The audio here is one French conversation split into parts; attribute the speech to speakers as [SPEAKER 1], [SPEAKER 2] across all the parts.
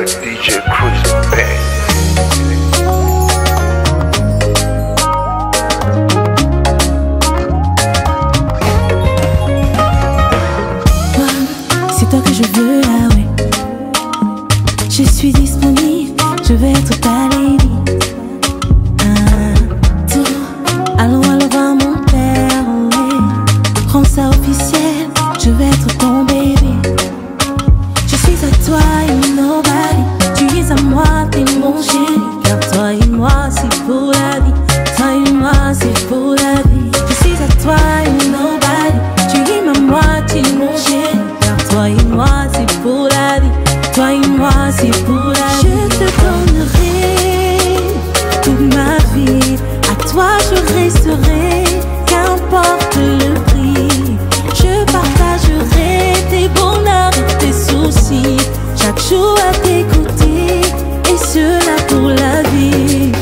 [SPEAKER 1] DJ Cruise Band.
[SPEAKER 2] C'est toi que je veux, ah ouais. Je suis disponible, je vais être ta lady. Allons, allons voir mon père, ouais. Rends ça officiel, je vais être ton bébé. Je suis à toi et nobody. Tu es à moi, t'es mon chéri. Car toi et moi, c'est pour la vie. Toi et moi, c'est pour la vie. Je suis à toi et nobody. Tu es ma moitié, mon chéri. Car toi et moi, c'est pour la vie. Toi et moi, c'est pour la vie. Je te donnerai toute ma vie. À toi, je resterai, qu'importe le prix. Je partagerai tes bonheurs et tes soucis. Chaque jour à tes côtés, et cela pour la vie.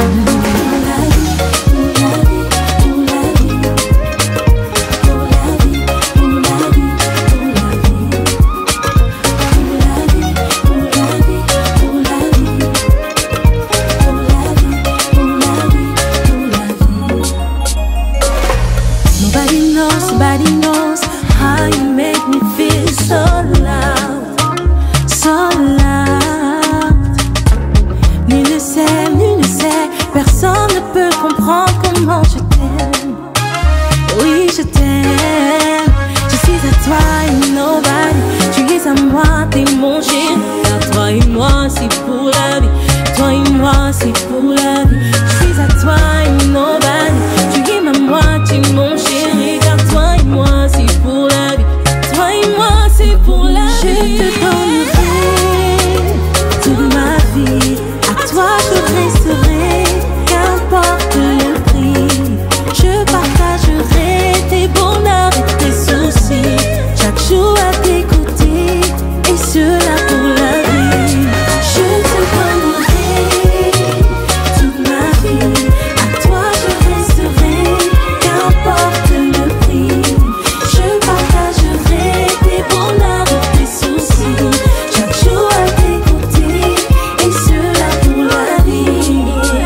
[SPEAKER 2] Nobody knows how you make me feel so loud, so loud. Nul ne sait, personne ne peut comprendre comment je t'aime. Oui, je t'aime. Je suis à toi et nobody. Tu es à moi, t'es mon chéri. Car toi et moi, c'est pour la vie. Toi et moi, c'est pour la vie. Je suis à toi et nobody. Tu es ma moitié, mon chéri. Car toi et moi, c'est pour la vie. Toi et moi, c'est pour la vie. Je te donnerai toute ma vie. À toi, je resterai, qu'importe le prix. Je partagerai tes bonheurs et tes soucis. Chaque jour à tes côtés, et cela pour la vie. Je te donnerai toute ma vie. À toi, je resterai, qu'importe le prix. Je partagerai tes bonheurs et tes soucis. Chaque jour à tes côtés, et cela pour la vie.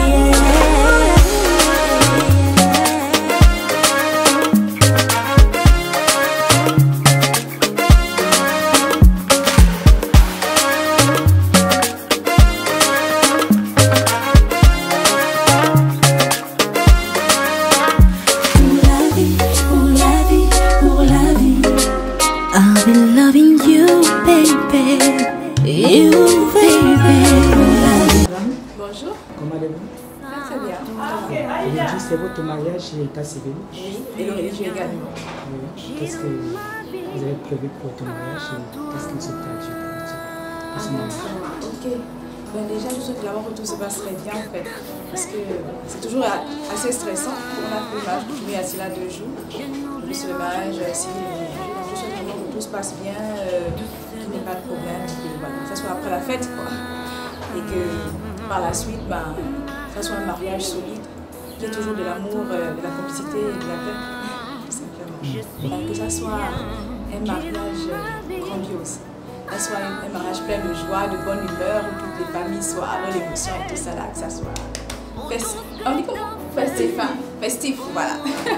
[SPEAKER 2] Pour la vie, I'll be loving you, baby. You, baby.
[SPEAKER 3] Bonjour.
[SPEAKER 4] Comment allez-vous?
[SPEAKER 3] Très bien.
[SPEAKER 4] Aujourd'hui, c'est votre mariage chez l'état civil.
[SPEAKER 3] Et le religieux également.
[SPEAKER 4] Oui. Qu'est-ce que vous avez prévu pour votre mariage et qu'est-ce qui se passe pour ce mariage?
[SPEAKER 3] Ok. Ben déjà, je souhaite d'abord que tout se passerait bien en fait. Parce que c'est toujours assez stressant. On a fait le mariage, je suis assis là 2 jours. Plus le mariage civil et religieux. Donc je souhaite vraiment que tout se passe bien, qu'il n'y ait pas de problème, que ça soit après la fête quoi. Et que par la suite, ben, ça soit un mariage solide, qu'il y ait toujours de l'amour, de la complicité et de la paix, tout simplement. Que ça soit un mariage grandiose. Que ça soit un mariage plein de joie, de bonne humeur, où toutes les familles soient avec l'émotion et tout ça là, que ça soit festif. On dit comment? Festif, hein? Festif, voilà.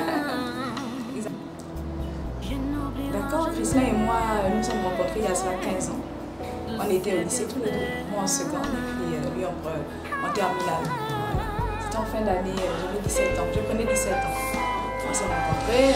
[SPEAKER 3] D'accord, Christian et moi, nous nous sommes rencontrés il y a cela 15 ans. On était au lycée tous les deux, moi en seconde et puis lui en terminale. C'était en fin d'année, j'avais 17 ans, je prenais 17 ans. On s'est rencontrés,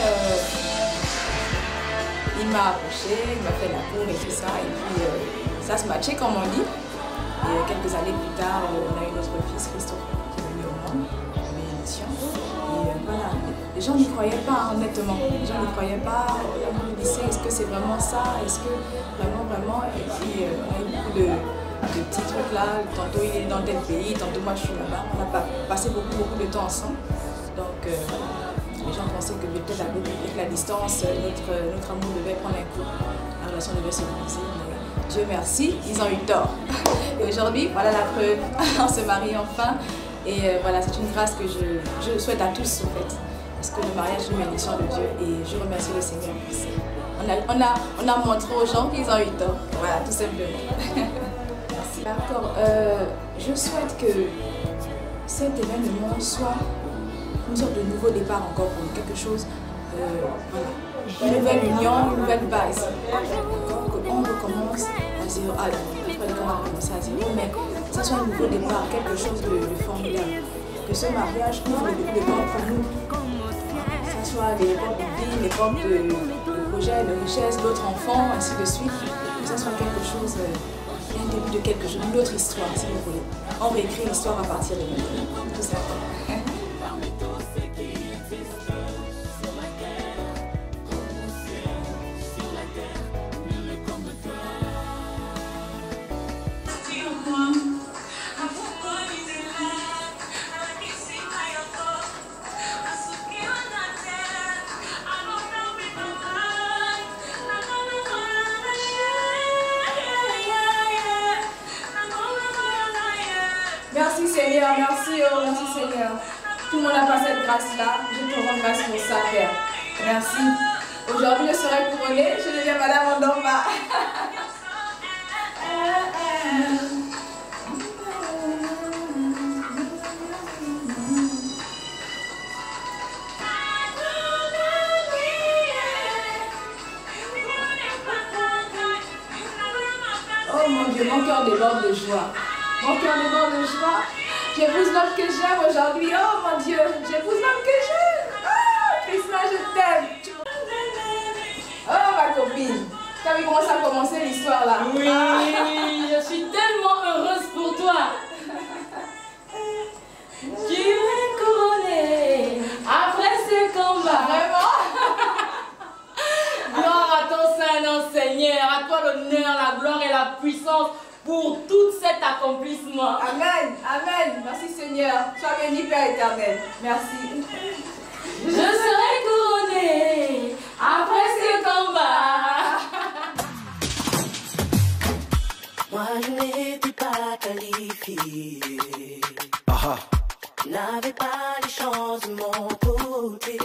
[SPEAKER 3] il m'a approché, il m'a fait la cour et tout ça, et puis ça se matchait comme on dit. Et quelques années plus tard, on a eu notre fils Christophe qui est venu au monde, la bénédiction. Et voilà, les gens n'y croyaient pas, honnêtement. Les gens n'y croyaient pas. L'amour du lycée, est-ce que c'est vraiment ça? Est-ce que vraiment? Et puis on a eu beaucoup de petits trucs là. Tantôt il est dans tel pays, tantôt moi je suis là-bas. On a passé beaucoup de temps ensemble. Donc les gens pensaient que peut-être avec la distance, notre amour devait prendre un coup. La relation devait se briser. Mais Dieu merci, ils ont eu tort. Et aujourd'hui, voilà la preuve. On se marie enfin. Et voilà, c'est une grâce que je souhaite à tous en fait. Parce que le mariage est une bénédiction de Dieu et je remercie le Seigneur pour ça. On a montré aux gens qu'ils ont eu tort. Voilà, tout simplement. Merci. D'accord. Je souhaite que cet événement soit une sorte de nouveau départ encore pour quelque chose. Voilà. Une nouvelle union, une nouvelle base. On recommence à zéro. Ah, après on va recommencer à zéro, mais que ce soit un nouveau départ, quelque chose de formidable. Que ce mariage ouvre les portes pour nous. Que ce soit les portes de vie, les portes de projets, de richesse, d'autres enfants, ainsi de suite. Que ce soit quelque chose, un début de quelque chose, une autre histoire, si vous voulez. On réécrit l'histoire à partir de maintenant. Tout ça. Merci Seigneur, merci, oh merci Seigneur. Tout le monde n'a pas cette grâce-là. Je te rends grâce pour ça, Père. Merci. Aujourd'hui, je serai couronnée. Je deviens Madame Ondamba. Oh mon Dieu, mon cœur déborde de joie. Mon cœur déborde de joie. J'épouse l'homme que j'aime aujourd'hui. Oh mon Dieu, j'épouse l'homme que j'aime. Oh, Christmas, je t'aime. Oh ma copine. Tu as vu comment ça a commencé l'histoire là?
[SPEAKER 5] Oui, je suis tellement heureuse pour toi. Tu es couronnée après ce combat.
[SPEAKER 3] Vraiment?
[SPEAKER 5] Gloire à ton Saint-Nom, Seigneur. À toi l'honneur, la gloire et la puissance pour tout cet accomplissement.
[SPEAKER 3] Amen, amen. Merci Seigneur. Sois béni Père éternel. Merci.
[SPEAKER 5] Je serai couronnée après ce combat.
[SPEAKER 2] Moi je n'étais pas qualifiée. N'avais pas les chances de mon côté.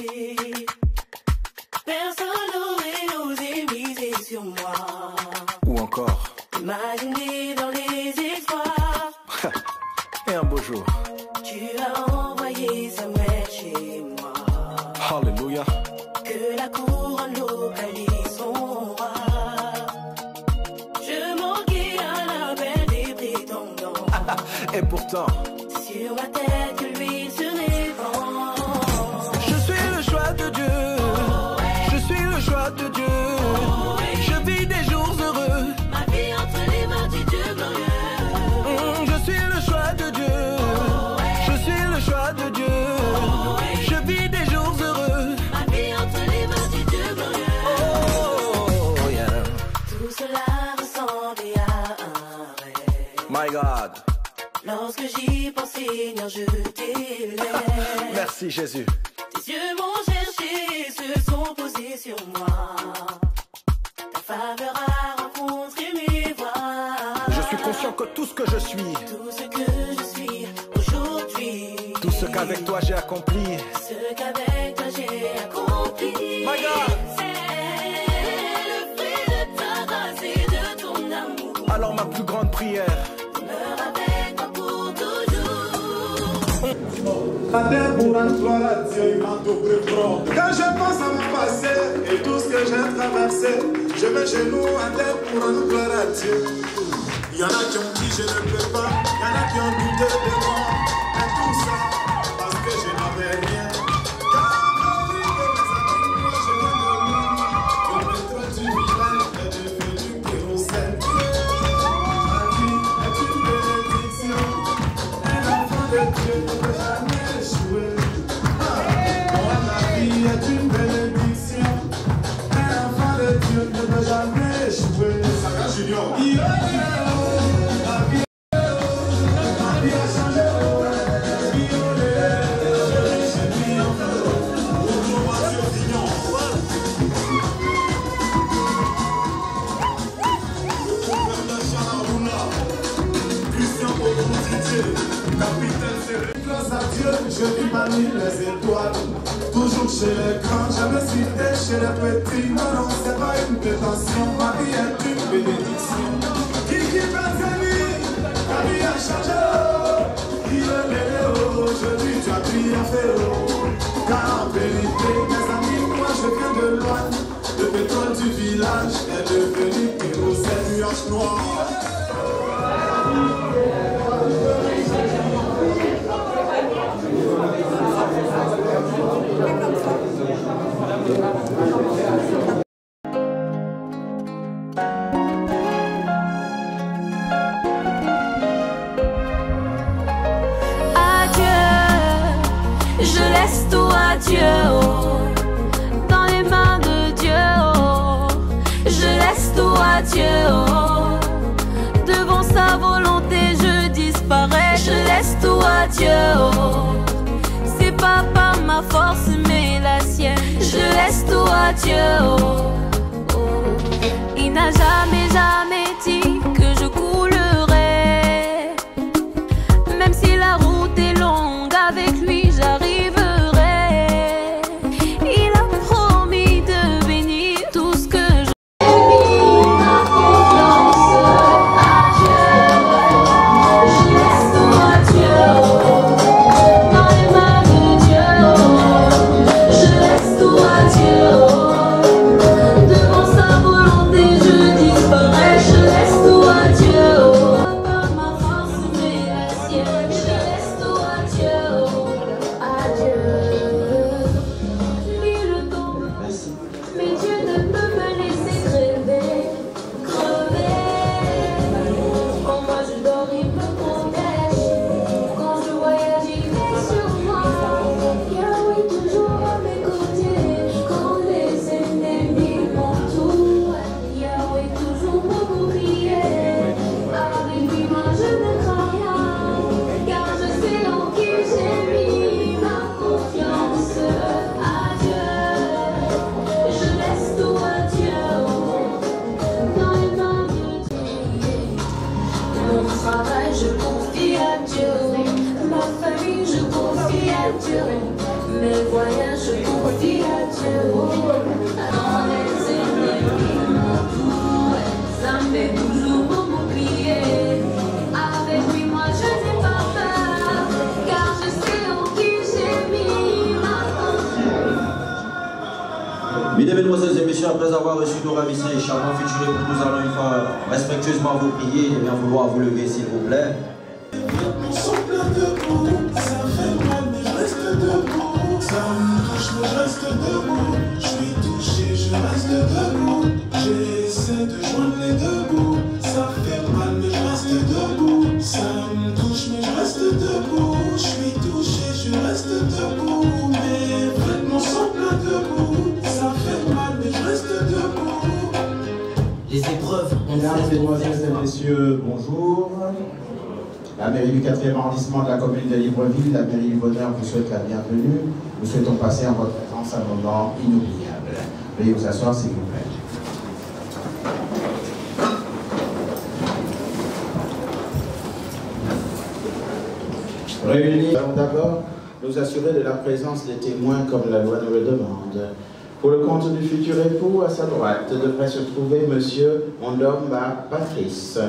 [SPEAKER 2] Personne n'aurait osé miser sur moi.
[SPEAKER 6] Ou encore
[SPEAKER 2] Imaginez dans les exploits.
[SPEAKER 6] et un beau jour.
[SPEAKER 2] Tu as envoyé Samuel chez moi.
[SPEAKER 6] Alléluia.
[SPEAKER 2] Que la couronne localise son roi. Je manquais à l'appel des prétendants.
[SPEAKER 6] Et pourtant,
[SPEAKER 2] Sur ma tête que l'huile se répand.
[SPEAKER 6] je suis le choix de Dieu. Je suis le choix de Dieu. Je vis des jours heureux.
[SPEAKER 2] Ma vie entre les mains du Dieu glorieux.
[SPEAKER 6] Je suis le choix de Dieu. Je suis le choix de Dieu. Je vis des jours heureux.
[SPEAKER 2] Ma vie entre les mains du Dieu glorieux.
[SPEAKER 6] Oh yeah.
[SPEAKER 2] Tout cela ressemblait à un rêve.
[SPEAKER 6] My God.
[SPEAKER 2] Lorsque j'y pense, Seigneur, je t'élève.
[SPEAKER 6] Merci Jésus.
[SPEAKER 2] Tes yeux m'ont cherché, se sont posés sur moi. Ta faveur a rencontré mes voies.
[SPEAKER 6] Je suis conscient que tout ce que je suis,
[SPEAKER 2] Tout ce que je suis aujourd'hui.
[SPEAKER 6] tout ce qu'avec toi j'ai accompli,
[SPEAKER 2] Ce qu'avec toi j'ai accompli.
[SPEAKER 6] My God.
[SPEAKER 2] C'est le fruit de ta grâce et de ton amour.
[SPEAKER 6] alors ma plus grande prière,
[SPEAKER 2] Demeure avec moi pour toujours.
[SPEAKER 7] La terre pour rendre gloire à Dieu, il m'a tout préparé. Quand je pense à mon passé et tout ce que j'ai traversé, je mets genoux à terre pour rendre gloire à Dieu. Il y en a qui ont dit je ne peux pas, il y en a qui ont douté de moi, mais tout ça parce que je n'avais rien. Car la vie de mes amis, moi je viens de loin. Le métro du village est devenu kérosène. Ma vie est une bénédiction, un enfant de Dieu ne peut jamais échouer. Moi ma vie est une bénédiction, un enfant de Dieu ne peut jamais échouer. Saka Junior. Je vis parmi les étoiles, toujours chez les grands, jamais cité chez les petits. Non, non, c'est pas une prétention, ma vie est une bénédiction. Qui Benzani,
[SPEAKER 2] laisse tout à Dieu, oh, dans les mains de Dieu, oh. Je laisse tout à Dieu, oh, devant sa volonté je disparais. Je laisse tout à Dieu, oh, c'est pas par ma force mais la sienne. Je laisse tout à Dieu, oh, oh. Il n'a jamais, jamais dit que je coulerai. Même si la route est longue, avec lui j'arriverai. Il a promis de bénir tout ce que je... J'ai mis ma confiance à Dieu. Je laisse tout à Dieu, dans les mains de Dieu. Je laisse tout à Dieu, devant sa volonté je disparais. Je laisse tout à Dieu, pas ma force mais la sienne. Je laisse tout à Dieu, à Dieu. Lui le tombe, mais Dieu ne peut me laisser crever. Quand moi je dors, il me protège. Quand je voyage, il est sur moi. Yahweh toujours à mes côtés. Quand les ennemis m'entourent, Yahweh toujours mon bouclier. Avec lui, moi je ne crains rien, car je sais en qui j'ai mis ma confiance à Dieu. Je laisse tout à Dieu, dans les mains de Dieu. Mon travail, je confie à Dieu. Ma famille, je confie à Dieu. Mes voyages, je confie à Dieu. Quand les ennemis m'entourent, ça me fait toujours mon bouclier. Avec lui, moi, je n'ai pas peur, car je sais en qui j'ai mis ma confiance.
[SPEAKER 8] Mesdames, Mesdemoiselles et Messieurs, après avoir reçu nos ravissants et charmants futurs époux, nous allons une fois respectueusement vous prier et bien vouloir vous lever s'il vous plaît.
[SPEAKER 7] Mon sang plein de boue, ça fait mal mais je reste debout. Ça me touche mais je reste debout. Je suis touché, je reste debout. J'essaie de joindre les deux bouts. Ça fait mal mais je reste debout. Ça me touche mais je reste debout. Je suis touché, je reste debout. Mes vêtements sont pleins de boue. Ça fait mal mais je reste debout.
[SPEAKER 8] Les épreuves,
[SPEAKER 9] Mesdames, Mesdemoiselles et Messieurs, bonjour. La mairie du 4e arrondissement de la commune de Libreville, la mairie Bonheur vous souhaite la bienvenue. Nous souhaitons passer en votre présence un moment inoubliable. Veuillez vous asseoir s'il vous plaît. Réunis, nous allons d'abord nous assurer de la présence des témoins comme la loi nous le demande. Pour le compte du futur époux, à sa droite devrait se trouver Monsieur Mondomba Patrice.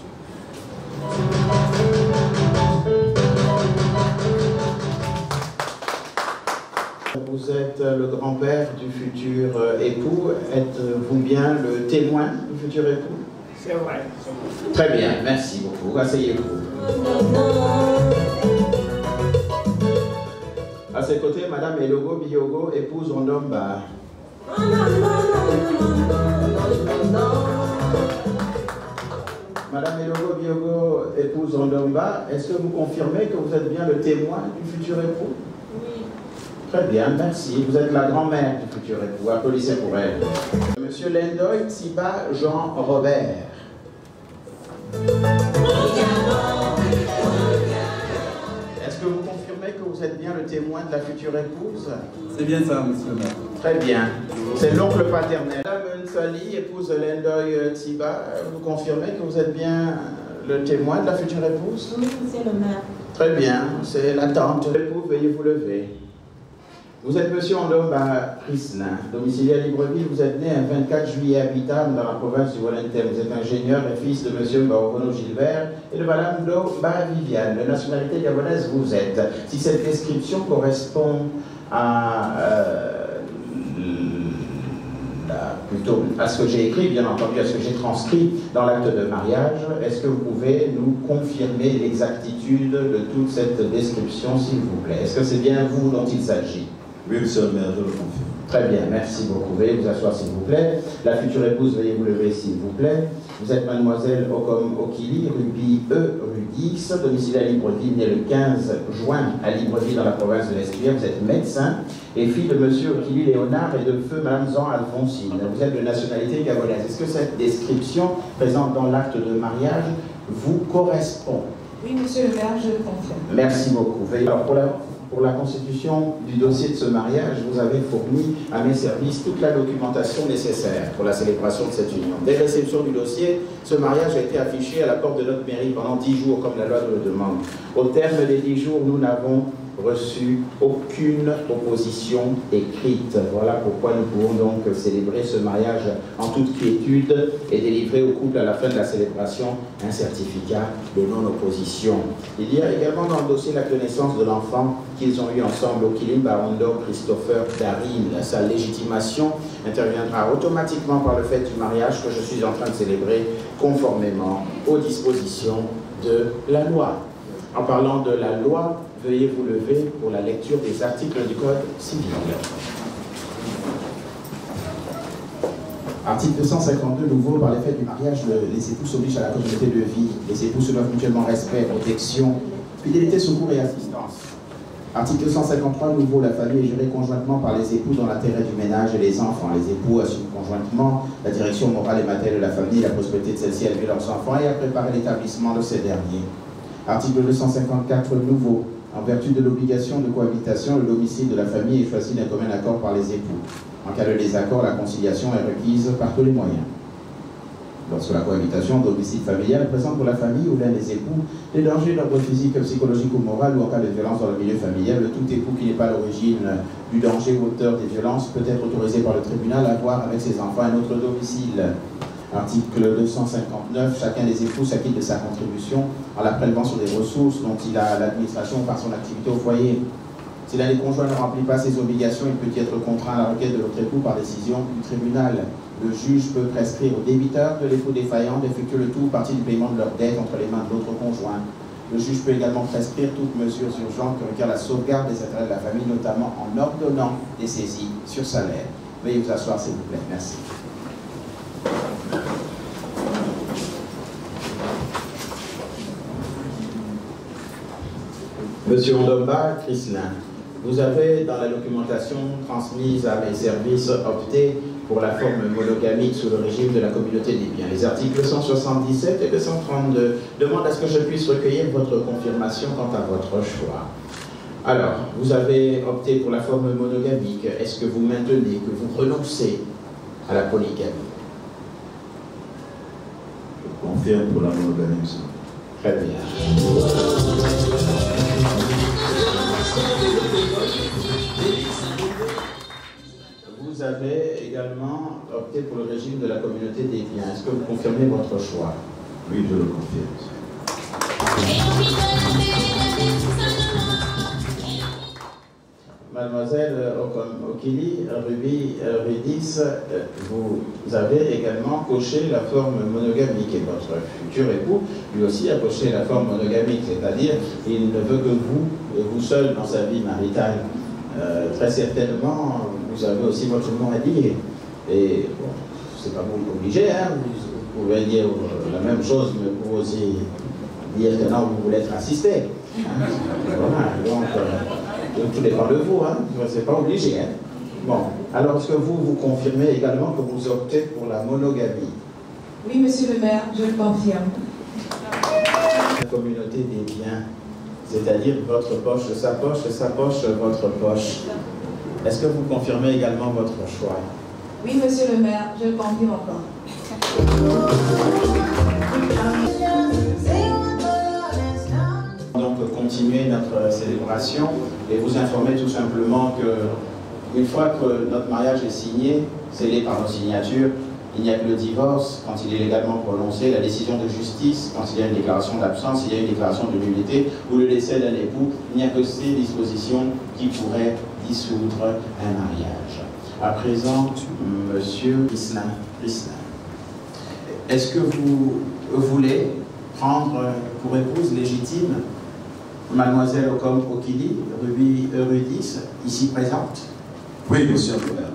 [SPEAKER 9] Vous êtes le grand-père du futur époux. Êtes-vous bien le témoin du futur époux?
[SPEAKER 4] C'est vrai.
[SPEAKER 9] Très bien, merci beaucoup. Asseyez-vous. À ses côtés, Madame Elogo Biogo, épouse Ondomba. Madame Elogo Biogo, épouse Ondomba, est-ce que vous confirmez que vous êtes bien le témoin du futur époux?
[SPEAKER 5] Oui.
[SPEAKER 9] Très bien, merci. Vous êtes la grand-mère du futur époux. Applaudissez pour elle. Monsieur Lendoy Tsiba Jean Robert. Est-ce que vous confirmez que vous êtes bien le témoin de la future épouse?
[SPEAKER 10] C'est bien ça, monsieur le maire.
[SPEAKER 9] Très bien. C'est l'oncle paternel. Madame Nsali, épouse de Lendoy Tsiba, vous confirmez que vous êtes bien le témoin de la future épouse?
[SPEAKER 5] Oui, c'est le maire.
[SPEAKER 9] Très bien. C'est la tante. L'époux, veuillez vous lever. Vous êtes monsieur Ondomba Prisna, domicilié à Libreville. Vous êtes né un 24 juillet à Bitam, dans la province du Volontaire. Vous êtes ingénieur et fils de monsieur Baobono Gilbert et de madame Domba Viviane. De nationalité gabonaise, vous êtes. Si cette description correspond à plutôt à ce que j'ai écrit, bien entendu, à ce que j'ai transcrit dans l'acte de mariage, est-ce que vous pouvez nous confirmer l'exactitude de toute cette description, s'il vous plaît? Est-ce que c'est bien vous dont il s'agit?
[SPEAKER 10] Oui, monsieur le maire, je le confirme.
[SPEAKER 9] Très bien, merci beaucoup. Veuillez vous asseoir s'il vous plaît. La future épouse, veuillez vous lever s'il vous plaît. Vous êtes mademoiselle Okom Okili, Ruby Rudix, domicile à Libreville, née le 15 juin à Libreville dans la province de l'Estuaire. Vous êtes médecin et fille de monsieur Okili Léonard et de feu madame Zan Alphonsine. Vous êtes de nationalité gabonaise. Est-ce que cette description présente dans l'acte de mariage vous correspond?
[SPEAKER 3] Oui, monsieur le maire, je le confirme.
[SPEAKER 9] Merci beaucoup. Alors, pour la constitution du dossier de ce mariage, vous avez fourni à mes services toute la documentation nécessaire pour la célébration de cette union. Dès réception du dossier, ce mariage a été affiché à la porte de notre mairie pendant 10 jours, comme la loi nous le demande. Au terme des 10 jours, nous n'avons reçu aucune opposition écrite. Voilà pourquoi nous pouvons donc célébrer ce mariage en toute quiétude et délivrer au couple à la fin de la célébration un certificat de non-opposition. Il y a également dans le dossier la connaissance de l'enfant qu'ils ont eu ensemble au Kilim Barondo Christopher Darin. Sa légitimation interviendra automatiquement par le fait du mariage que je suis en train de célébrer conformément aux dispositions de la loi. En parlant de la loi, veuillez vous lever pour la lecture des articles du Code civil. Article 252, nouveau, par l'effet du mariage, les époux s'obligent à la communauté de vie. Les époux se doivent mutuellement respect, protection, fidélité, secours et assistance. Article 253, nouveau, la famille est gérée conjointement par les époux dans l'intérêt du ménage et les enfants. Les époux assument conjointement la direction morale et matérielle de la famille, la prospérité de celle-ci, à élever leurs enfants et à préparer l'établissement de ces derniers. Article 254, nouveau. En vertu de l'obligation de cohabitation, le domicile de la famille est choisi d'un commun accord par les époux. En cas de désaccord, la conciliation est requise par tous les moyens. Lorsque la cohabitation au domicile familial présente pour la famille ou l'un des époux des dangers d'ordre physique, psychologique ou moral ou en cas de violence dans le milieu familial, tout époux qui n'est pas à l'origine du danger ou auteur des violences peut être autorisé par le tribunal à avoir avec ses enfants un autre domicile. Article 259, chacun des époux s'acquitte de sa contribution en la prélevant sur des ressources dont il a l'administration par son activité au foyer. Si l'un des conjoints ne remplit pas ses obligations, il peut y être contraint à la requête de l'autre époux par décision du tribunal. Le juge peut prescrire aux débiteurs de l'époux défaillant d'effectuer le tout ou partie du paiement de leur dette entre les mains de l'autre conjoint. Le juge peut également prescrire toute mesure urgente qui requiert la sauvegarde des intérêts de la famille, notamment en ordonnant des saisies sur salaire. Veuillez vous asseoir, s'il vous plaît. Merci. Monsieur Ondomba Chrislin, vous avez dans la documentation transmise à mes services opté pour la forme monogamique sous le régime de la communauté des biens. Les articles 177 et 232 demandent à ce que je puisse recueillir votre confirmation quant à votre choix. Alors, vous avez opté pour la forme monogamique. Est-ce que vous maintenez, que vous renoncez à la polygamie?
[SPEAKER 10] Je confirme pour la monogamie, monsieur.
[SPEAKER 9] Très bien. Vous avez également opté pour le régime de la communauté des biens. Est-ce que vous confirmez votre choix?
[SPEAKER 10] Oui, je le confirme.
[SPEAKER 9] Mademoiselle Okili, Ruby Rudix, vous avez également coché la forme monogamique et votre futur époux, lui aussi, a coché la forme monogamique, c'est-à-dire il ne veut que vous seul dans sa vie maritale. Très certainement, vous avez aussi votre nom à dire. Et bon, c'est pas vous obligé, hein, vous pouvez dire la même chose, mais vous pouvez aussi dire que non, vous voulez être assisté. Hein. Voilà, donc tout dépend de vous, hein, c'est pas obligé. Hein. Bon, alors est-ce que vous confirmez également que vous optez pour la monogamie?
[SPEAKER 3] Oui, monsieur le maire, je le confirme.
[SPEAKER 9] La communauté des biens, c'est-à-dire votre poche, sa poche, votre poche. Est-ce que vous confirmez également votre choix?
[SPEAKER 3] Oui, monsieur le maire, je le confirme encore.
[SPEAKER 9] Donc, continuer notre célébration et vous informer tout simplement que, une fois que notre mariage est signé, scellé par nos signatures, il n'y a que le divorce, quand il est légalement prononcé, la décision de justice, quand il y a une déclaration d'absence, il y a une déclaration de nullité, ou le décès d'un époux, il n'y a que ces dispositions qui pourraient dissoudre un mariage. À présent, monsieur Chrislin, est-ce que vous voulez prendre pour épouse légitime mademoiselle Okom Okili, Ruby Rudix, ici présente?
[SPEAKER 10] Oui, monsieur le maire.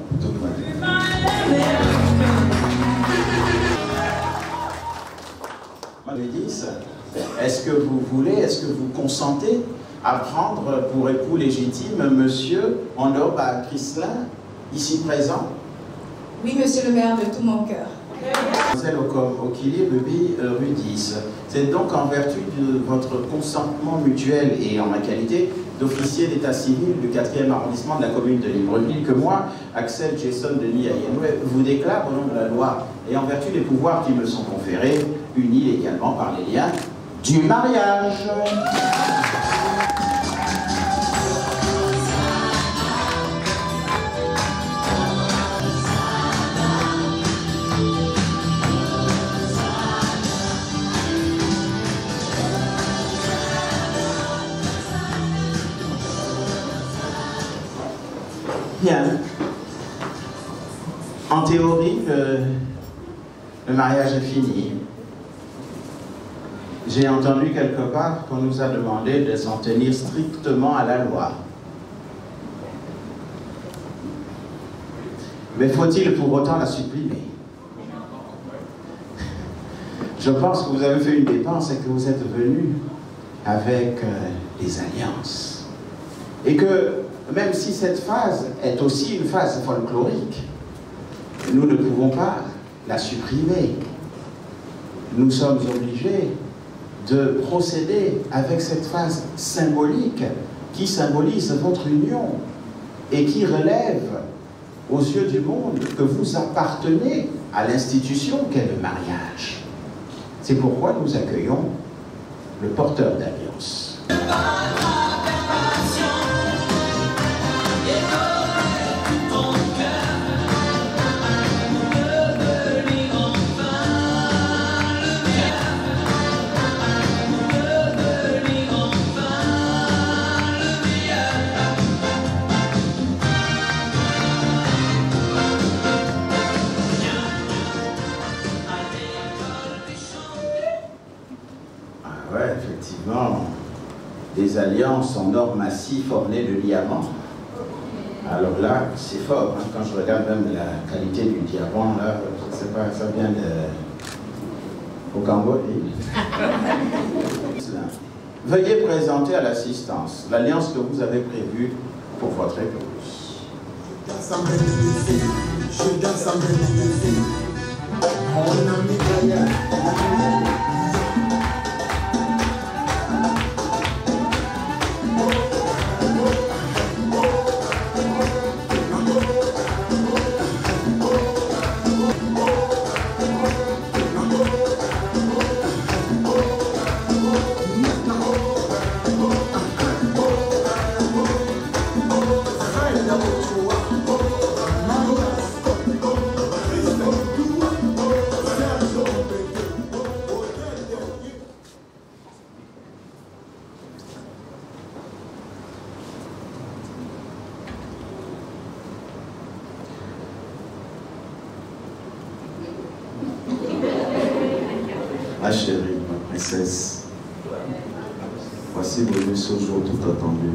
[SPEAKER 9] Est-ce que vous voulez, est-ce que vous consentez à prendre pour époux légitime monsieur Ondoba Krislin, ici présent?
[SPEAKER 3] Oui, monsieur le maire, de tout mon cœur.
[SPEAKER 9] Mademoiselle Okili Ruby Rudis, c'est donc en vertu de votre consentement mutuel et en ma qualité d'officier d'état civil du 4e arrondissement de la commune de Libreville que moi, Axel Jason Denis Ayenoué, vous déclare au nom de la loi et en vertu des pouvoirs qui me sont conférés, unis également par les liens du mariage. Bien. En théorie, le mariage est fini. J'ai entendu quelque part qu'on nous a demandé de s'en tenir strictement à la loi. Mais faut-il pour autant la supprimer? Je pense que vous avez fait une dépense et que vous êtes venu avec des alliances. Et que même si cette phase est aussi une phase folklorique, nous ne pouvons pas la supprimer. Nous sommes obligés de procéder avec cette phase symbolique qui symbolise votre union et qui relève aux yeux du monde que vous appartenez à l'institution qu'est le mariage. C'est pourquoi nous accueillons le porteur d'alliance. Des alliances en or massif ornées de diamants. Alors là, c'est fort. Hein. Quand je regarde même la qualité du diamant, là, je ne sais pas, ça vient au Cambodge. Veuillez présenter à l'assistance l'alliance que vous avez prévue pour votre épouse.
[SPEAKER 10] Ma chérie, ma princesse, voici venu ce jour tout attendu.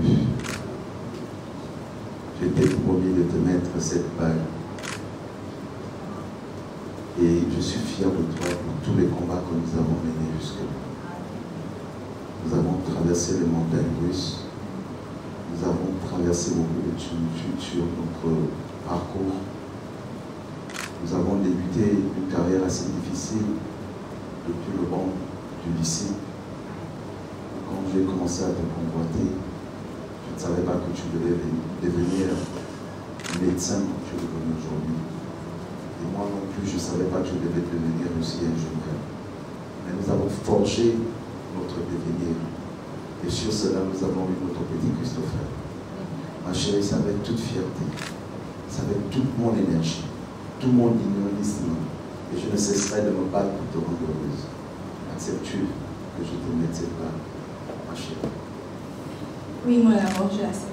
[SPEAKER 10] Je t'ai promis de te mettre cette bague. Et je suis fier de toi pour tous les combats que nous avons menés jusque-là. Nous avons traversé les montagnes russes. Nous avons traversé beaucoup de tumultes sur notre parcours. Nous avons débuté une carrière assez difficile depuis le banc du lycée. Quand j'ai commencé à te convoiter, je ne savais pas que tu devais devenir médecin comme tu es devenu aujourd'hui. Et moi non plus, je ne savais pas que je devais devenir aussi ingénieur. Mais nous avons forgé notre devenir. Et sur cela, nous avons eu notre petit Christopher. Ma chérie, ça va être toute fierté. Ça va être toute mon énergie, tout mon dynamisme. Et je ne cesserai de me battre pour te rendre heureuse. Acceptes-tu que je te mette cette bague, ma chérie?
[SPEAKER 3] Oui, mon amour, je l'accepte.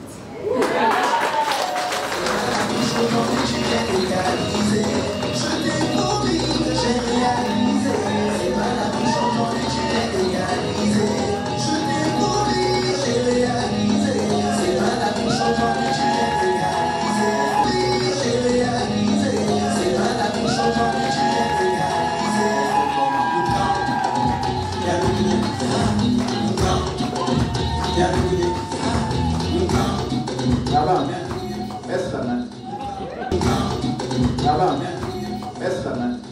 [SPEAKER 9] Là-bas, baisse la main. Là-bas, baisse la main.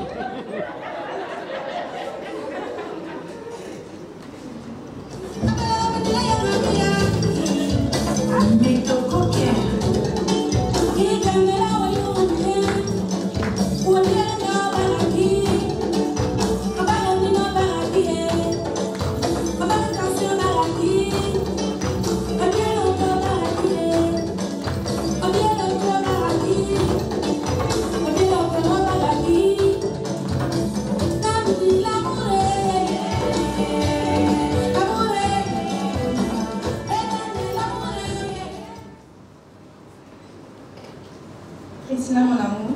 [SPEAKER 3] Christina, mon amour.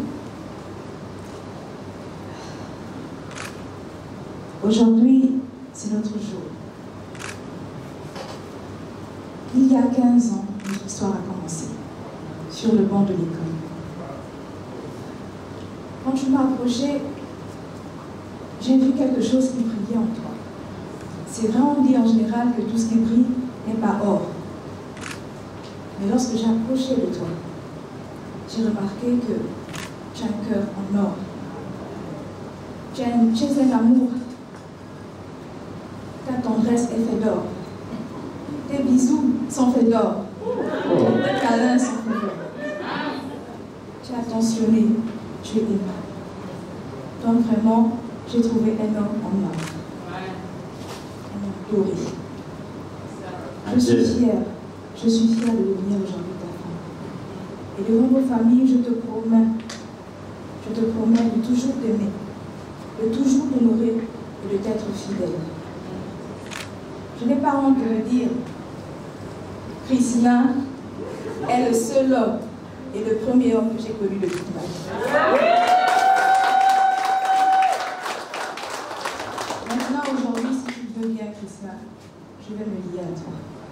[SPEAKER 11] Aujourd'hui, c'est notre jour. Il y a 15 ans, notre histoire a commencé, sur le banc de l'école. Quand tu m'as approché, j'ai vu quelque chose qui brillait en toi. C'est vrai, on dit en général que tout ce qui brille n'est pas or. Mais lorsque j'ai approché de toi, j'ai remarqué que tu as un cœur en or. Tu es un amour. Ta tendresse est faite d'or. Tes bisous sont faits d'or. Tes câlins sont faits d'or. Tu es attentionné, tu es aimable. Donc vraiment, j'ai trouvé un homme en or. Un homme doré. Je suis fière de devenir aujourd'hui ta femme. Et devant vos familles, je te promets de toujours t'aimer, de toujours t'honorer et de t'être fidèle. Je n'ai pas honte de le dire.
[SPEAKER 3] Christina est le seul homme et le premier homme que j'ai connu de toute ma vie. Maintenant, aujourd'hui, si tu veux bien, Christina, je vais me lier à toi.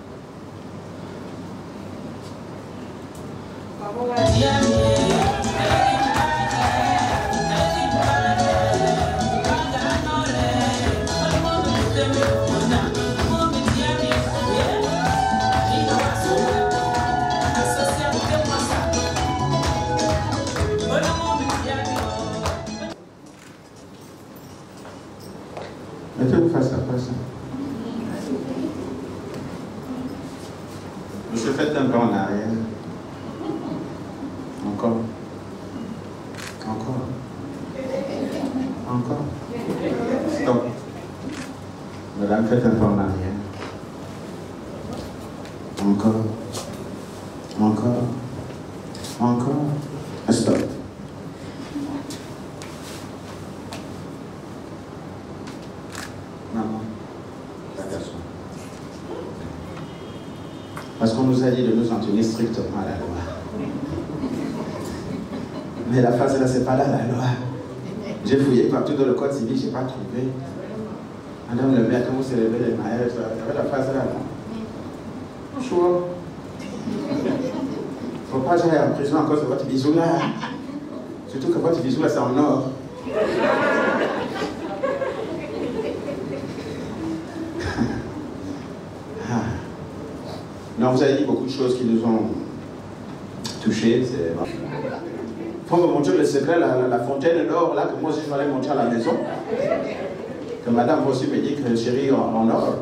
[SPEAKER 9] Mettez-vous face à face. Monsieur, faites un pas en arrière. Encore. Encore. Encore. Stop. Madame, faites un pas en arrière. Encore. Encore. Encore. Stop. Maman, pas garçon. Parce qu'on nous a dit de nous en tenir strictement à la loi. Mais la phase là, c'est pas là la loi. J'ai fouillé partout dans le code civil, je n'ai pas trouvé. Madame le maire, quand vous s'est levé les mailles, il y avait la phase là, non? Chaud. Faut pas que j'aille en prison à cause de votre bisou là. Surtout que votre bisou là, c'est en or. Non, vous avez dit beaucoup de choses qui nous ont touchés. Faut me montrer le secret, la fontaine d'or, là, que moi aussi je vais aller montrer à la maison. Que madame va aussi me dire que chérie en or.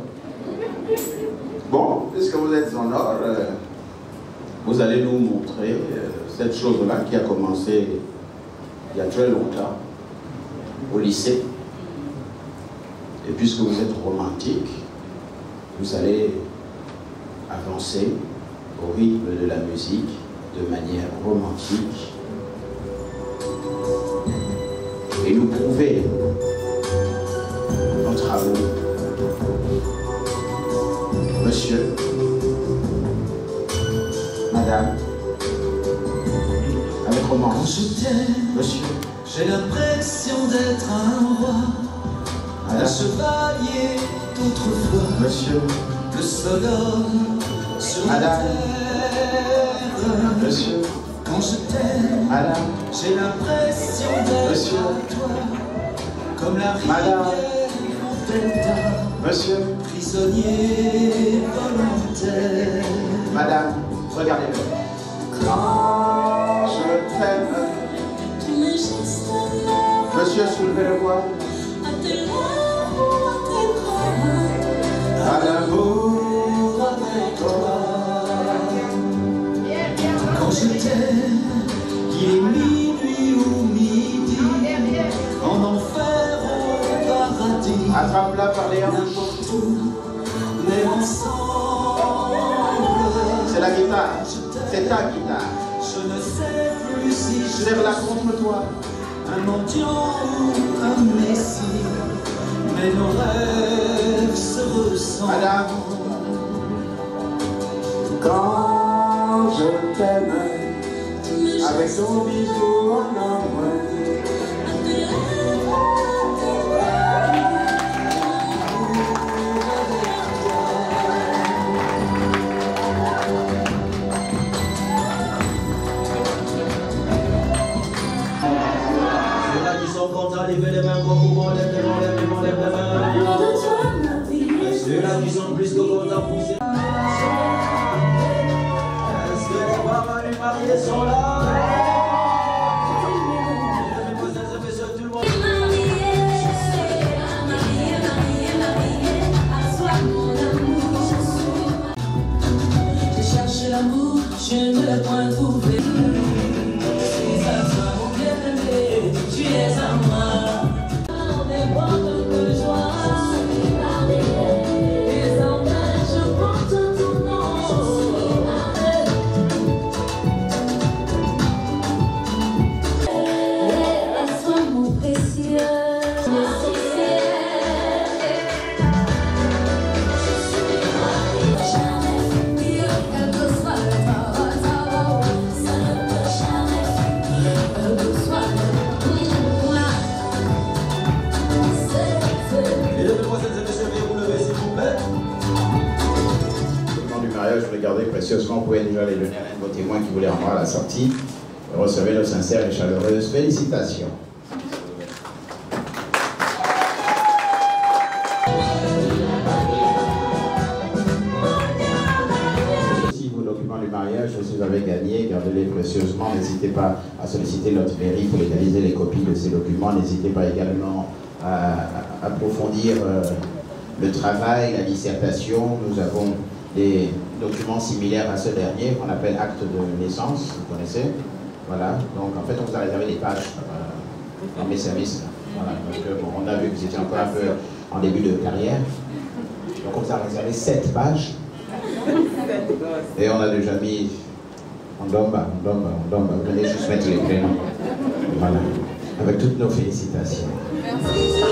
[SPEAKER 9] Bon, puisque vous êtes en or, vous allez nous montrer cette chose-là qui a commencé il y a très longtemps, au lycée. Et puisque vous êtes romantique, vous allez avancer au rythme de la musique de manière romantique et nous prouver notre amour. Monsieur, madame, avec romance.
[SPEAKER 6] Je t'aime,
[SPEAKER 9] monsieur,
[SPEAKER 6] j'ai l'impression d'être un roi,
[SPEAKER 9] madame,
[SPEAKER 6] un chevalier d'autrefois,
[SPEAKER 9] monsieur,
[SPEAKER 6] le seul homme sur la
[SPEAKER 9] madame,
[SPEAKER 6] terre.
[SPEAKER 9] monsieur,
[SPEAKER 6] Quand je t'aime,
[SPEAKER 9] madame,
[SPEAKER 6] j'ai l'impression d'être
[SPEAKER 9] monsieur,
[SPEAKER 6] à toi, comme la
[SPEAKER 9] madame,
[SPEAKER 6] rivière en delta,
[SPEAKER 9] monsieur,
[SPEAKER 6] prisonnier dans
[SPEAKER 9] Regardez-le. Quand je t'aime. Monsieur, soulevez le voile. À l'amour avec toi.
[SPEAKER 6] Quand je t'aime, qu'il est minuit ou midi, en enfer au paradis.
[SPEAKER 9] Attrape-la par les hanches.
[SPEAKER 6] Mais ensemble,
[SPEAKER 9] c'est la guitare, c'est ta guitare.
[SPEAKER 6] Je ne sais plus si je
[SPEAKER 9] lève-la contre toi.
[SPEAKER 6] Un mendiant ou un messie, mais nos rêves se ressemblent.
[SPEAKER 9] Madame, quand je t'aime, avec ton bisou en amour.
[SPEAKER 8] Levez les mains comme vous, lève les mains, lève les mains, lève les mains. Ceux-là qui sont plus que contents, poussez. Est-ce que les parents du marié sont là? Mesdames et messieurs, tout le monde.
[SPEAKER 2] Je cherche l'amour, je ne l'ai point trouvé. Tu es à moi, n'importe que joie, désormais je porte ton nom. Laisse-moi mon précieux, jamais finir, quelle que soit la parole, ça ne peut jamais finir, quelle que soit la
[SPEAKER 9] Du mariage, vous les gardez précieusement, vous pouvez déjà les donner à l'un de vos témoins qui voulait en voir à la sortie. Recevez nos sincères et chaleureuses félicitations. Si vos documents du mariage, vous avez gagné, gardez-les précieusement. N'hésitez pas à solliciter notre mairie pour légaliser les copies de ces documents. N'hésitez pas également à approfondir le travail, la dissertation. Nous avons des documents similaires à ce dernier qu'on appelle acte de naissance, vous connaissez. Voilà, donc en fait on vous a réservé des pages dans mes services. Voilà, donc on a vu que vous étiez encore un peu en début de carrière. Donc on vous a réservé 7 pages. Et on a déjà mis Ondomba. Vous allez juste mettre les prénoms. Voilà, avec toutes nos félicitations.
[SPEAKER 2] Merci.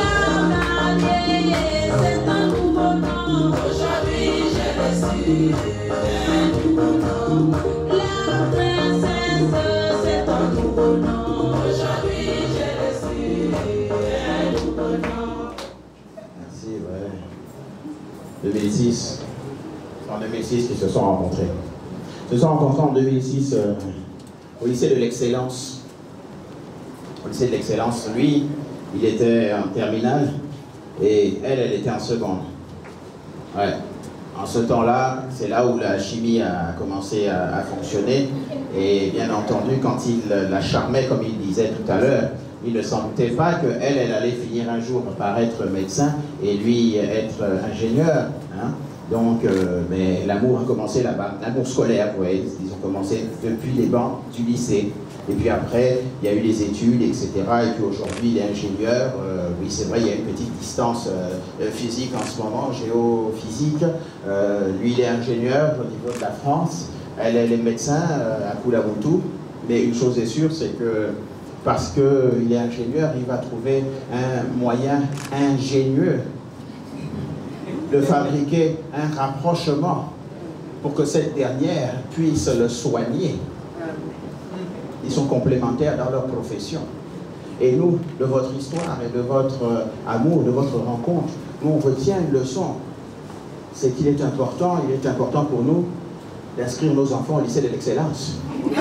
[SPEAKER 2] C'est un nouveau nom, aujourd'hui j'ai reçu un nouveau nom. La princesse, c'est un nouveau nom, aujourd'hui j'ai reçu un nouveau nom.
[SPEAKER 9] Merci, ouais. 2006. En 2006 qu'ils se sont rencontrés. Ils se sont rencontrés en 2006 au lycée de l'Excellence. Au lycée de l'Excellence, lui, il était en terminale. Et elle était en seconde. Ouais. En ce temps-là, c'est là où la chimie a commencé à fonctionner. Et bien entendu, quand il la charmait, comme il disait tout à l'heure, il ne s'en doutait pas qu'elle, elle allait finir un jour par être médecin et lui être ingénieur. Hein. Donc, mais l'amour a commencé là-bas, l'amour scolaire, vous voyez, ils ont commencé depuis les bancs du lycée. Et puis après, il y a eu les études, etc. Et puis aujourd'hui, il est ingénieur. Oui, c'est vrai, il y a une petite distance physique en ce moment, géophysique. Lui, il est ingénieur au niveau de la France. Elle est médecin à Koulavoutou. Mais une chose est sûre, c'est que parce qu'il est ingénieur, il va trouver un moyen ingénieux de fabriquer un rapprochement pour que cette dernière puisse le soigner. Ils sont complémentaires dans leur profession. Et nous, de votre histoire et de votre amour, de votre rencontre, nous on retient une leçon. C'est qu'il est important pour nous d'inscrire nos enfants au lycée de l'excellence.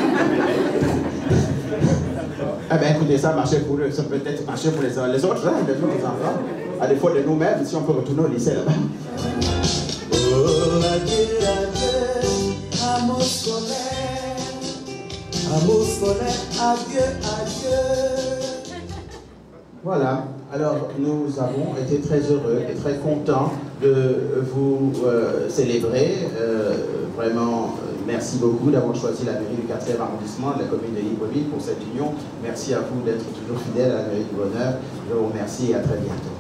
[SPEAKER 9] Eh bien écoutez, ça marchait pour eux, ça peut être marché pour les autres, les autres enfants. À défaut de nous-mêmes, si on peut retourner au lycée là-bas.
[SPEAKER 6] Oh, adieu, adieu, à mon soleil.
[SPEAKER 12] soleil, adieu, adieu.
[SPEAKER 9] Voilà, alors nous avons été très heureux et très contents de vous célébrer. Vraiment, merci beaucoup d'avoir choisi la mairie du 4e arrondissement de la commune de Libreville pour cette union. Merci à vous d'être toujours fidèles à la mairie du bonheur. Je vous remercie et à très bientôt.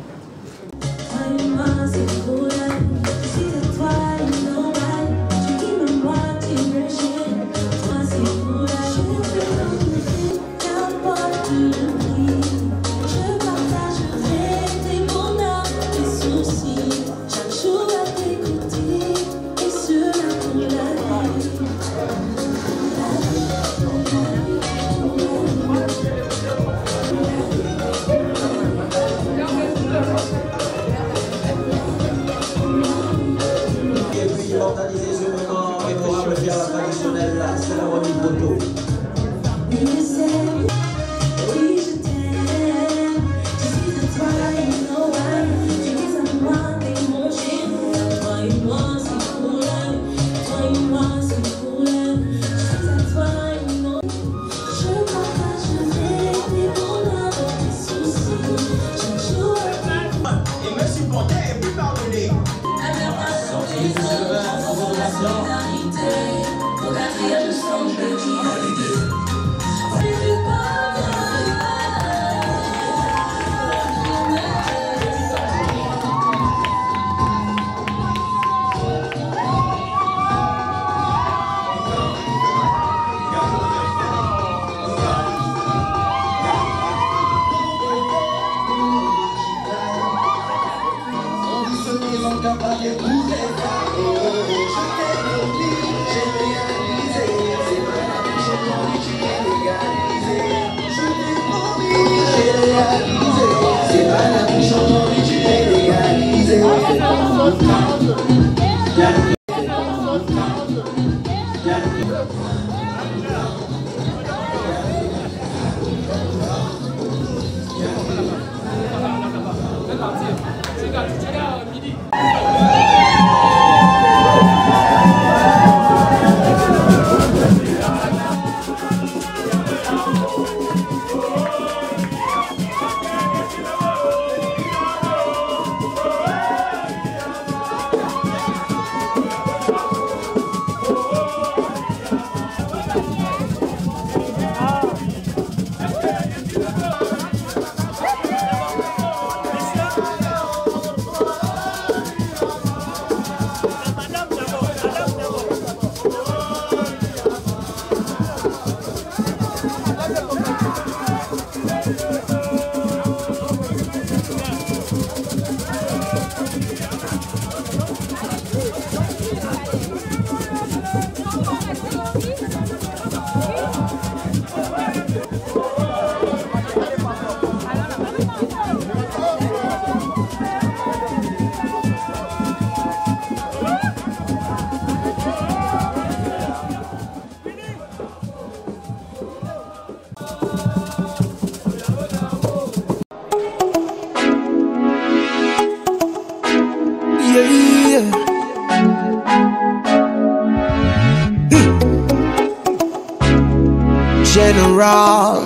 [SPEAKER 12] General.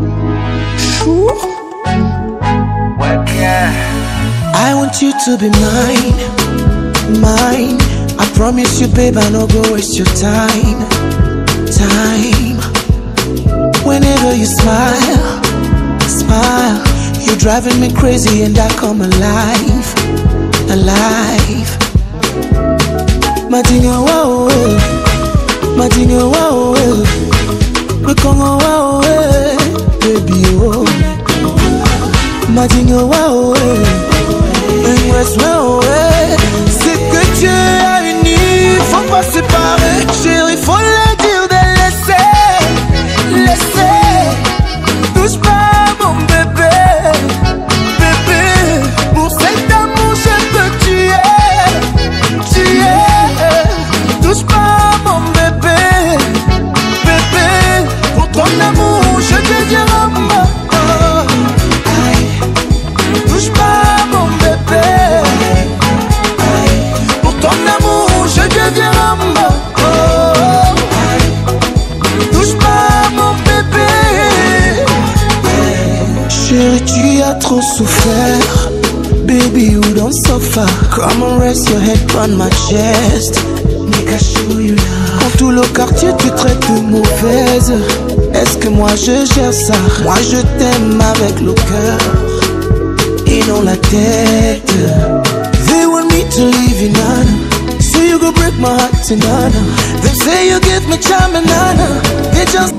[SPEAKER 12] I want you to be mine, mine. I promise you, babe, I no go waste your time. Whenever you smile, smile, you're driving me crazy and I come alive. Madinga wow, Madinga wow, we come wow, baby oh. Madinga wow, West wow, c'est que Dieu a uni, faut pas se séparer, chérie, faut le dire de laisser, touche pas mon bébé, pour cet amour je peux tuer. Touche pas mon bébé, pour ton amour je deviens maman. Touche pas mon bébé, pour ton amour je deviens maman. Touche pas mon tu as trop souffert. Baby, you don't suffer. Come and rest your head on my chest. Make I show you love. Quand tout le quartier te traite de mauvaise, est-ce que moi je gère ça? Moi je t'aime avec le cœur et non la tête. They want me to leave you, nana. Say you go break my heart, nana. They say you give me charm, nana. They just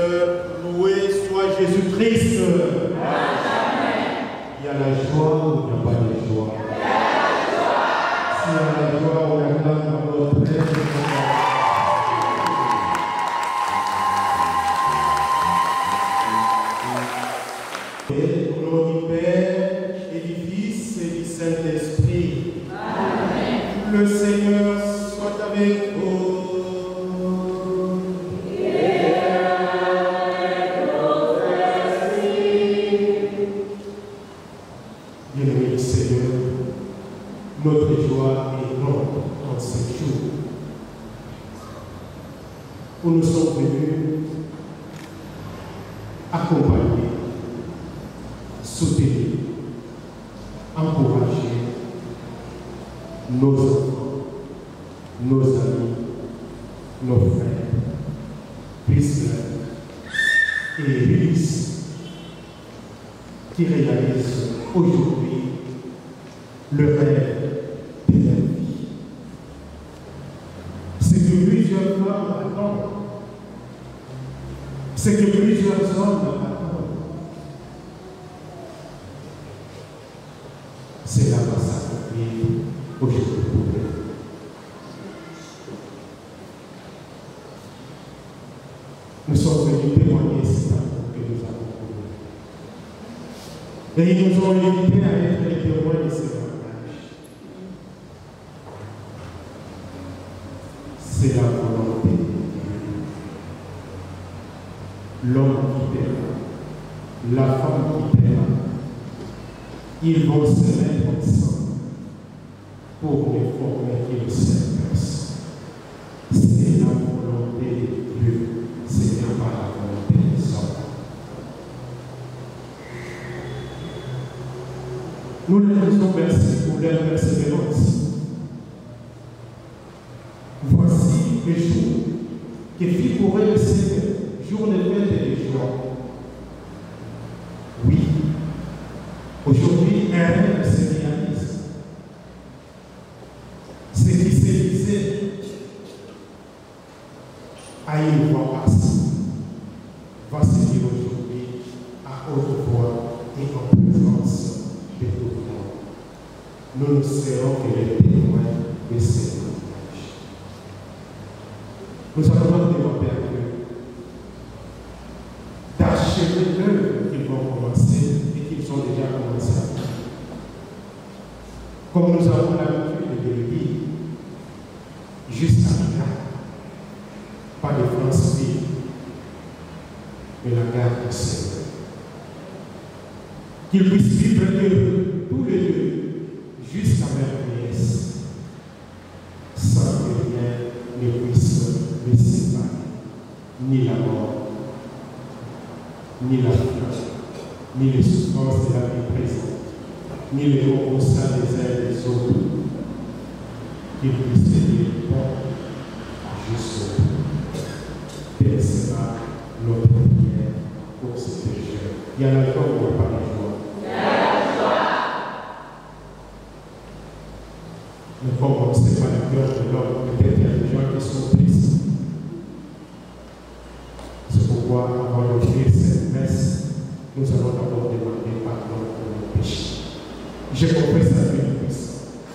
[SPEAKER 13] loué soit Jésus-Christ. Il y a la joie ou il n'y a pas de joie? S'il y a la joie, on acclame notre Père. Au nom du Père et du Fils et du Saint-Esprit. Amen. Le Seigneur soit avec vous. Bien-aimé du Seigneur, notre joie est grande en ce jour où nous sommes venus accompagner, soutenir, encourager nos enfants, nos amis, nos frères, Priscilla et Ulysse, qui réalisent aujourd'hui le rêve de la vie. C'est que plusieurs femmes attendent, c'est que plusieurs hommes attendent. C'est la massacre aujourd'hui pour eux. Nous sommes venus témoigner cet amour que nous avons pour eux. Et ils nous ont invités à être les témoins de ce mariage. C'est la volonté de Dieu. L'homme qui paiera, la femme qui paiera, ils vont se mettre ensemble pour ne former qu'une seule personne. C'est la volonté de Dieu, ce n'est pas la volonté des hommes. Nous leur disons merci pour leur persévérance. Voici le jour qui fit pour eux le Seigneur, jour de fête et de joie. Oui, aujourd'hui, un rêve se réalise. Ce qui se disait à une voix basse va se dire aujourd'hui à haute voix et en présence de tout le monde. Nous ne serons que les témoins de ce mariage. Nous allons demander à Dieu d'achever l'œuvre qu'ils vont commencer et qu'ils ont déjà commencé à faire. Comme nous avons l'habitude de le dire, jusqu'à là, pas de France vive, mais la garde du Seigneur. Qu'ils puissent vivre heureux tous les deux jusqu'à leur vieillesse, sans que rien ne puisse les séparer, ni la mort, ni la fleur, ni les souffrances de la vie présente, ni les mots au sein des uns et des autres, qu'ils puissent tenir bon jusqu'au bout. Telle sera notre prière pour ces pécheurs. Il y a la joie ou il n'y a pas la joie? Il y a la joie. Mais comme ce n'est pas le cœur de l'homme, peut-être il y a des gens qui sont tristes. C'est pourquoi, avant d'offrir cette messe, nous allons d'abord demander pardon pour nos péchés. Je confesse à Dieu le puissant.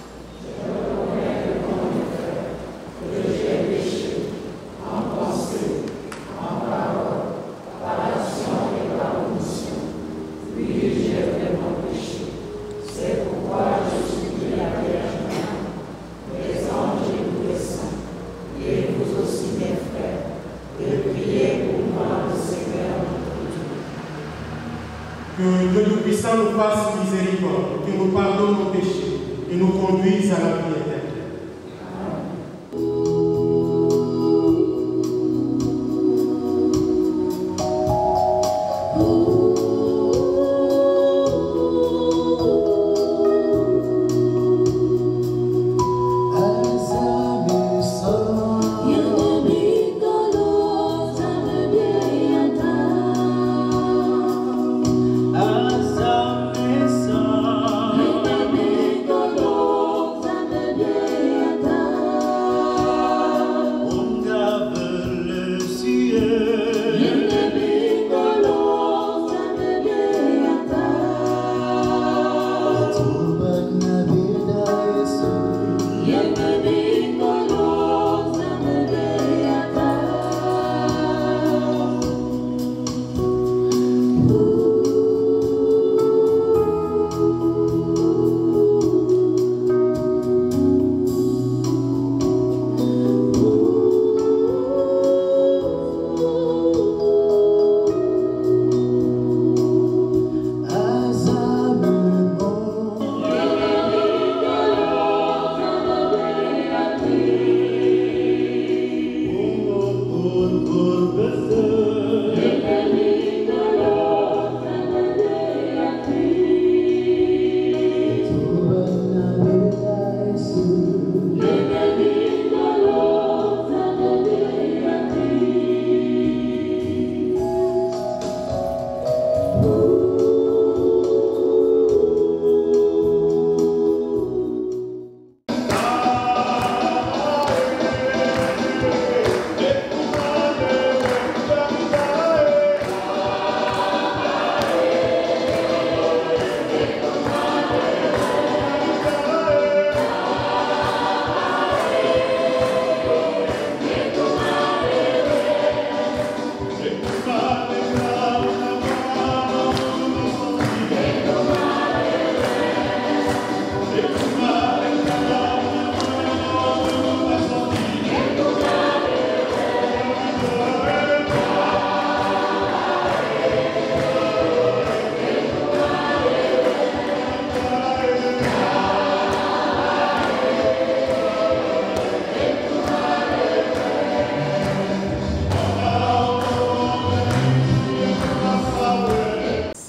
[SPEAKER 13] Que Dieu Tout-Puissant nous fasse miséricorde, qu'il nous pardonne nos péchés et nous conduise à la vie éternelle.
[SPEAKER 2] Yeah.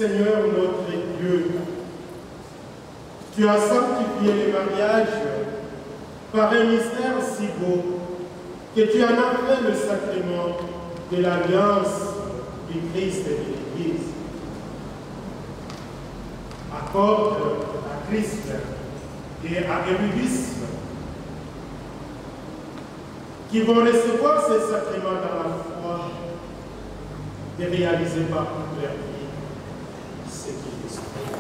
[SPEAKER 13] Seigneur notre Dieu, tu as sanctifié le mariage par un mystère si beau que tu en as fait le sacrement de l'alliance du Christ et de l'Église. Accorde à Christ et à Eurydice qui vont recevoir ces sacrements dans la foi et réaliser par toute leur vie ce qu'ils espèrent.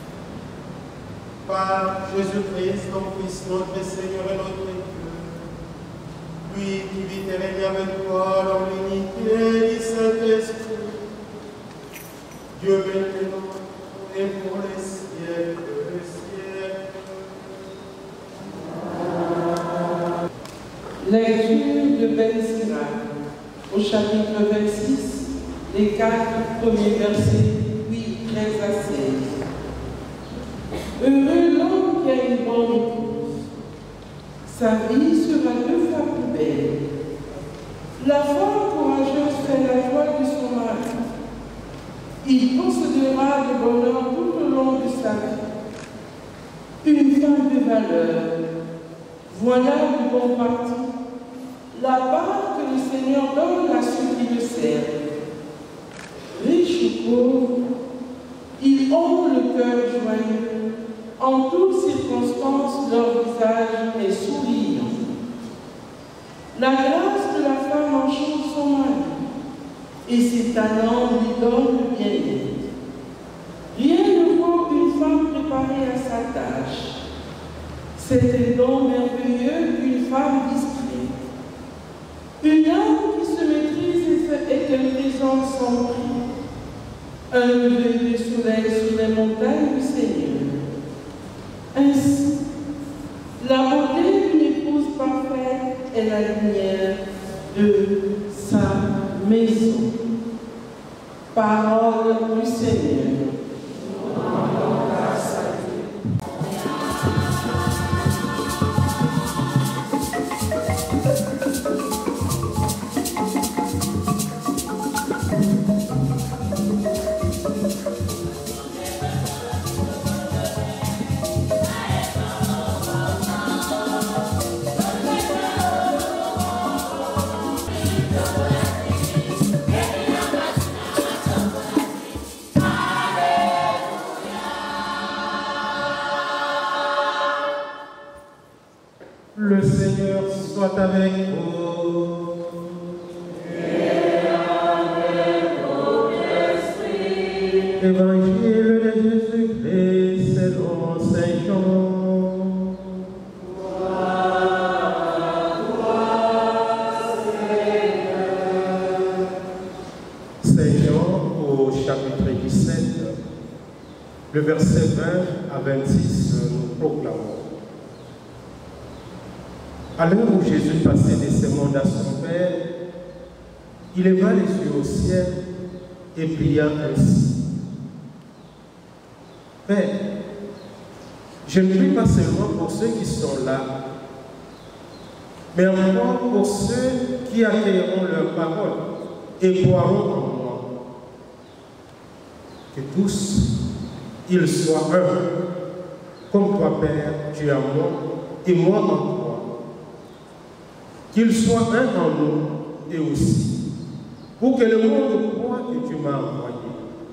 [SPEAKER 13] Par Jésus-Christ, ton Fils, notre Seigneur et notre Dieu, lui qui vit et règne avec toi dans l'unité du Saint-Esprit, Dieu maintenant et pour les siècles des siècles.
[SPEAKER 14] Lecture de Ben Sirach, au chapitre 26, les 4 premiers versets, puis 13 à 16. Heureux l'homme qui a une bonne épouse, sa vie sera 2 fois plus belle. La femme courageuse fait la joie de son mari. Il possédera le bonheur tout au long de sa vie. Une femme de valeur, voilà du bon parti, la part que le Seigneur donne à ceux qui le servent. Riche ou pauvre, ils ont le cœur joyeux. En toutes circonstances, leur visage est souriant. La grâce de la femme enchante son mari, et ses talents lui donnent le bien-être. Rien ne vaut une femme préparée à sa tâche. C'est un don merveilleux qu'une femme discrète. Une âme qui se maîtrise est un trésor sans prix. Un lever de soleil sur les montagnes du Seigneur. Ainsi, la beauté d'une épouse parfaite est la lumière de sa maison. Parole du Seigneur.
[SPEAKER 13] Le Seigneur soit avec vous. Et avec votre esprit. Évangile de Jésus-Christ selon Saint Jean. Saint Jean au chapitre 17, le verset 20 à 26, nous proclamons. À l'heure où Jésus passait de ce monde à son Père, il leva les yeux au ciel et pria ainsi. Père, je ne prie pas seulement pour ceux qui sont là, mais encore pour ceux qui accueilleront leur parole et croiront en moi. Que tous, ils soient un, comme toi, Père, tu es en moi et moi en toi. Qu'ils soient un en nous et aussi, pour que le monde croie que tu m'as envoyé.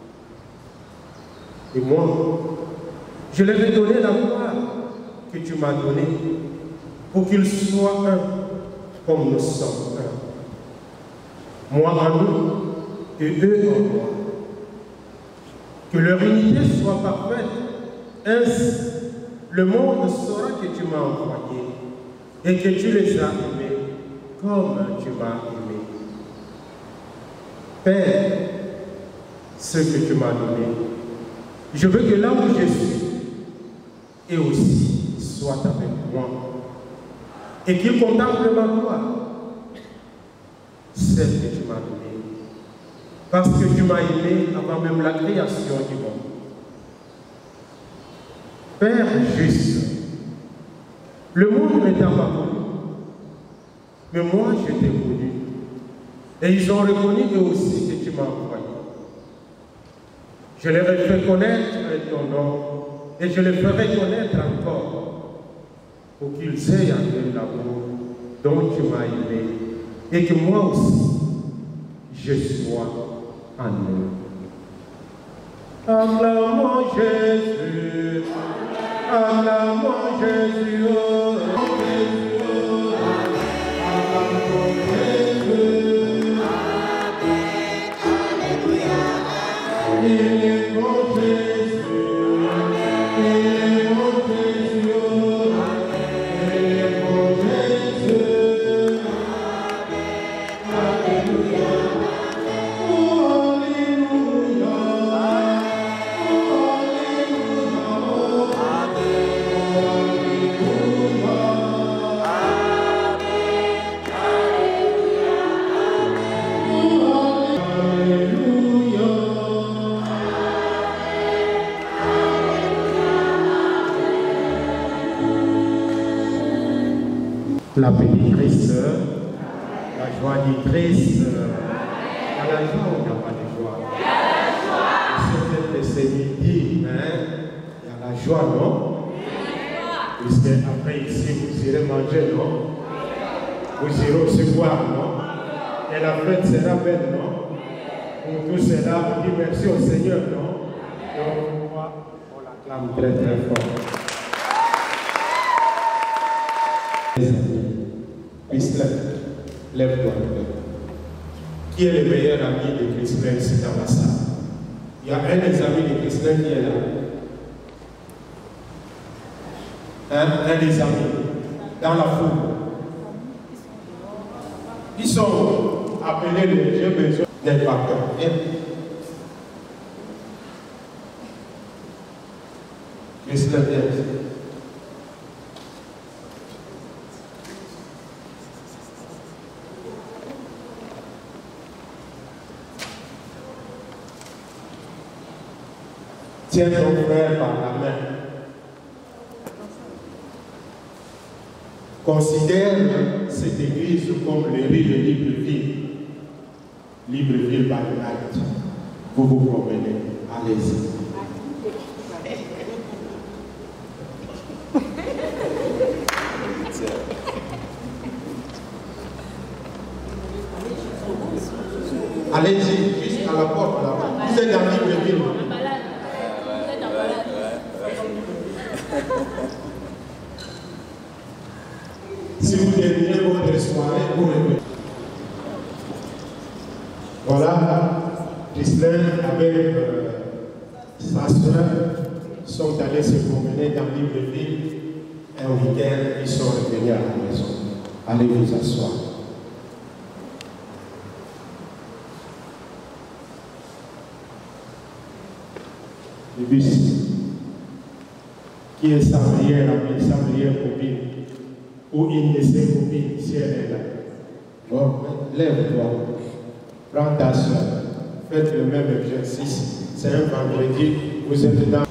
[SPEAKER 13] Et moi, je leur ai donné la gloire que tu m'as donnée, pour qu'ils soient un, comme nous sommes un. Moi en nous et eux en moi. Que leur unité soit parfaite, ainsi le monde saura que tu m'as envoyé et que tu les as aimés comme tu m'as aimé. Père, ce que tu m'as donné, je veux que là où je suis, et aussi soit avec moi, et qu'il contemple ma gloire, celle que tu m'as donnée, parce que tu m'as aimé avant même la création du monde. Père juste, le monde ne t'a pas connu, mais moi je t'ai connu. Et ils ont reconnu eux aussi que tu m'as envoyé. Je leur ai fait connaître ton nom et je les ferai connaître encore pour qu'ils aient en eux l'amour dont tu m'as aimé et que moi aussi je sois en eux. Acclamons Jésus, acclamons Jésus, oh Jésus, oh, acclamons Jésus. Il est bon Jésus, il est bon Jésus, oh, il est bon Jésus. Alléluia, oh, alléluia. La bénédiction, la joie-nitrice, il y a la joie ou il n'y a pas de joie? C'est peut-être ce midi, hein? Il y a la joie, non? Puisque après ici, vous irez manger, non? Vous irez recevoir, non? Et la fête sera belle, non? Pour tout cela, on dit merci au Seigneur, non? Et on l'acclame très très fort. Christelle, lève-toi. Qui est le meilleur ami de Christelle ici dans la salle? Il y a un des amis de Christelle qui est là. Un des amis, dans la foule. Ils sont appelés les j'ai besoin d'un facteur. Christelle, viens. Tiens ton frère par la main. Considère cette église comme le riz de Libreville. Libreville by night. Vous vous promenez. Allez-y. Allez-y, juste à la porte là. Vous êtes dans Libreville. Si vous terminez votre soirée, vous revenez. Voilà, Christelle avec sa soeur sont allés se promener dans Libreville. Un week-end, ils sont revenus à la maison. Allez vous asseoir. Le bus, qui est sa meilleure amie, sa meilleure copine, ou une de ses copines, si elle est là. Bon, lève-toi, prends ta soeur, faites le même exercice. C'est un vendredi, vous êtes dans.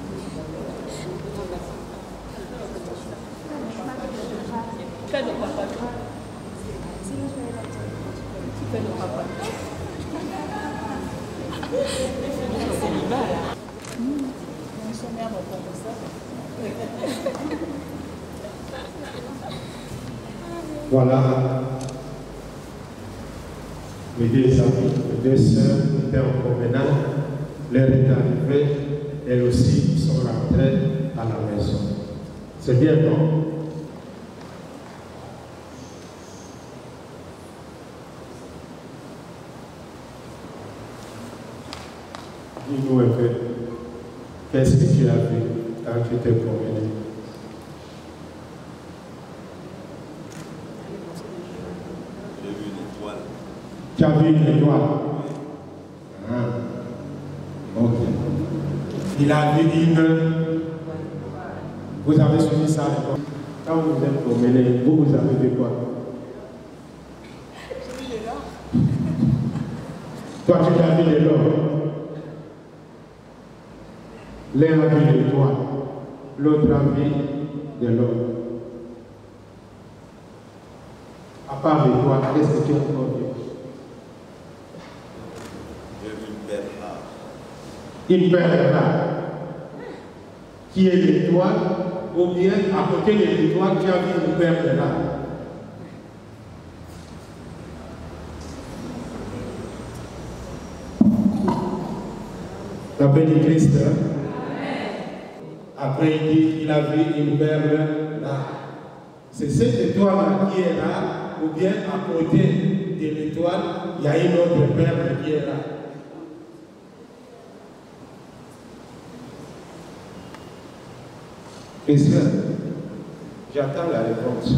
[SPEAKER 13] Voilà, mes deux amis, mes deux sœurs étaient en promenade, l'heure est arrivée, elles aussi sont rentrées à la maison. C'est bien, non? Dis-nous un peu, qu'est-ce que tu as vu quand tu t'es promené? Tu as vu une étoile? Ah. Ok. Il a vu une. Vous avez suivi ça? Quand vous êtes promené, vous avez vu quoi? J'ai vu de l'or. Toi, tu as vu de l'or. L'un a vu l'étoile, l'autre a vu de l'or. À part l'étoile, qu'est-ce que tu as encore vu? une perle rare, qui est l'étoile, ou bien à côté de l'étoile, tu as vu une perle rare. La paix du Christ. Après, il dit qu'il a vu une perle rare. C'est cette étoile qui est rare, ou bien à côté de l'étoile, il y a une autre perle qui est rare. Christian, j'attends la réponse.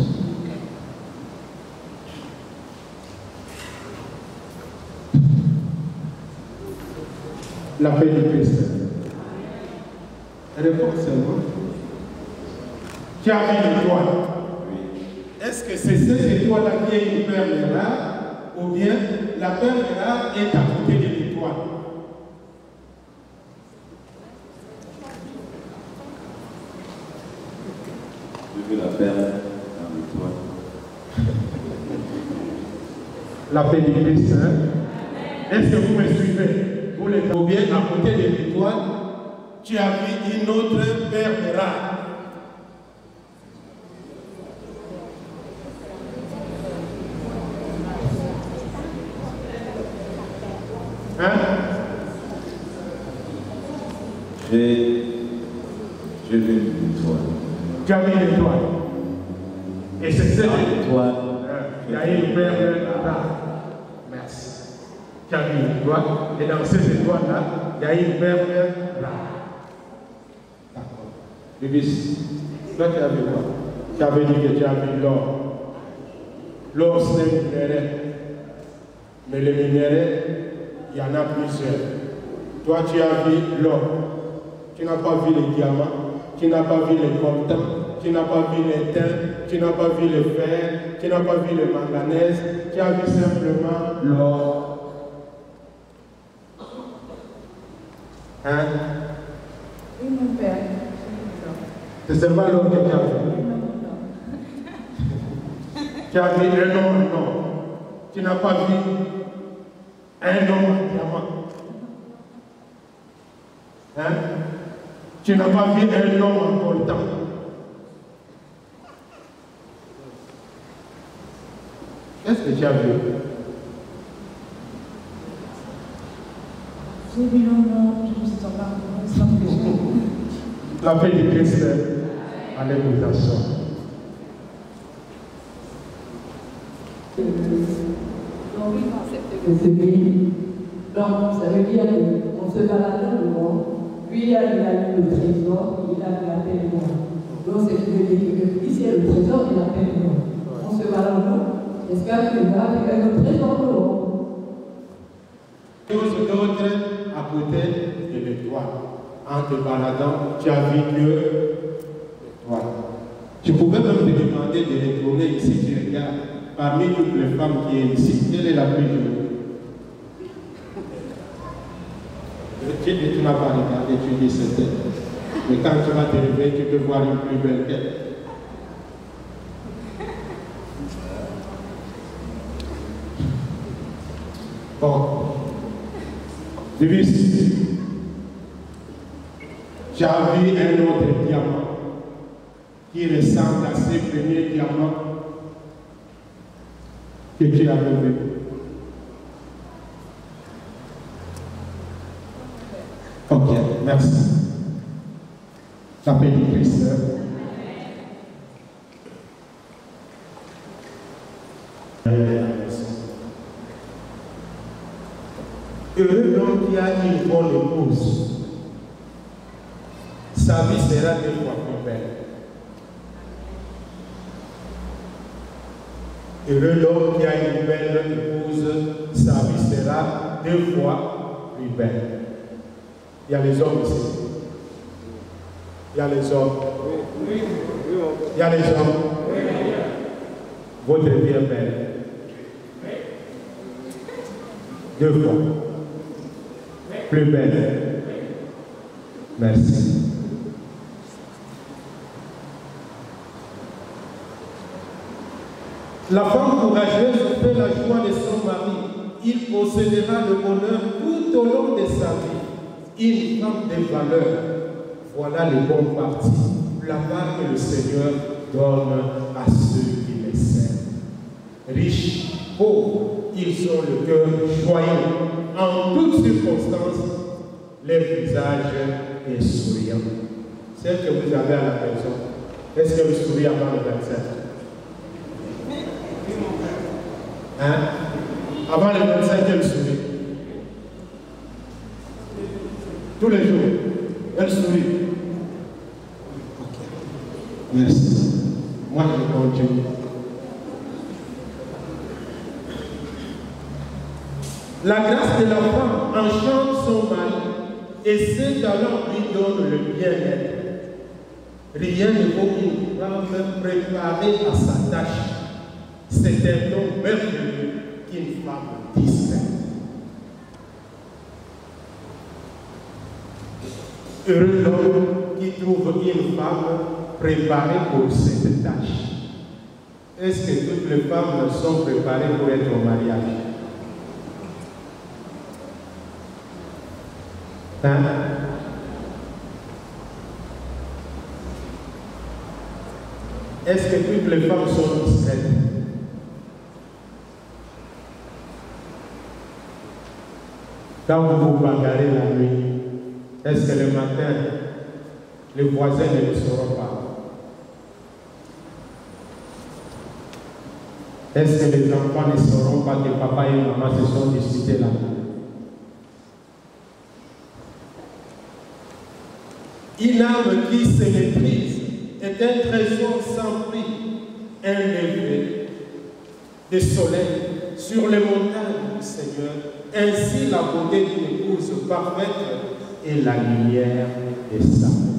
[SPEAKER 13] La paix du Christ. Réponse seulement. Tu as vu l'étoile. Est-ce que c'est cette étoile-là qui est une perle rare, ou bien la perle rare est à côté de l'étoile?
[SPEAKER 10] J'ai vu la perle dans l'étoile.
[SPEAKER 13] La paix du Christ, hein? Est-ce que vous me suivez? Vous les ou bien à côté de l'étoile, tu as vu une autre perle rare. Hein?
[SPEAKER 10] J'ai vu l'étoile.
[SPEAKER 13] Tu as vu l'étoile. Et c'est cette
[SPEAKER 10] étoile.
[SPEAKER 13] Il y a une perle rare. Merci. Tu as vu l'étoile. Et dans cette étoile-là, il y a une perle rare. D'accord. Bébis, toi tu as vu quoi? Tu avais dit que tu as vu l'or. L'or, c'est un minerai. Mais le minerai, il y en a plusieurs. Toi, tu as vu l'or. Tu n'as pas vu les diamants. Tu n'as pas vu les coltan. Tu n'as pas vu les tin. Tu n'as pas vu le fer. Tu n'as pas vu le manganèse. Tu as vu simplement l'or. Hein?
[SPEAKER 11] Oui, mon père.
[SPEAKER 13] C'est seulement l'or que tu as vu. Tu as vu un homme, non. Tu n'as pas vu un homme en diamant. Hein? Tu n'as pas vu un homme en coltan. Qu'est-ce que tu as vu?
[SPEAKER 11] J'ai vu l'homme, je me suis sorti.
[SPEAKER 13] La paix du Christ. Alléluia.
[SPEAKER 15] Donc, ça veut dire qu'on se balade dans le monde. Lui, il a eu le trésor, il a eu la paix du monde. Donc, c'est ce qui veut dire que ici, il y a le trésor et la paix du monde. On se balade dans le monde. J'espère qu'il va avec le trésor de l'homme.
[SPEAKER 13] Chose d'autre à côté de l'étoile. En te baladant, tu as vu que l'étoile. Tu pouvais même te demander de retourner ici, tu regardes. Parmi toutes les femmes qui sont ici, quelle est la plus jolie? Tu n'as pas regardé, tu dis c'est elle. Mais quand tu vas te lever, tu peux voir une plus belle qu'elle. Bon. Divis. Tu as vu un autre diamant qui ressemble à ces premiers diamants que tu as vu. Ok, merci. La paix du Christ. Heureux l'homme qui a une bonne épouse. Sa vie sera 2 fois plus belle. Heureux l'homme qui a une belle épouse. Sa vie sera 2 fois plus belle. Il y a les hommes ici. Il y a les hommes. Il y a les hommes. Votre vie est belle. 2 fois. Plus belle. Merci. La femme courageuse fait la joie de son mari. Il possédera le bonheur tout au long de sa vie. une femme de valeur. Voilà les bonnes parties, la part que le Seigneur donne à ceux qui les servent. Riches, pauvres, ils ont le cœur joyeux. En toutes circonstances, leur visage est souriant. Celle que vous avez à la maison, est-ce que vous souriez avant le 27? Hein? Avant le 25, elle sourit. Tous les jours, elle sourit. Ok. Merci. Moi, je continue. La grâce de la femme enchante son mari et ses talents lui donnent le bien-être. Rien ne vaut une femme préparée à sa tâche. C'est un homme merveilleux qu'une femme discrète. Heureux l'homme qui trouve une femme préparée pour cette tâche. Est-ce que toutes les femmes sont préparées pour être au mariage? Hein? Est-ce que toutes les femmes sont discrètes? Quand vous vous bagarrez la nuit, est-ce que le matin, les voisins ne le sauront pas? Est-ce que les enfants ne sauront pas que papa et maman se sont disputés la nuit? Une âme qui se maîtrise est un trésor sans prix, un lever de soleil sur les montagnes du Seigneur. Ainsi la beauté d'une épouse parfaite est la lumière de sa maison.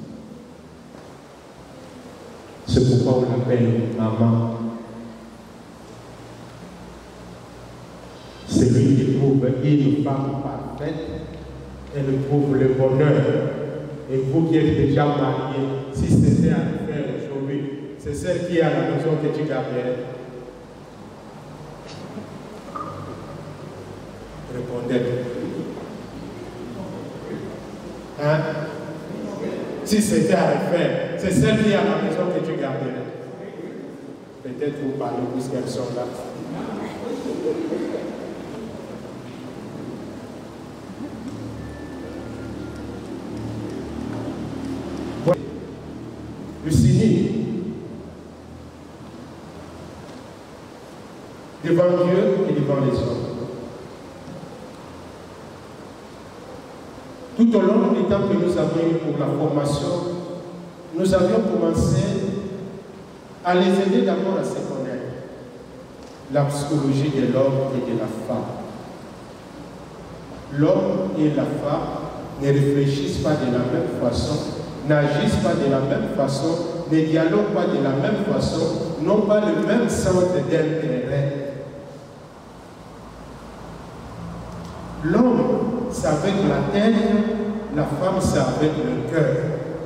[SPEAKER 13] C'est pourquoi on l'appelle maman. Celui qui trouve une femme parfaite, elle trouve le bonheur. Et vous qui êtes déjà mariés, si c'était à le faire aujourd'hui, c'est celle qui est à la maison que tu garderais. Répondez. Hein? Si c'était à le faire, c'est celle qui est à la maison que tu garderais. Peut-être vous parlez puisqu'elles sont là. Lucie, devant Dieu et devant les hommes. Tout au long du temps que nous avons eu pour la formation, nous avions commencé à les aider d'abord à se connaître. La psychologie de l'homme et de la femme. L'homme et la femme ne réfléchissent pas de la même façon, n'agissent pas de la même façon, ne dialoguent pas de la même façon, n'ont pas le même centre d'intérêt. L'homme, c'est avec la tête, la femme, c'est avec le cœur.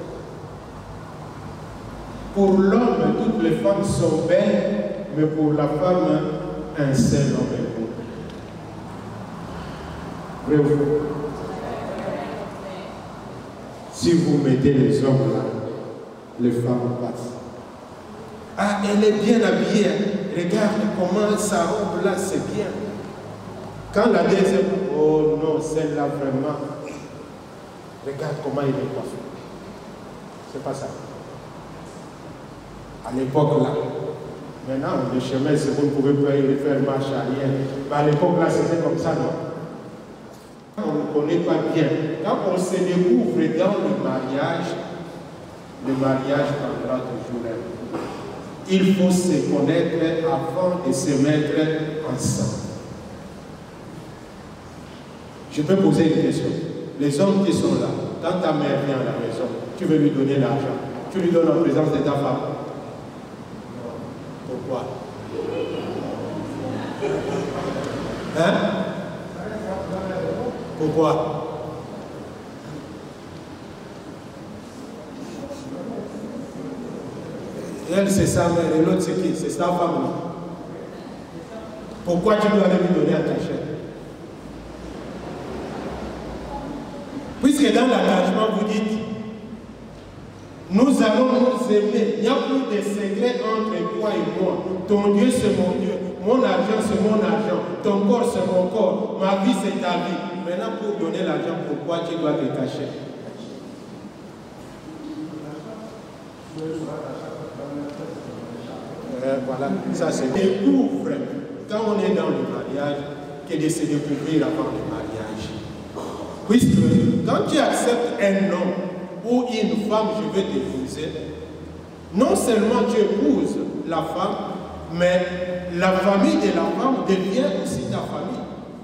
[SPEAKER 13] Pour l'homme, toutes les femmes sont belles, mais pour la femme, un seul homme est beau. Vrai ou faux? Si vous mettez les hommes là, les femmes passent. Ah, elle est bien habillée. Regarde comment sa robe là, c'est bien. Quand la deuxième, oh non, celle-là vraiment, regarde comment il est coiffé. C'est pas ça. À l'époque là, maintenant le chemin, c'est vous ne pouvez pas y faire marche arrière. Mais à l'époque là, c'était comme ça, non? On ne connaît pas bien. Quand on se découvre dans le mariage prendra toujours un coup. Il faut se connaître avant de se mettre ensemble. Je peux poser une question. Les hommes qui sont là, quand ta mère vient à la maison, tu veux lui donner l'argent. Tu lui donnes en présence de ta femme. Pourquoi? Hein? Pourquoi? Elle, c'est sa mère, et l'autre, c'est qui? C'est sa femme. Pourquoi tu dois lui donner à ta chair? Puisque dans l'engagement, vous dites, nous allons nous aimer. Il n'y a plus de secret entre toi et moi. Ton Dieu, c'est mon Dieu. Mon argent, c'est mon argent. Ton corps, c'est mon corps. Ma vie, c'est ta vie. Maintenant, pour donner l'argent, pourquoi tu dois te cacher? Voilà, ça c'est découvre quand on est dans le mariage que de se découvrir avant le mariage. Puisque quand tu acceptes un homme ou une femme, je vais t'épouser, non seulement tu épouses la femme, mais la famille de la femme devient aussi ta famille.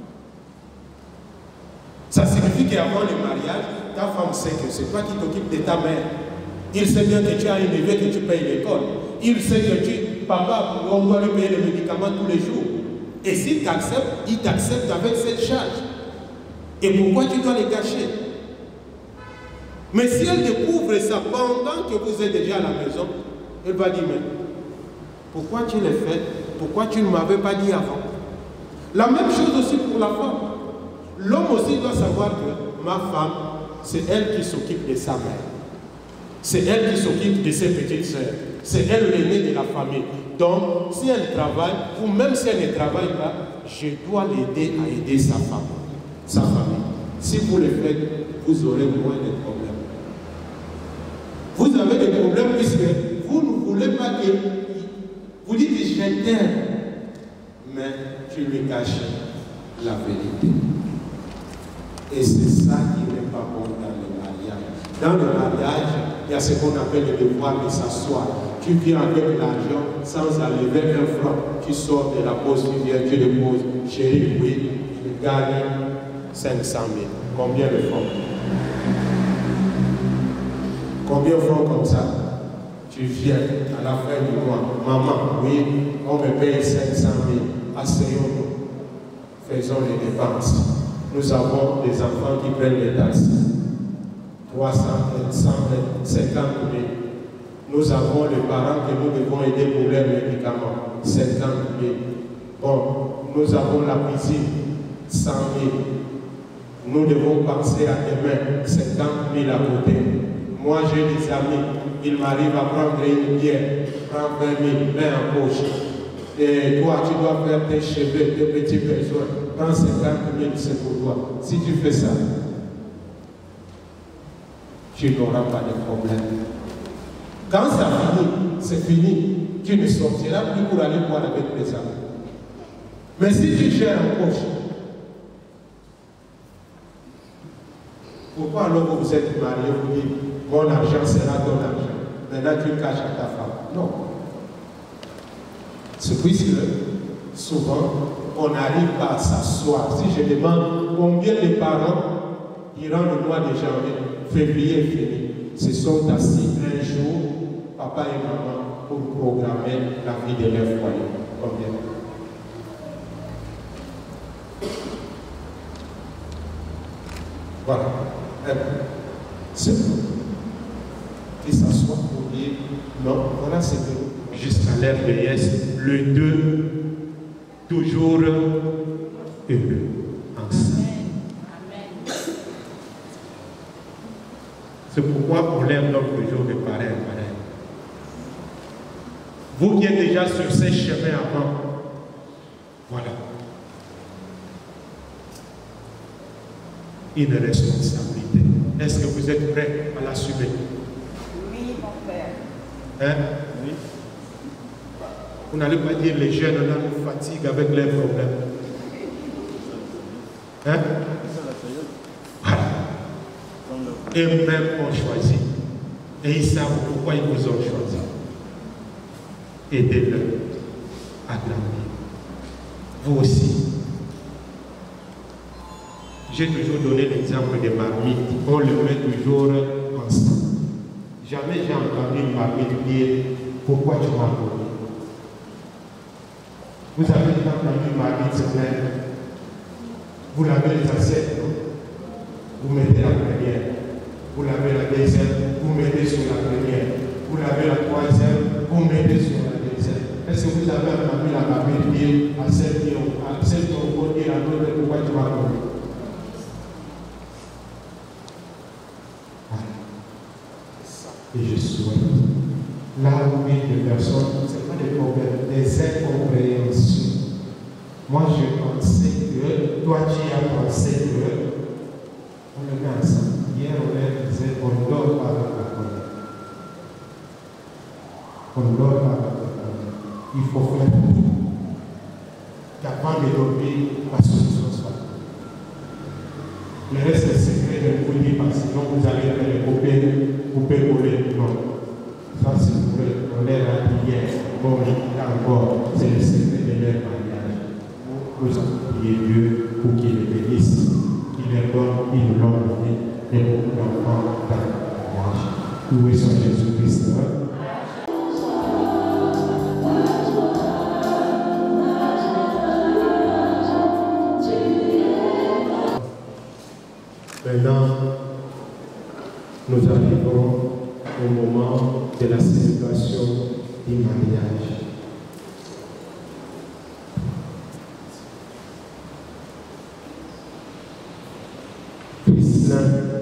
[SPEAKER 13] Ça signifie qu'avant le mariage, ta femme sait que c'est toi qui t'occupes de ta mère. Il sait bien que tu as une élève, que tu payes l'école. Il sait que papa, on doit lui payer les médicaments tous les jours. Et s'il t'accepte, il t'accepte avec cette charge. Et pourquoi tu dois les cacher? Mais si elle découvre ça pendant que vous êtes déjà à la maison, elle va dire, mais pourquoi tu l'as fait? Pourquoi tu ne m'avais pas dit avant? La même chose aussi pour la femme. L'homme aussi doit savoir que ma femme, c'est elle qui s'occupe de sa mère. C'est elle qui s'occupe de ses petites sœurs. C'est elle l'aînée de la famille. Donc, si elle travaille, ou même si elle ne travaille pas, je dois l'aider à aider sa femme, sa famille. Si vous le faites, vous aurez moins de problèmes. Vous avez des problèmes puisque vous ne voulez pas que... Vous dites que je t'aime, mais tu lui caches la vérité. Et c'est ça qui n'est pas bon dans le mariage. Dans le mariage, il y a ce qu'on appelle le devoir de s'asseoir. Tu viens avec l'argent sans enlever un franc. Tu sors de la pause, tu viens, tu déposes. Chérie, oui, je gagne 500 000. Combien de francs? Combien de francs comme ça? Tu viens à la fin du mois. Maman, oui, on me paye 500 000. Asseyons-nous. Faisons les dépenses. Nous avons des enfants qui prennent les taxes. 300 000, 150 000. Nous avons les parents que nous devons aider pour leurs médicaments. 50 000. Bon, nous avons la cuisine. 100 000. Nous devons penser à demain. 50 000 à côté. Moi, j'ai des amis. Il m'arrive à prendre une bière. Prends 20 000, mets en poche. Et toi, tu dois faire tes cheveux, tes petits besoins. Prends 50 000, c'est pour toi. Si tu fais ça, tu n'auras pas de problème. Quand ça finit, c'est fini. Tu ne sortiras plus pour aller boire avec les amis. Mais si tu gères en poche, pourquoi alors vous êtes marié, vous dites, mon argent sera ton argent. Maintenant tu le caches à ta femme. Non. C'est puisque souvent, on n'arrive pas à s'asseoir. Si je demande combien de parents, durant le mois de janvier, février est fini, se sont assis un jour, papa et maman, pour programmer la vie de leur foyer. Combien? Voilà. C'est tout. Ils s'assoient pour dire, non, voilà c'est tout. Jusqu'à leur vieillesse, le deux, toujours heureux ensemble. C'est pourquoi on leur donne toujours de pareil à pareil. Vous qui êtes déjà sur ces chemins avant, voilà. Une responsabilité. Est-ce que vous êtes prêts à l'assumer?
[SPEAKER 16] Oui, mon père.
[SPEAKER 13] Hein? Oui. Vous n'allez pas dire les jeunes là nous fatiguent avec leurs problèmes. Hein? Voilà. Et même ont choisi. Et ils savent pourquoi ils vous ont choisi. Aidez-le à grandir. Vous aussi. J'ai toujours donné l'exemple des marmites. On le met toujours ensemble. Jamais j'ai entendu une marmite dire pourquoi tu m'as donné. Vous avez entendu une marmite se plaindre. Vous lavez les assiettes, non? Vous mettez la première. Vous lavez la deuxième, vous mettez sur la première. Vous lavez la troisième, vous mettez sur la deuxième. Est-ce que vous avez entendu la marmite dire à celle qui ont dire à l'autre pourquoi tu m'as donné? Et je souhaite l'armée de personnes, ce n'est pas des problèmes, des incompréhensions. Moi, je pensais que, toi, tu as pensé que, on le met ensemble. Hier, on disait, on dort pas avec la colère. On dort pas avec la colère. Il faut faire tout. Qu'avant de dormir, la solution soit. Le reste, c'est secret, je ne vous dis pas, sinon vous allez faire les couper coller. Non. Ça, c'est vrai. On l'a dit hier. Bon, là encore, c'est le secret de leur mariage. Nous avons prié Dieu pour qu'il les bénisse, qu'il les donne une longue vie et beaucoup d'enfants dans le mariage. Loué soit Jésus-Christ. Maintenant, nous arrivons au moment de la célébration du mariage. Christin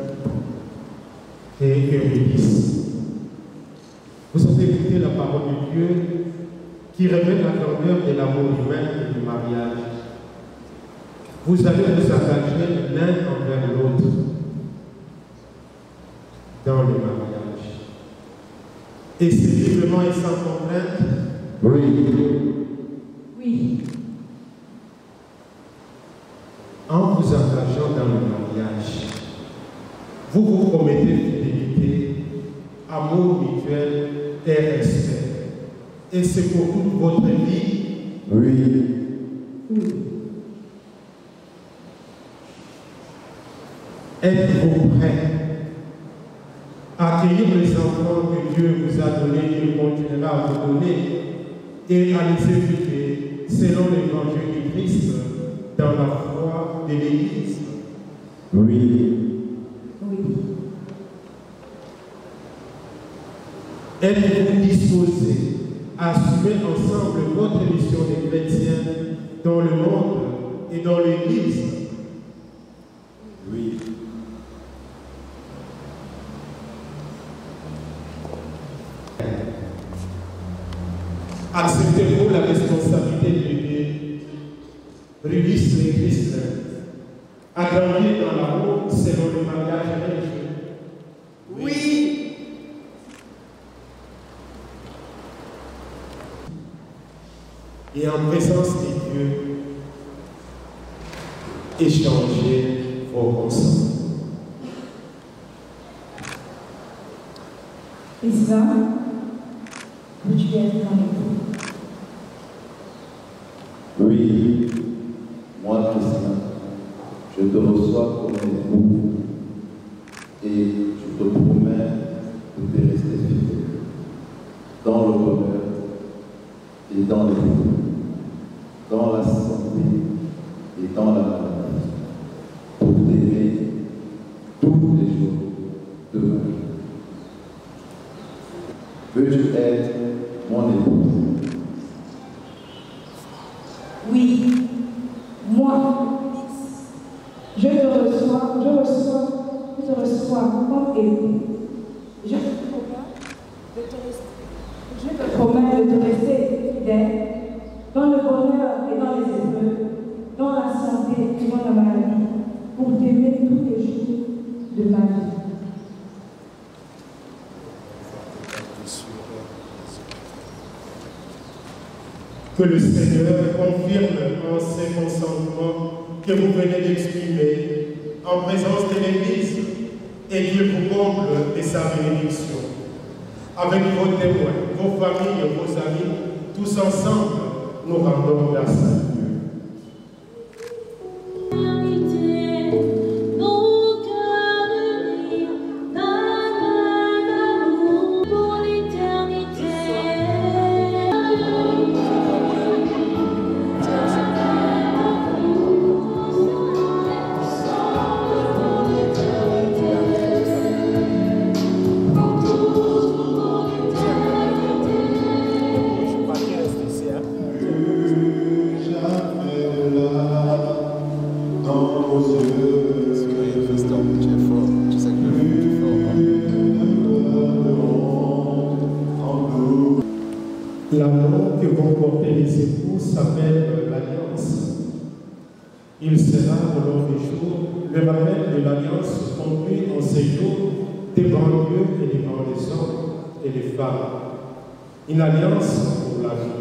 [SPEAKER 13] et Eurydice, vous avez écouté la parole de Dieu qui révèle la grandeur de l'amour humain et du mariage. Vous allez vous engager l'un envers l'autre dans le mariage. Et c'est librement et sans contrainte? Oui.
[SPEAKER 15] Oui.
[SPEAKER 13] En vous engageant dans le mariage, vous vous promettez fidélité, amour mutuel et respect. Et c'est pour toute votre vie? Oui. Êtes-vous prêts à accueillir les enfants que Dieu vous a donnés et continuera à vous donner et à les éduquer selon l'évangile du Christ dans la foi de l'Église? Oui.
[SPEAKER 15] Oui.
[SPEAKER 13] Êtes-vous disposés à assumer ensemble votre mission de chrétiens dans le monde et dans l'Église? Oui. Acceptez-vous la responsabilité d'aider Eurydice et Christ à grandir dans l'amour selon le mariage religieux? Oui. Et en présence de Dieu, échangez vos consentements.
[SPEAKER 11] Isa, veux-tu être mon époux?
[SPEAKER 10] Oui, moi, Christian, je te reçois comme époux et je te promets de te rester fidèle dans le bonheur et dans les douleurs, dans la santé et dans la maladie, pour t'aimer tous les jours de ma vie. Veux-tu être mon épouse?
[SPEAKER 11] Oui, moi, je te reçois comme époux. Je te promets de te rester fidèle dans le bonheur et dans les épreuves, dans la santé et dans la maladie, pour t'aimer tous les jours de ma vie.
[SPEAKER 13] Que le Seigneur confirme en ces consentements que vous venez d'exprimer en présence de l'Église et qu'il vous comble de sa bénédiction. Avec vos témoins, vos familles et vos amis, tous ensemble, nous rendons grâce à Dieu.
[SPEAKER 7] Je
[SPEAKER 13] des banlieues et des grands des hommes et des femmes. Une alliance pour la vie.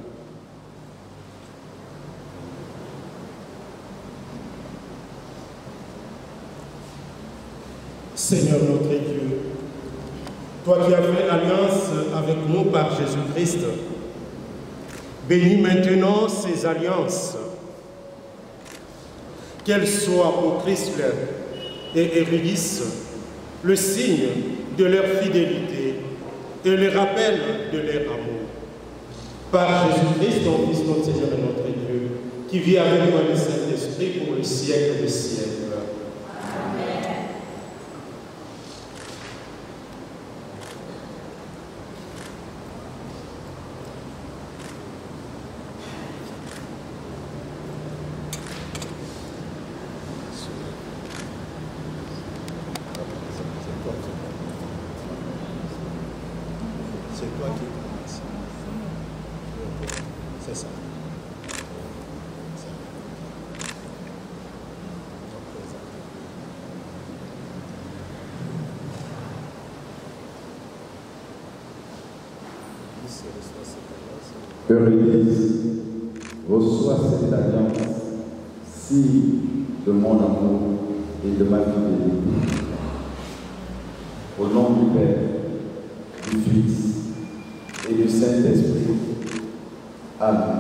[SPEAKER 13] Seigneur notre Dieu, toi qui as fait alliance avec nous par Jésus-Christ, bénis maintenant ces alliances, qu'elles soient pour Chrysler et Eurydice le signe de leur fidélité et le rappel de leur amour. Par Jésus-Christ, ton Fils, notre Seigneur et notre Dieu, qui vit avec toi le Saint-Esprit pour le siècle des siècles.
[SPEAKER 17] C'est toi qui commences. C'est ça.
[SPEAKER 18] Eurydice, reçois cette alliance, signe de mon amour et de ma fidélité. Au nom du Père, du Fils et du Saint-Esprit. Amen.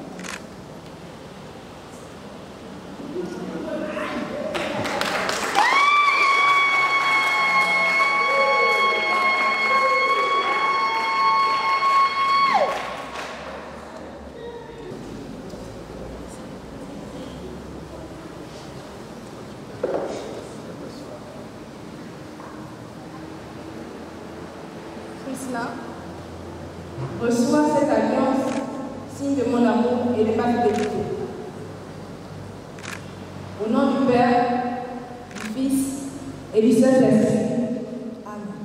[SPEAKER 3] Christ-là, reçois cette alliance, signe de mon amour et de ma fidélité. Au nom du Père, du Fils et du Saint-Esprit. Amen.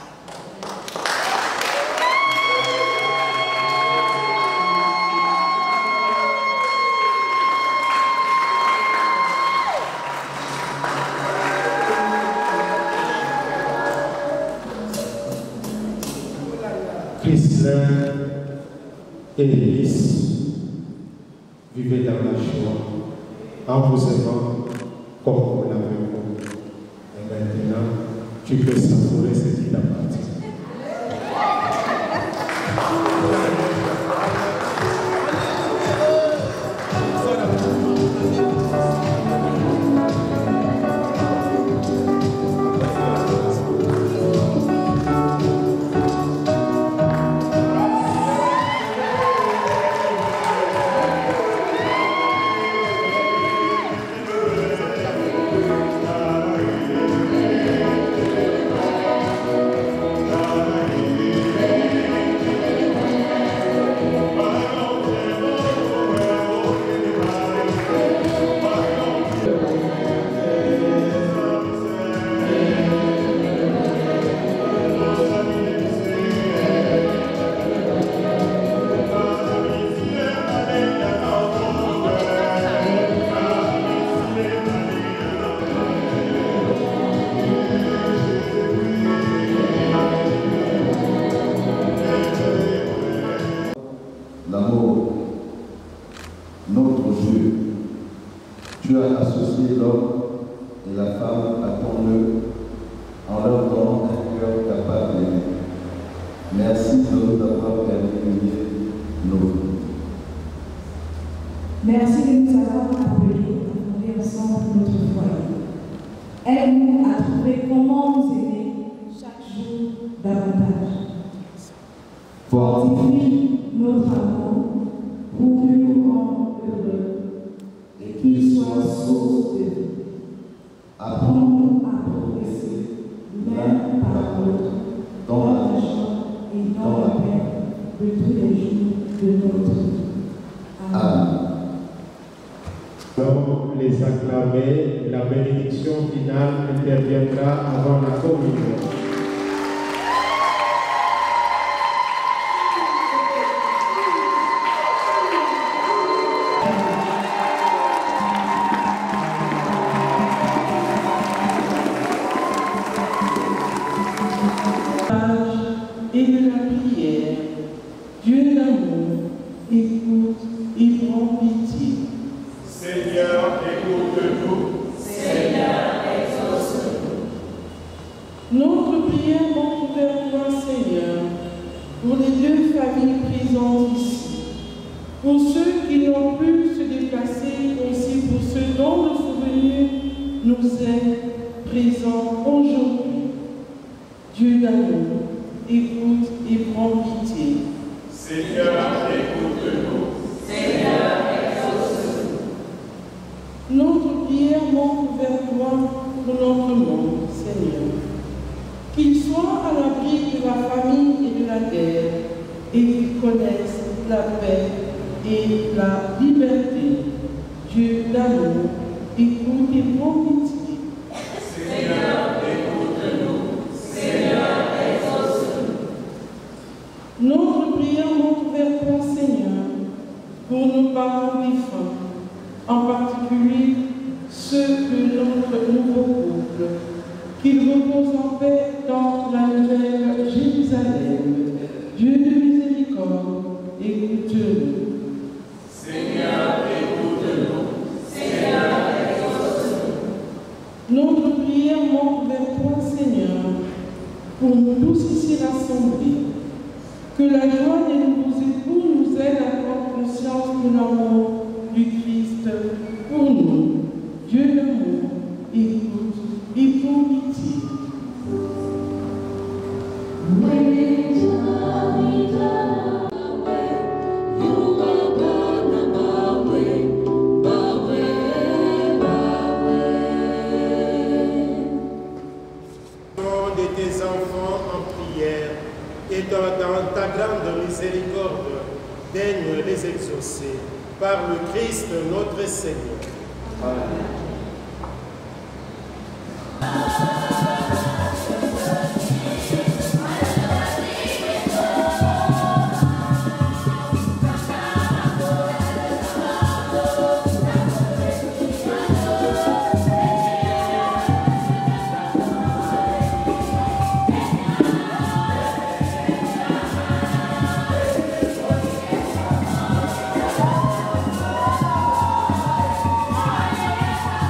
[SPEAKER 13] Chrysler et Eurydice vivaient dans la joie, en vous aimant comme vous l'avez promis. Et maintenant, tu peux savourer ce qui t'appartient.
[SPEAKER 18] L'amour, notre Dieu, tu as associé l'homme et la femme à ton nœud en leur donnant un cœur capable d'aimer. Merci de nous avoir permis d'unir nos vies.
[SPEAKER 11] Merci de nous avoir appelés à fonder ensemble notre foyer. Aide-nous à trouver comment nous aimer chaque jour davantage. Fortifie notre amour pour que nous nous rendre heureux et qu'il soit source de vie. Apprends-nous à progresser l'un par l'autre dans la joie et dans la paix de tous les jours de notre vie. Amen.
[SPEAKER 13] Alors, les acclamés, la bénédiction finale interviendra avant la communion.
[SPEAKER 14] et de la prière, Dieu d'amour, écoute et prends pitié.
[SPEAKER 13] Seigneur, écoute-nous.
[SPEAKER 14] Seigneur, exauce-nous. Notre prière monte vers toi, Seigneur, pour les deux familles présentes ici, pour ceux qui n'ont pu se déplacer, aussi pour ceux dont le souvenir nous est présent aujourd'hui. Dieu d'amour, écoute et prends pitié.
[SPEAKER 13] Seigneur, écoute-nous.
[SPEAKER 14] Seigneur, exauce-nous. Notre prière monte vers toi pour notre monde, Seigneur. Qu'il soit à l'abri de la famine et de la guerre, et qu'il connaisse la paix et la liberté. Dieu d'amour, écoute et prends pitié.
[SPEAKER 13] Seigneur, écoute-nous. Seigneur, exauce-nous.
[SPEAKER 14] Notre prière monte vers toi, Seigneur, pour nos parents défunts, en particulier ceux de notre nouveau couple, qu'ils reposent en paix dans la nouvelle Jérusalem. Dieu de miséricorde, écoute-nous.
[SPEAKER 13] Seigneur, écoute-nous. Seigneur, exauce-nous.
[SPEAKER 14] Notre prière monte vers toi, Seigneur, pour nous tous ici rassemblés. Que la joie des nouveaux époux nous aide à prendre conscience de l'amour du Christ pour nous. Dieu d'amour, écoute et prends pitié.
[SPEAKER 13] De tes enfants en prière et dans ta grande miséricorde, daigne les exaucer par le Christ notre Seigneur. Amen.
[SPEAKER 2] Bye.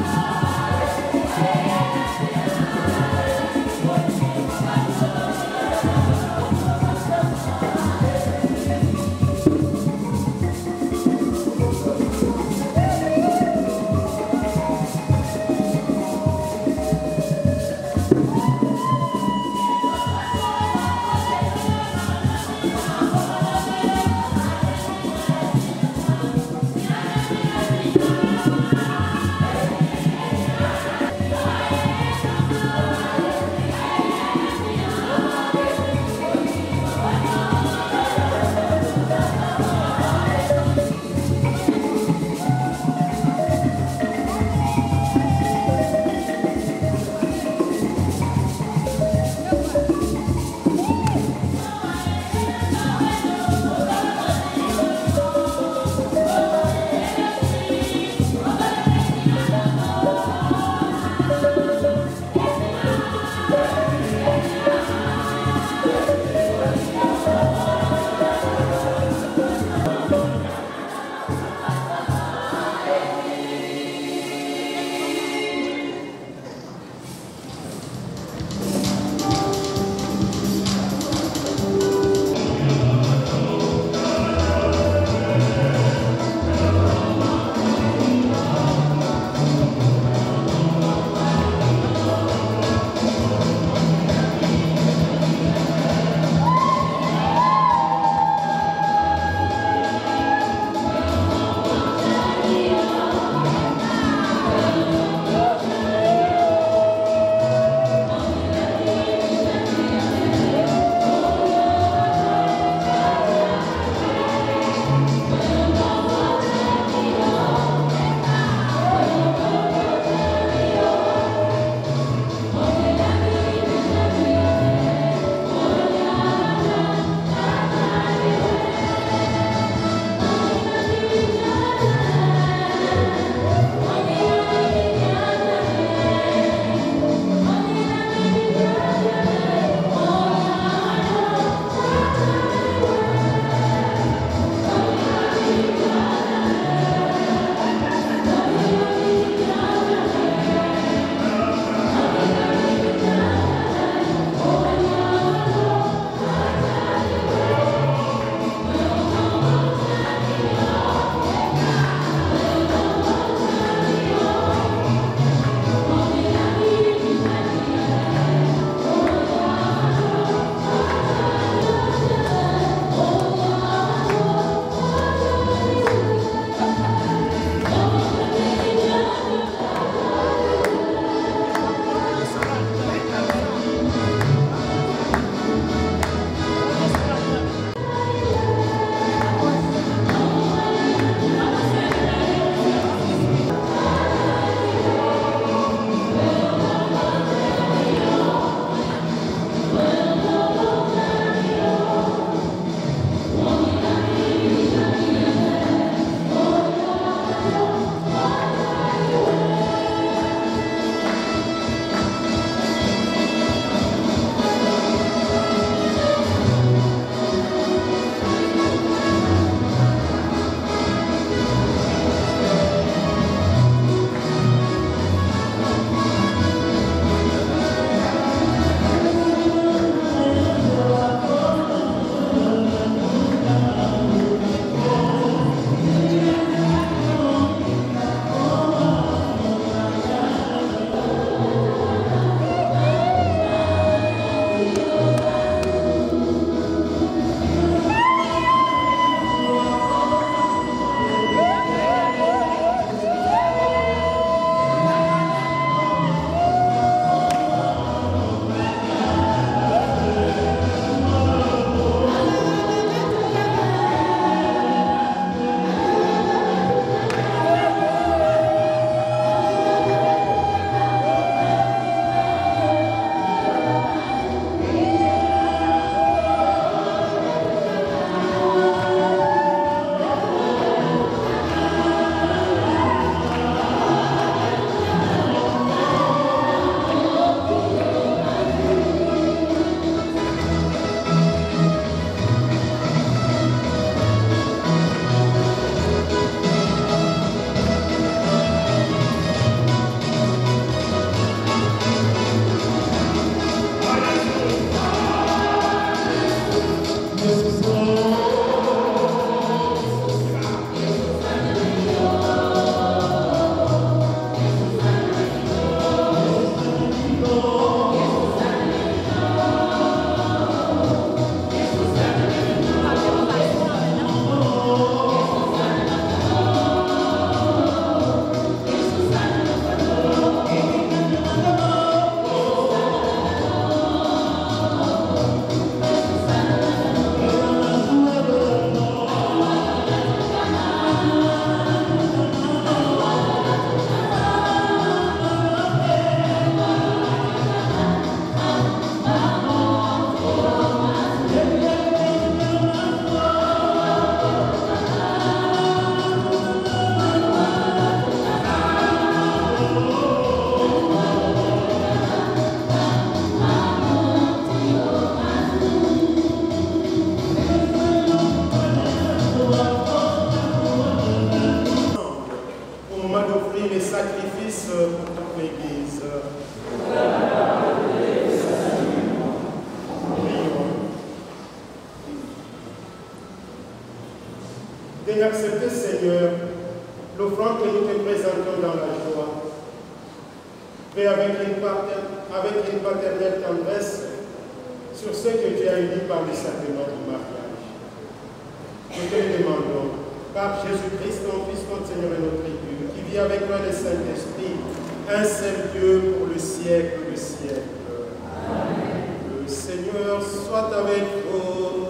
[SPEAKER 19] et accepter, Seigneur, l'offrande que nous te présentons dans la joie. Fais avec une paternelle tendresse sur ce que tu as uni par le sacrement du mariage. Nous te le demandons, par Jésus-Christ, ton Fils, notre Seigneur et notre Dieu, qui vit avec toi le Saint-Esprit, un seul Dieu pour le siècle des siècles. Amen. Le Seigneur soit avec vous.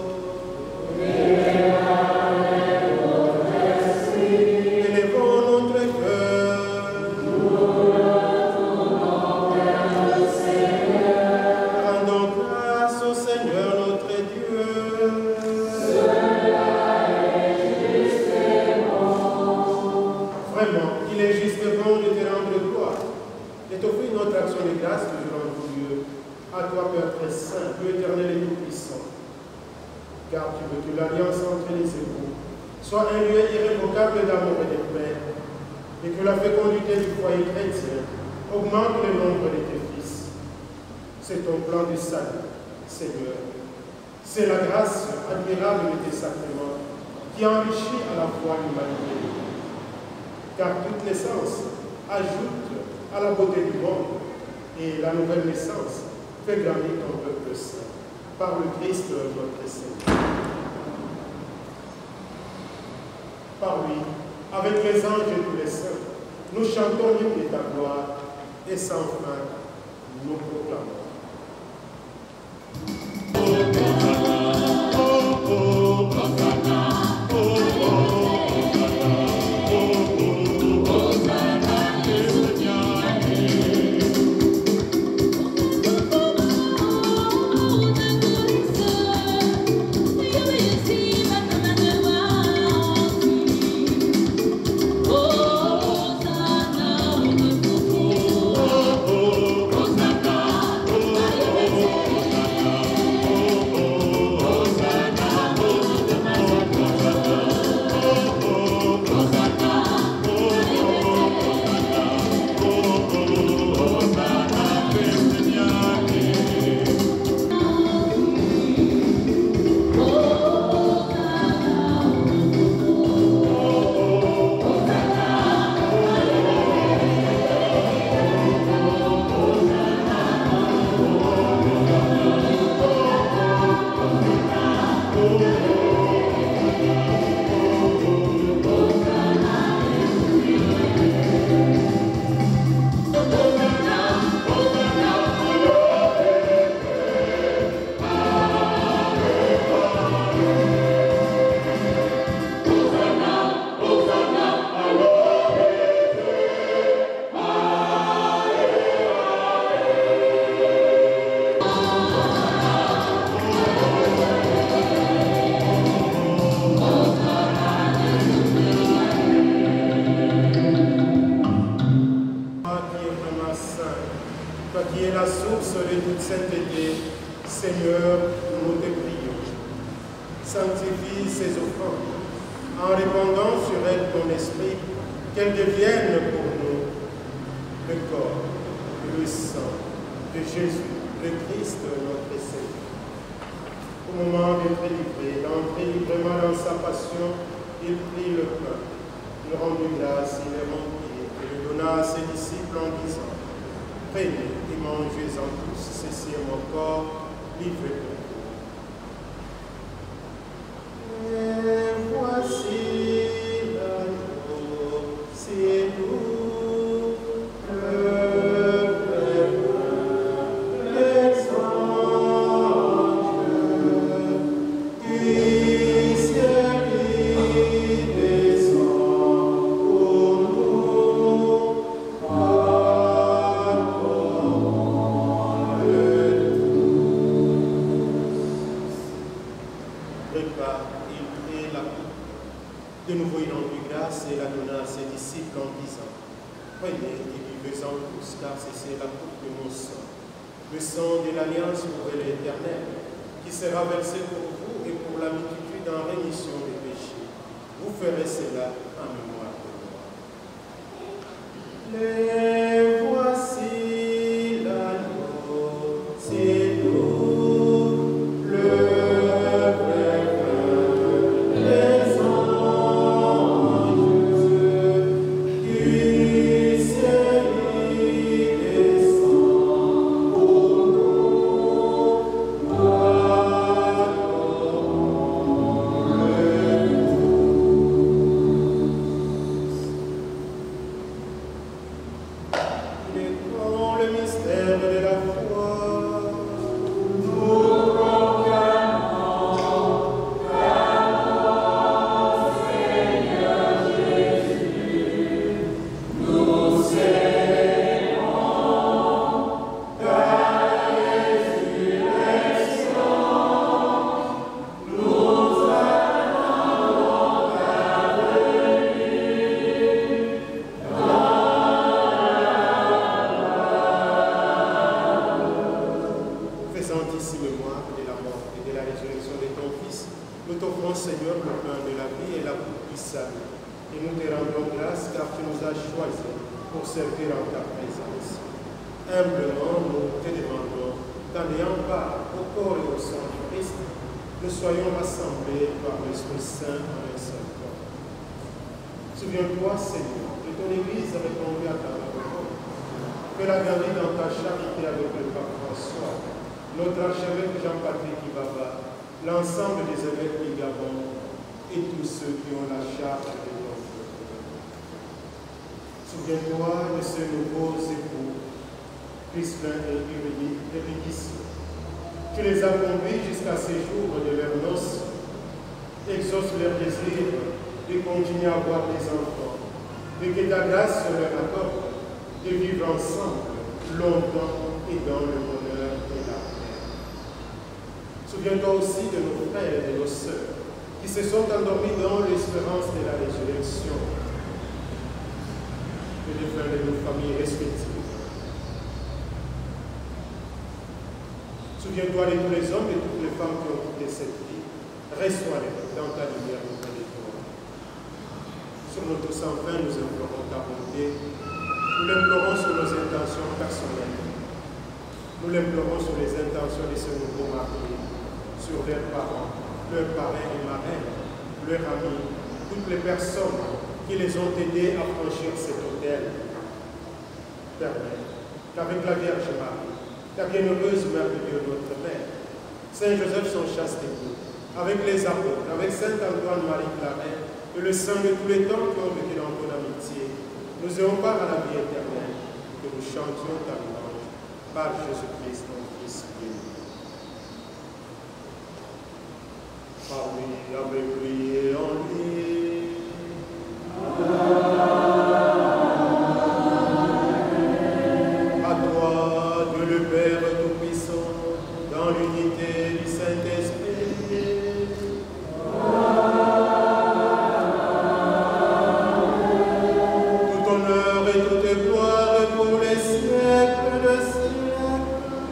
[SPEAKER 19] Élevons notre cœur. Rendons grâce au Seigneur notre Dieu. Vraiment, il est juste et bon de te rendre gloire, de t'offrir notre action de grâce que je rends au Dieu, à toi, Père très saint, Dieu éternel et tout-puissant. Car tu veux que l'alliance entre les époux soit un lieu irrévocable d'amour et de paix, et que la fécondité du foyer chrétien augmente le nombre de tes fils. C'est ton plan de salut, Seigneur. C'est la grâce admirable de tes sacrements qui enrichit à la fois l'humanité. Car toute naissance ajoute à la beauté du monde, et la nouvelle naissance fait grandir ton peuple saint, par le Christ notre Seigneur. Par lui, avec les anges et tous les saints, nous chantons l'hymne de ta gloire, et sans fin, nous proclamons. Toi qui es la source de toute sainteté, Seigneur, nous te prions. Sanctifie ces offrandes en répandant sur elles ton esprit, qu'elles deviennent pour nous le corps et le sang de Jésus, le Christ, notre Seigneur. Au moment d'être livré, d'entrer librement dans sa passion, il prit le pain, il rendit grâce, il le rompit et le donna à ses disciples en disant: prenez et mangez-en tous, ceci est mon corps livré pour vous. Et voici l'agneau, c'est nous, le peuple des anges, du ciel qui descend pour nous. De nouveau, il rendit grâce et la donna à ses disciples en disant: prenez et buvez-en tous, car c'est la coupe de mon sang, le sang de l'alliance nouvelle et éternelle, qui sera versé pour vous et pour la multitude en rémission des péchés. Vous ferez cela en mémoire de moi. Les voici l'agneau, c'est nous, le peuple des anges. saintissime mémoire de la mort et de la résurrection de ton Fils, nous t'offrons, Seigneur, le pain de la vie et la coupe du salut. Et nous te rendons grâce car tu nous as choisis pour servir en ta présence. Humblement, nous te demandons qu'en ayant part au corps et au sang du Christ, nous soyons rassemblés par l'Esprit Saint en un seul corps. Souviens-toi, Seigneur, que ton Église a répondu à ta parole, que la grandit dans ta charité avec le pape François, notre archevêque Jean-Patrick Ibaba, l'ensemble des évêques du Gabon et tous ceux qui ont la charge de ton peuple. Souviens-toi de ces nouveaux époux, Crispin et Eurydice. Tu les as conduits jusqu'à ces jours de leurs noces, exauce leur désir de continuer à avoir des enfants, et que ta grâce leur accorde de vivre ensemble longtemps et dans le bonheur et la paix. Souviens-toi aussi de nos frères et de nos sœurs qui se sont endormis dans l'espérance de la résurrection et de frères de nos familles respectives. Souviens-toi de tous les hommes et toutes les femmes qui ont quitté cette vie. Reçois-les dans ta lumière auprès de toi. Sur nos tous sans fin, nous implorons ta bonté. Nous l'implorons sur nos intentions personnelles. Nous l'implorons sur les intentions de ces nouveaux mariés, sur leurs parents, leurs parrains et marraines, leurs amis, toutes les personnes qui les ont aidés à franchir cet autel. Permets qu'avec la Vierge Marie, la bienheureuse Mère de Dieu, notre Mère, Saint Joseph, son chaste époux, avec les apôtres, avec Saint Antoine Marie Claret et le saint de tous les temps qui ont vécu dans ton amitié, nous ayons part à la vie éternelle, que nous chantions ta louange par Jésus-Christ, ton Fils béni. Par lui, avec lui et en lui. À toi, Dieu le Père Tout-Puissant, dans l'unité du Saint-Esprit. Tout honneur et toute gloire pour les siècles de siècles.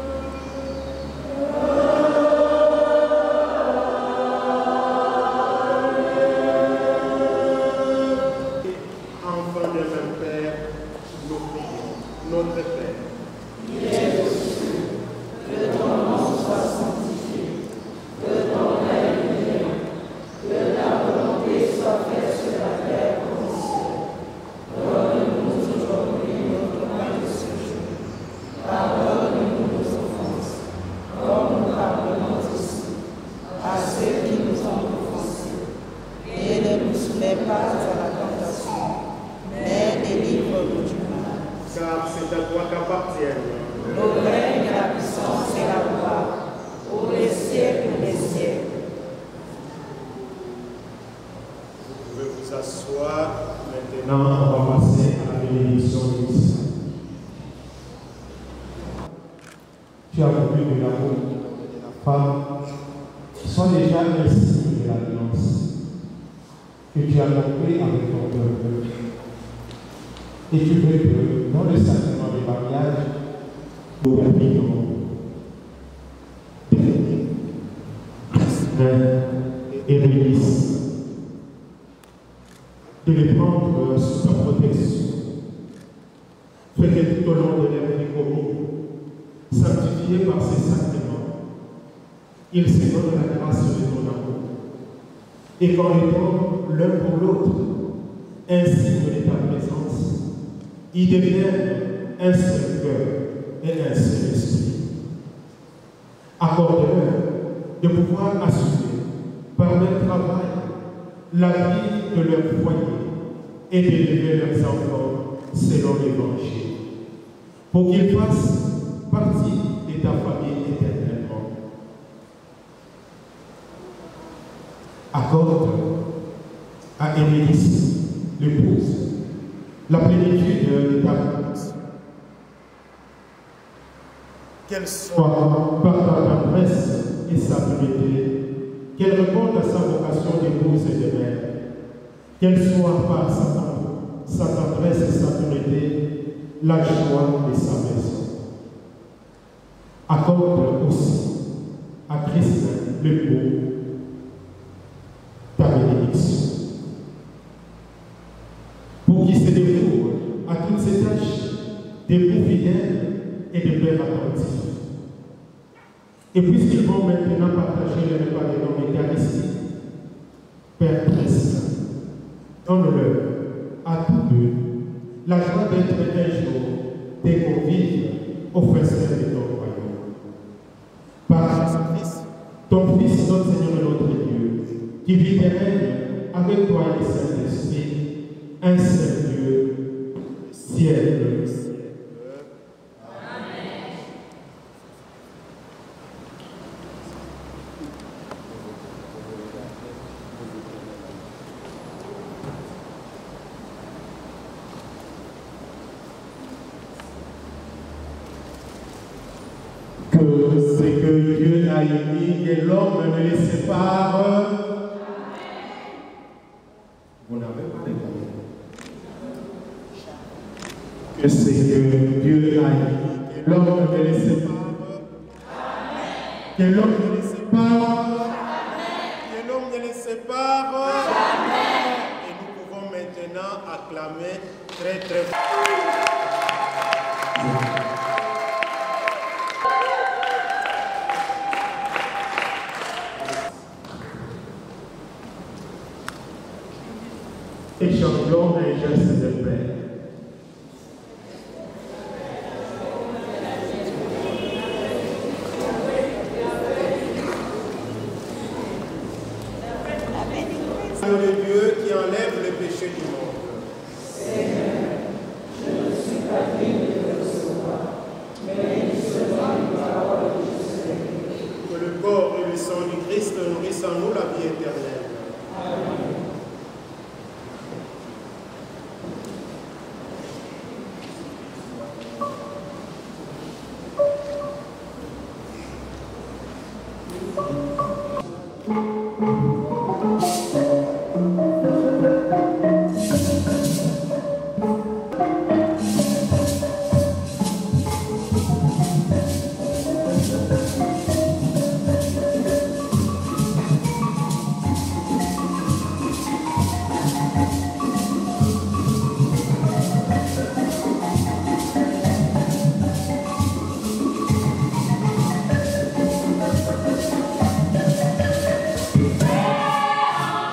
[SPEAKER 19] Enfants de même Père, nous prions. Notre Père,
[SPEAKER 20] qui es aux cieux, que ton nom soit sanctifié, que ton règne vienne, que ta volonté soit faite sur la terre comme au ciel. Donne-nous aujourd'hui notre pain de ce jour. Pardonne-nous nos offenses, comme nous pardonnons aussi à ceux qui nous ont offensés. Et ne nous soumets pas à la tentation, mais délivre-nous du mal.
[SPEAKER 19] car c'est à toi qu'appartiennent
[SPEAKER 20] le règne, la puissance et la gloire, pour les siècles des siècles.
[SPEAKER 19] Vous pouvez vous asseoir maintenant.
[SPEAKER 13] Maintenant, on va passer à la bénédiction du Saint. Tu as voulu de l'amour de la femme, sois déjà un signe de l'alliance que tu as compris avec ton peuple. Et tu veux que, dans le sacrement du mariage, nous permettions et Rélis de les prendre sous ta protection. Fais que tout au long de leur vie commune, sanctifiés par ces sacrements, ils se donnent la grâce de ton amour. Et qu'en étant l'un pour l'autre un signe de ta présence, ils deviennent un seul cœur et un seul esprit. Accorde-leur de pouvoir assumer par leur travail la vie de leur foyer et d'élever leurs enfants selon l'Évangile, pour qu'ils fassent partie de ta famille éternellement. Accorde à Émilie, l'épouse, la plénitude de ta grâce. Qu'elle soit par ta tendresse et sa pureté, qu'elle réponde à sa vocation d'épouse et de mère, qu'elle soit par sa tendresse et sa pureté la joie de sa maison. Accorde aussi à Christ l'époux, ta bénédiction. Pour qu'il se découvre à toutes ces tâches d'époux fidèles et de pères attentifs. Et puisqu'ils vont maintenant partager les repas des noms eucharistiques, Père très saint, donne-leur à tous deux la joie d'être un jour des convives au festin de ton royaume. Par Jésus-Christ, ton Fils, notre Seigneur et notre Dieu, qui vit et règne avec toi et le Saint-Esprit, un seul Dieu, ciel. Que ce que Dieu a émis, que l'homme ne les sépare. Vous n'avez pas répondu. Que ce que Dieu a émis, que l'homme ne les sépare. Que l'homme ne les sépare.
[SPEAKER 19] Que l'homme ne les sépare. Et nous pouvons maintenant acclamer très très fort.
[SPEAKER 13] Et changeons un geste de paix.
[SPEAKER 19] Le Dieu qui enlève le péché du monde.
[SPEAKER 20] Seigneur, je ne suis pas digne de te recevoir, mais dis seulement une parole et je serai guéri.
[SPEAKER 19] Que le corps et le sang du Christ nourrissent en nous la vie éternelle.
[SPEAKER 20] Amen.
[SPEAKER 12] Yeah.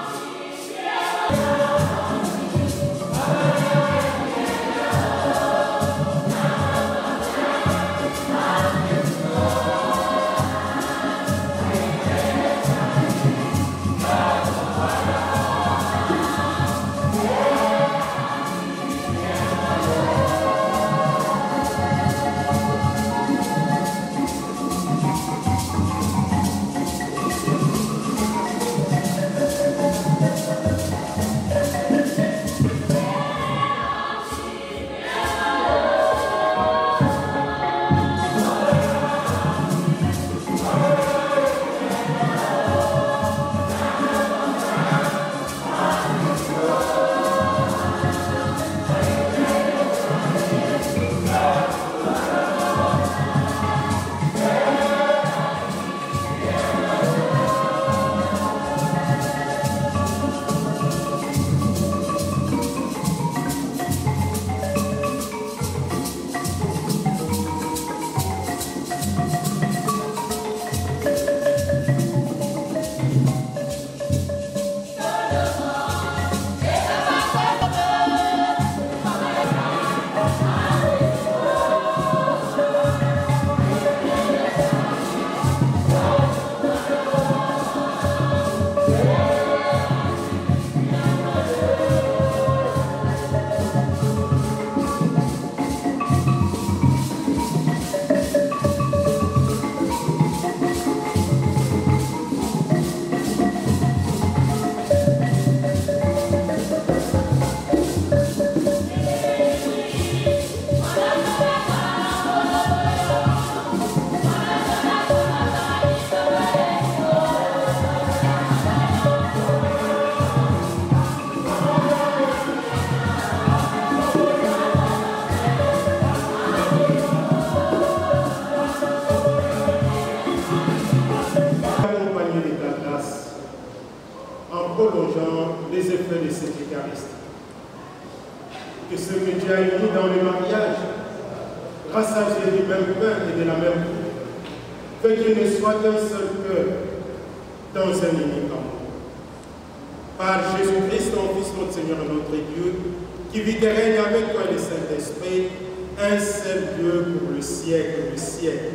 [SPEAKER 19] prolongeant les effets de cette Eucharistie. Que ce que Dieu a uni dans le mariage, grâce à Jésus du même pain et de la même coupe, fait qu'il ne soit qu'un seul cœur dans un unique amour. Par Jésus-Christ, ton Fils, notre Seigneur et notre Dieu, qui vit et règne avec toi et le Saint-Esprit, un seul Dieu pour le siècle du siècle.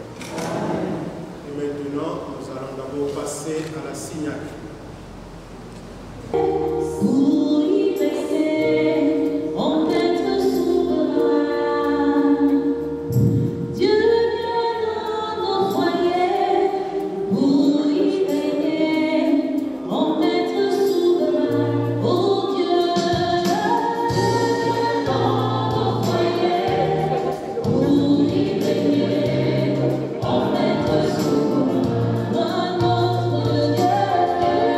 [SPEAKER 19] Et maintenant, nous allons d'abord passer à la signature.
[SPEAKER 2] Yeah.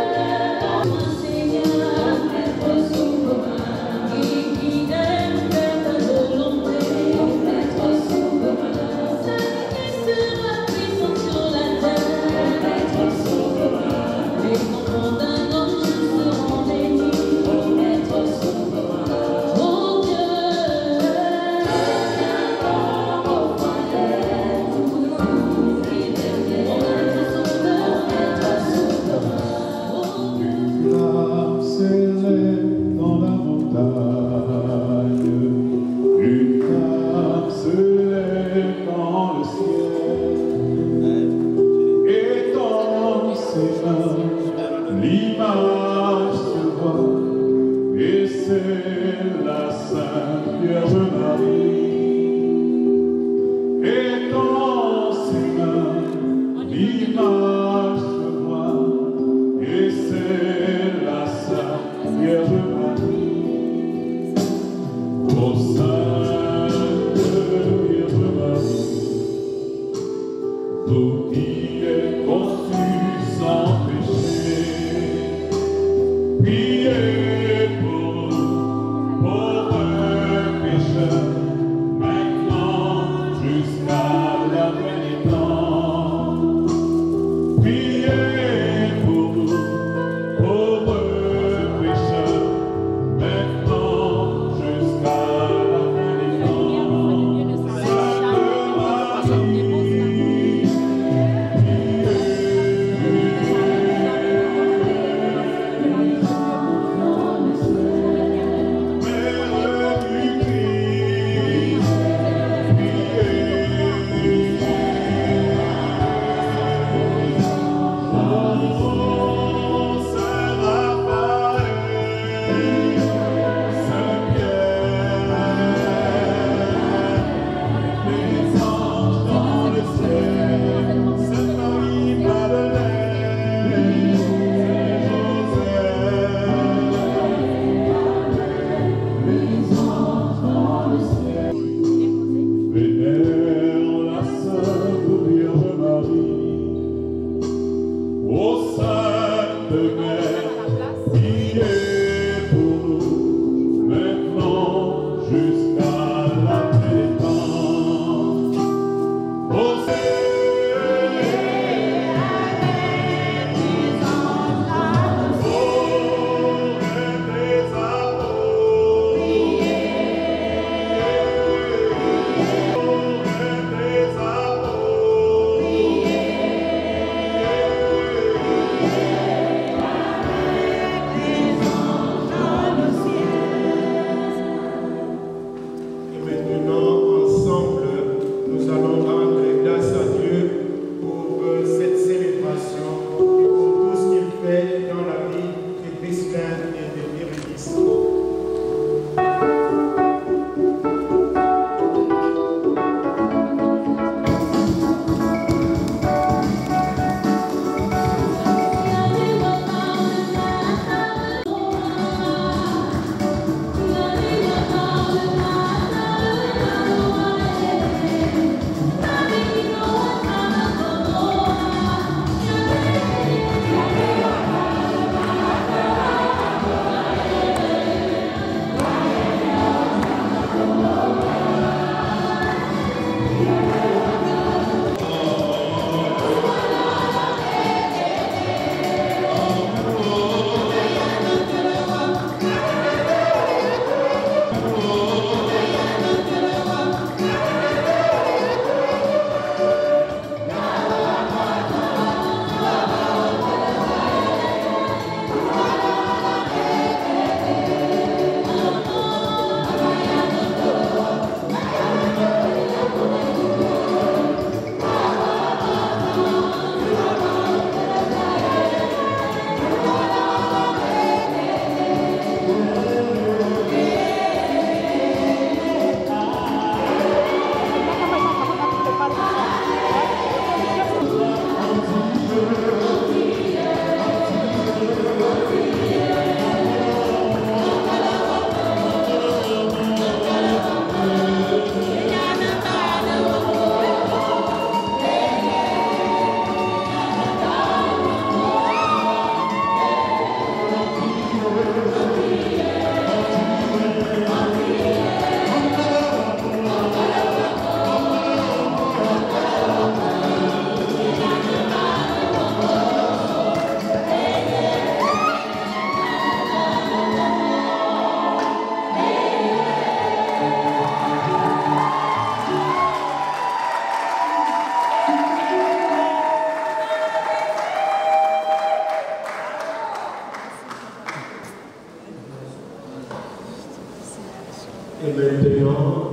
[SPEAKER 13] Et maintenant,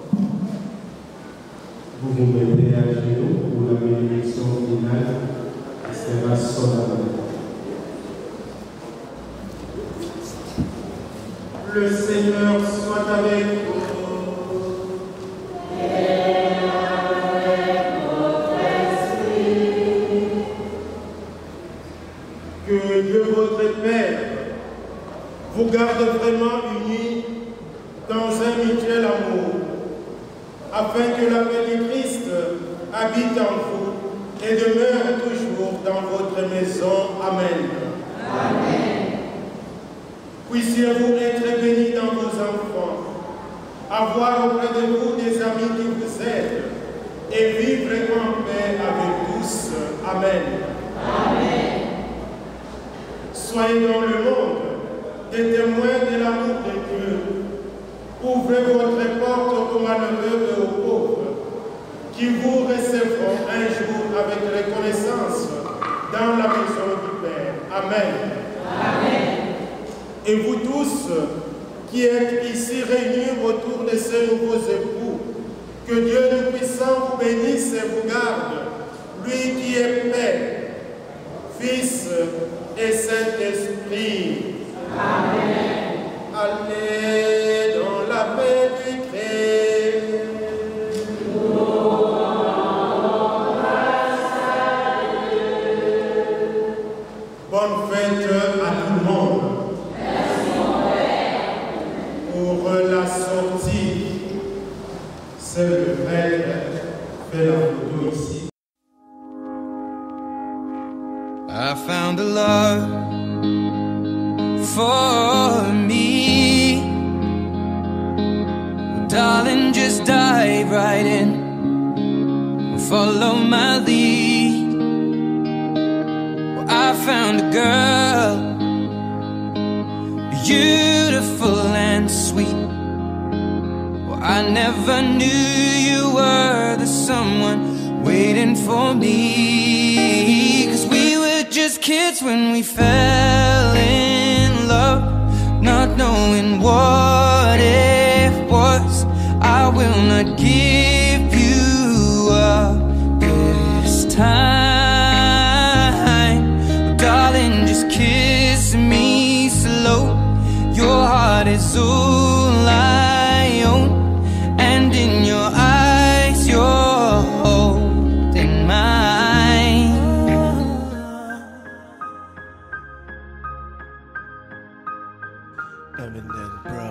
[SPEAKER 13] vous vous mettez à genoux pour la bénédiction finale qui sera solennelle. Le Seigneur soit avec vous. Que Dieu votre Père vous garde vraiment unis dans un mutuel amour, afin que la paix du Christ habite en vous et demeure toujours dans votre maison. Amen. Amen. Puissiez-vous être bénis dans vos enfants, avoir auprès de vous des amis qui vous aident et vivre en paix avec tous. Amen. Amen. Soyez dans le monde des témoins de l'amour de Dieu. Ouvrez votre porte aux malheureux et aux pauvres, qui vous recevront un jour avec reconnaissance dans la maison du Père. Amen. Amen. Et vous tous qui êtes ici réunis autour de ces nouveaux époux, que Dieu le puissant vous bénisse et vous garde, lui qui est Père, Fils et Saint-Esprit. Amen. Allez dans la paix du Christ. Bonne fête à tout le monde. Pour la sortie, c'est le frère fait la photo ici.
[SPEAKER 12] I found a love for me. Well, darling, just dive right in, follow my lead. Well, I found a girl, beautiful and sweet. Well, I never knew you were the someone waiting for me. 'Cause we were just kids when we fell in love, not knowing what it was. I will not give you up this time. Oh, darling, just kiss me slow. Your heart is all I own, and in your eyes you're holding mine.
[SPEAKER 6] Eminem, bro.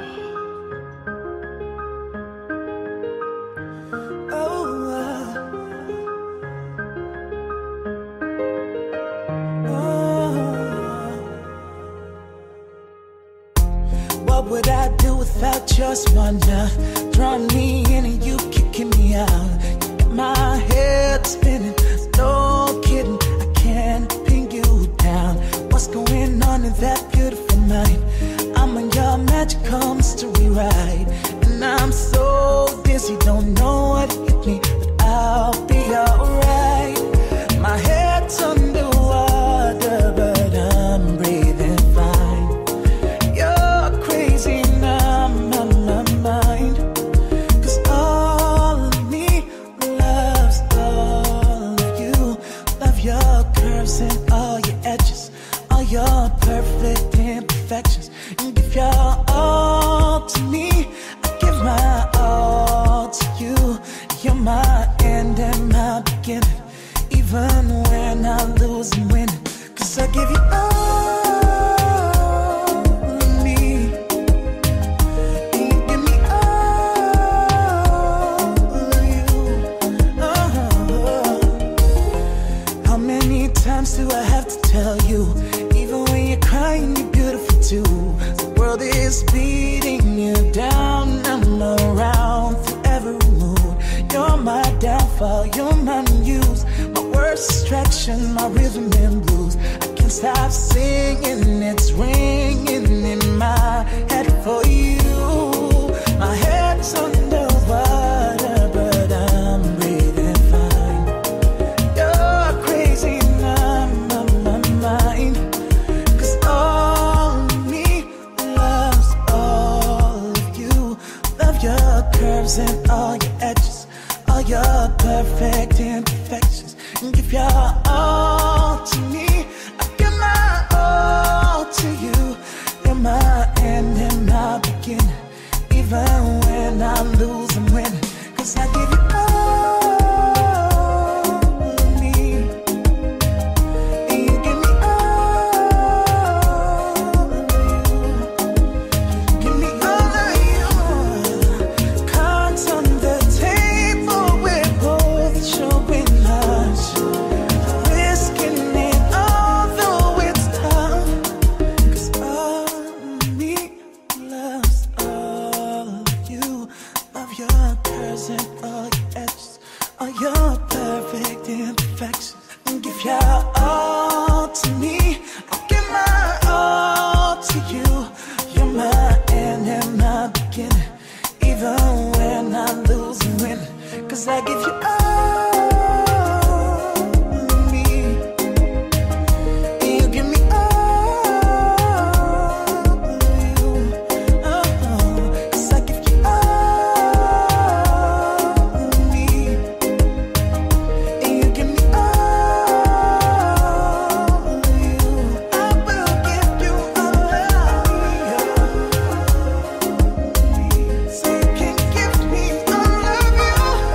[SPEAKER 12] What would I do without your smart love? Draw me in and you kicking me out. You got my head spinning, no kidding, I can't pin you down. What's going on in that beautiful mind? I'm on your magical mystery ride, and I'm so dizzy, don't know what hit me, but I'll be alright. My head's underwater, but I'm breathing fine. You're crazy now, my mind. 'Cause all of me loves all of you. Love your curves and all your edges, all your perfect imperfections. And give your all to me, I give my all to you. You're my end and my beginning, even when I lose and win. 'Cause I give you all of me, and you give me all of you. How many times do I have to tell you? Even when you're crying, you're beautiful too. The world is beating you down, I'm around through every mood. You're my downfall, you're my muse, my worst distraction, my rhythm and blues. I can't stop singing, it's ringing in my head for you. My head's underwater, but I'm breathing fine. You're crazy now, my mind. 'Cause all of me loves all of you. your all to me. I give my all to you. You're my end and my beginning. Even when I lose and win, 'cause I give you all of me, and you give me all of you. Give me all of you. Cards on the table, we're both showing us, risking it although it's tough. 'Cause all of me loves all of you. Love your curves and all your edges, all your perfect imperfections. And give your all to me. I'll give my all to you. You're my end and my beginning. Even when I lose and win, 'cause I give you all of me, and you give me all of you. Oh, 'cause I give you all of me, and you give me all of you. I will give you all of you. So you can give me all of you.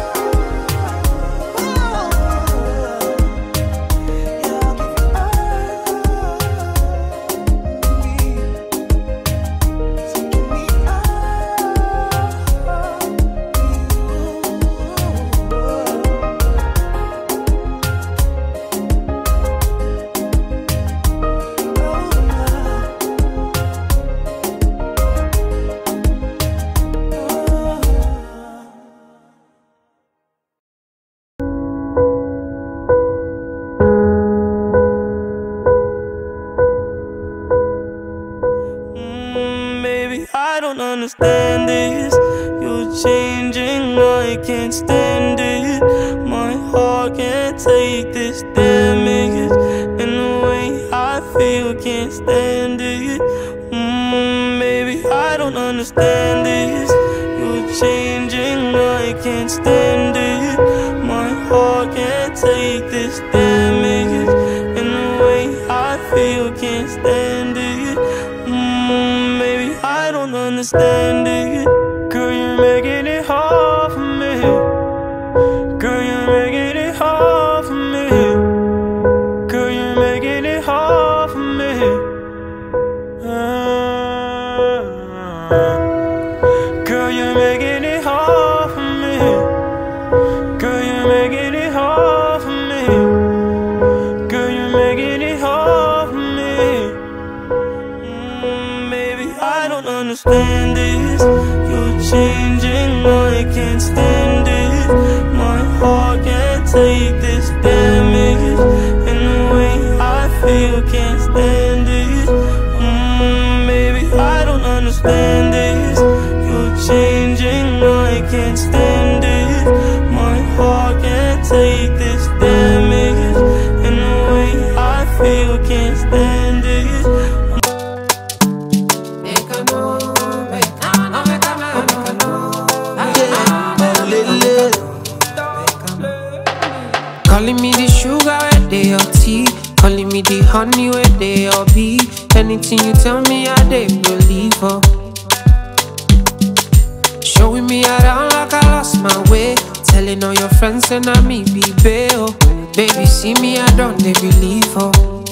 [SPEAKER 21] Baby, I don't understand this. You're changing, I can't stand it. My heart can't take this damage, and the way I feel can't stand it. Baby, I don't understand this. You're changing, I can't stand it. My heart can't take this damage, and the way I feel can't stand it. Baby, I don't understand it. Girl, you're making it hard for me. Girl, you're making it hard for me. Girl, you're making it hard for me. Girl, you're making it hard for me. Girl, you're making it hard for me. Girl, you're making it hard for me. Baby, I don't understand this. You're changing, I can't stand it. My heart can't take this damage, and the way I feel can't stand it. Baby, I don't understand this. You're changing, I can't stand it. My heart can't take this damage, and the way I feel can't stand it.
[SPEAKER 22] Calling me the sugar where they your tea, calling me the honey where they your bee. Anything you tell me, I dey believe her. Showing me around like I lost my way, telling all your friends and I me be bail. Baby, see me, I don't they believe her.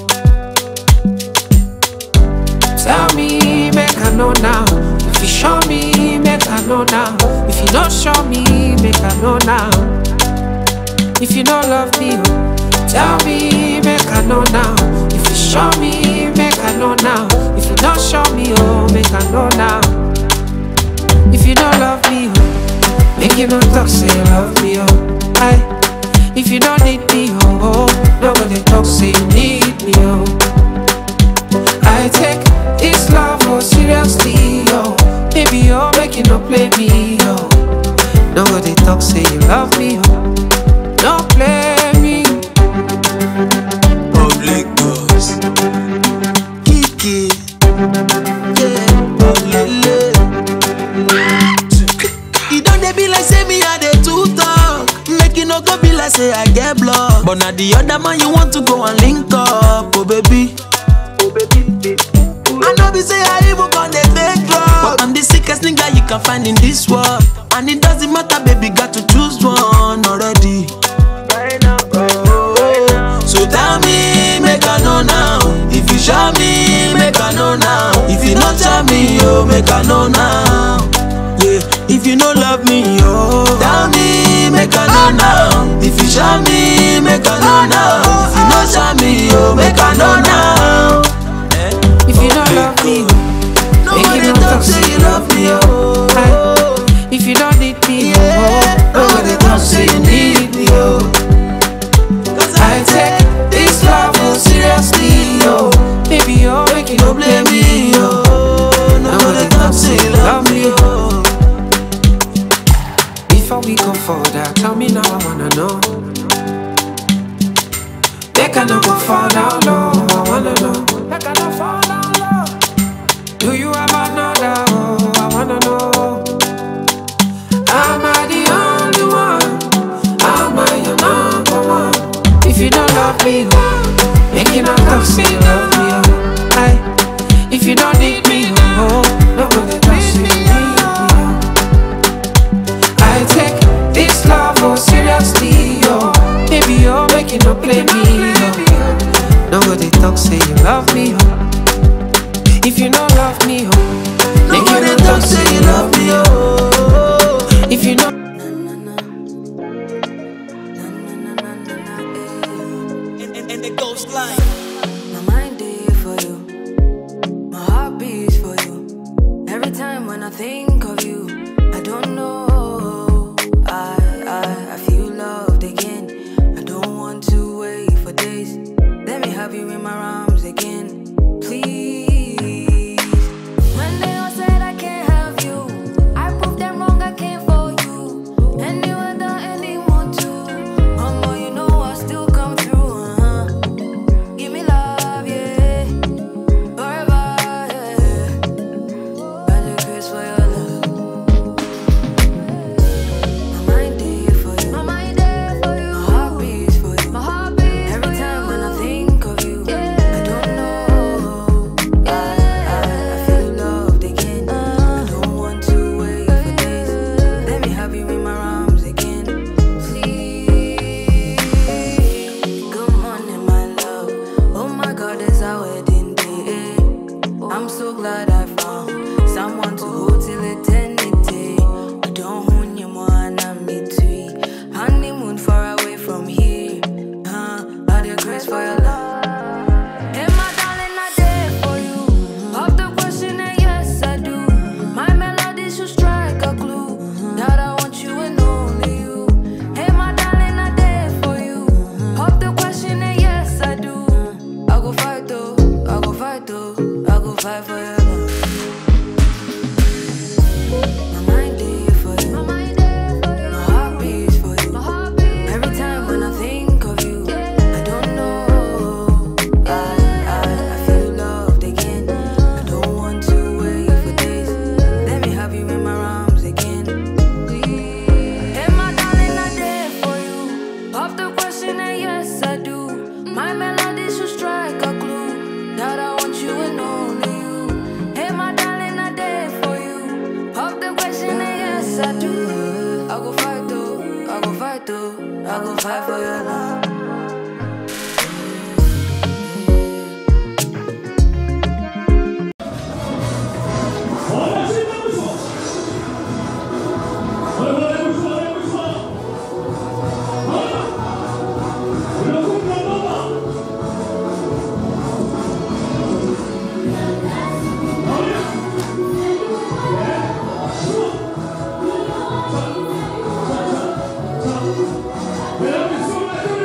[SPEAKER 22] Tell me, make I know now. If you show me, make I know now. If you don't show me, make I know now. If you don't love me, tell me, make I know now. If you show me, make I know now. If you don't show me, oh, make I know now. If you don't love me, oh, make you no talk, say you love me, oh. Aye. If you don't need me, oh, nobody talk, say you need me, oh. I take this love, oh, seriously, oh. Baby, you're making no play me, oh. Nobody talk, say you love me, oh. Don't play me.
[SPEAKER 12] Public boss, Kiki, yeah, Lele. You don't they be like say me I dey too talk, make you no go be like say I get blocked. But now the other man when you want to go and link up, oh baby. I know be say I even gonna take drugs, but I'm the sickest nigga you can find in this world. And it doesn't matter, baby, got to choose one already. So tell me, make I know now. If you show me, make I know now. If you not show me, oh, make I know now. Yeah, if you don't love me, oh, tell me, make I know now. If you show me, make I know now. If you not show me, oh, make I know now.
[SPEAKER 22] If you don't love me, make you not talk say you love me, oh. If you don't need me, oh, nobody talk say you need me, oh. I take this love seriously, oh. Baby, oh, make you don't blame me, oh. Nobody talk say you love me, oh. Before we go further, tell me now, I wanna know. They cannot go far down low, I wanna know. They cannot fall down low. Do you have another, oh, I wanna know. Am I the only one? Am I your number one? If you don't love me, oh, make you not talk, say you love me, oh. Aye. If you don't need me, oh, nobody talk, say you need me, oh. I take this love, oh, seriously, oh. Baby, oh, make you not play me, oh. Nobody talk, say you love me, oh. If you don't love me, oh, make you not talk, say you love me, oh. If you don't.
[SPEAKER 12] And it goes like
[SPEAKER 2] my mind is for you, my heart beats for you. Every time when I think of you, I don't know, I feel loved again. I don't want to wait for days. Let me have you in my arms again, please. When they all said I can't have you, I proved them wrong, I came for you. Any weather, anyone too. Mama, you know I still come through, Give me love, yeah. Forever, yeah. Got the grace for your love. My mind there for you. My mind there for you. My heart beats for you. My heart beats. Every time when I think of you, I don't know. I feel loved again. I don't want to wait for days. Let me have you in my arms again, please. Good morning, my love. Oh my God, it's our wedding day. I'm so glad I found someone to hold till eternity. I don't want you more than me too. Honeymoon far away from here. By the grace for your love. Hey, my darling, I did for you. Pop the question and yes, I do. My melody should strike a clue that I want you and only you. Hey, my darling, I did for you. Pop the question and yes, I do. I go fight though, I go fight though, I go fight for your love. My mind there for you. My mind there for you. My heart beats for you. My heart beats. Every time when I think of you, I don't know. I feel loved again. I don't want to wait for days. Let me have you in my arms again, please. Hey, my darling, I did for you. Pop the question and yes, I do. My melody should strike a clue that I want you and only you. Hey, my darling, I did for you. Pop the question and yes, I do. I go fight though, I go fight though, I go fight for your love.
[SPEAKER 1] Mesdames et messieurs,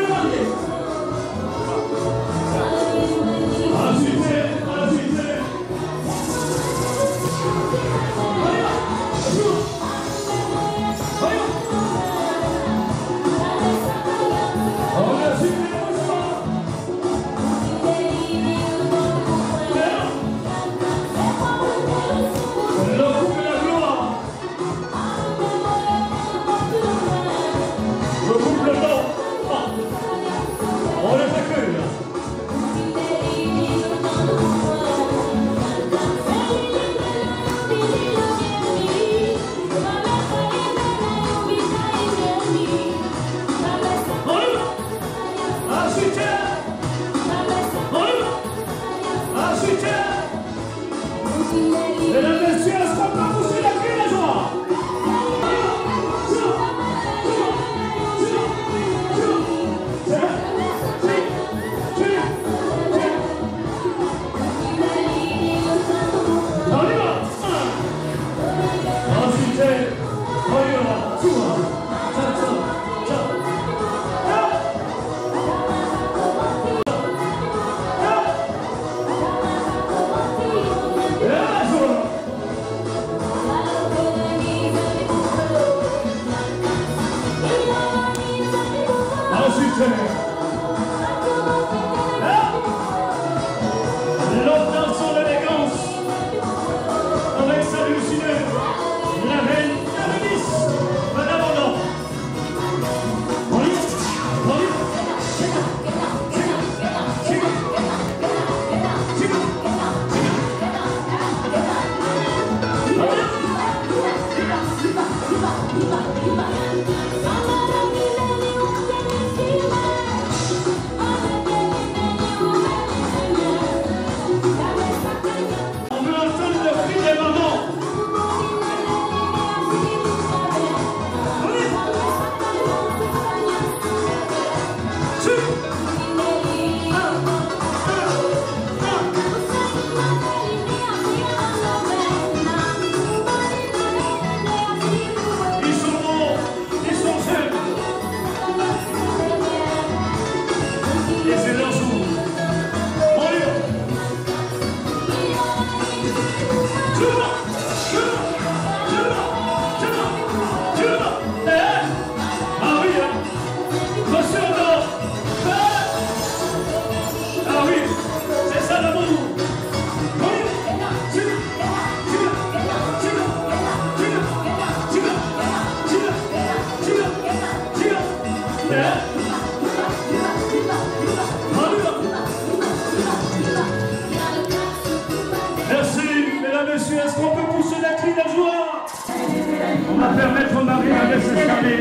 [SPEAKER 1] permettre au mariage de s'installer.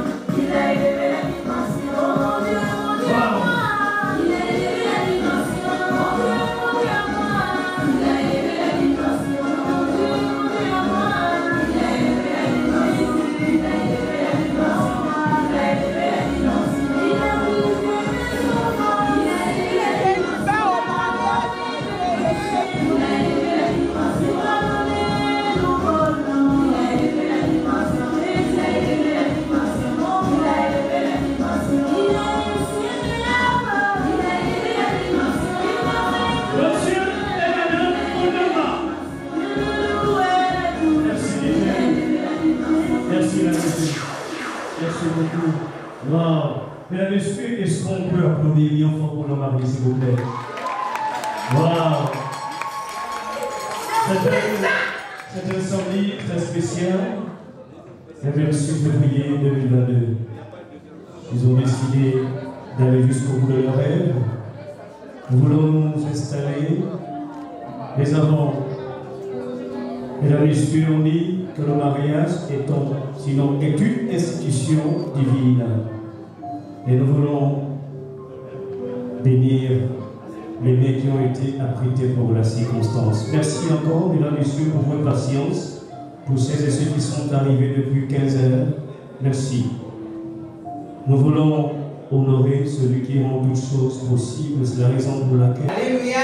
[SPEAKER 13] Merci beaucoup. Wow. Mesdames et messieurs, est-ce qu'on peut applaudir Lyon pour le mari, s'il vous plaît? Wow. C'est un samedi très spécial. Le 26 février 2022. Ils ont décidé d'aller jusqu'au bout de leur rêve. Nous voulons nous installer. Mais avant, mesdames et messieurs, on dit que le mariage est une institution divine. Et nous voulons bénir les mains qui ont été apprêtés pour la circonstance. Merci encore, mesdames et messieurs, pour votre patience, pour celles et ceux qui sont arrivés depuis 15 heures. Merci. Nous voulons honorer celui qui rend toutes choses possibles. C'est la raison pour laquelle...
[SPEAKER 4] Alléluia!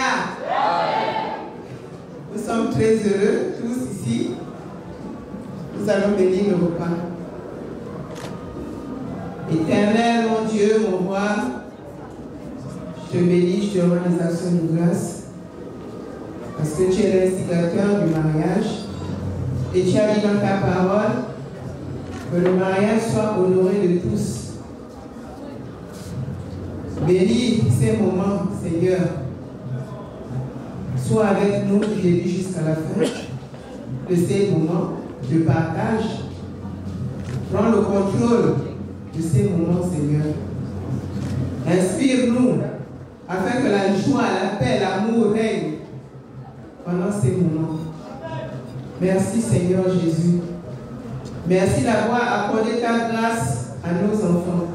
[SPEAKER 4] Nous sommes très heureux, tous ici. Nous allons bénir le repas. Éternel, mon Dieu, mon roi, je te bénis, je te rends les actions de grâce, parce que tu es l'instigateur du mariage, et tu as dit dans ta parole que le mariage soit honoré de tous. Bénis ces moments, Seigneur. Sois avec nous du début jusqu'à la fin de ces moments de partage. Prends le contrôle de ces moments, Seigneur. Inspire-nous afin que la joie, la paix, l'amour règnent pendant ces moments. Merci, Seigneur Jésus. Merci d'avoir accordé ta grâce à nos enfants,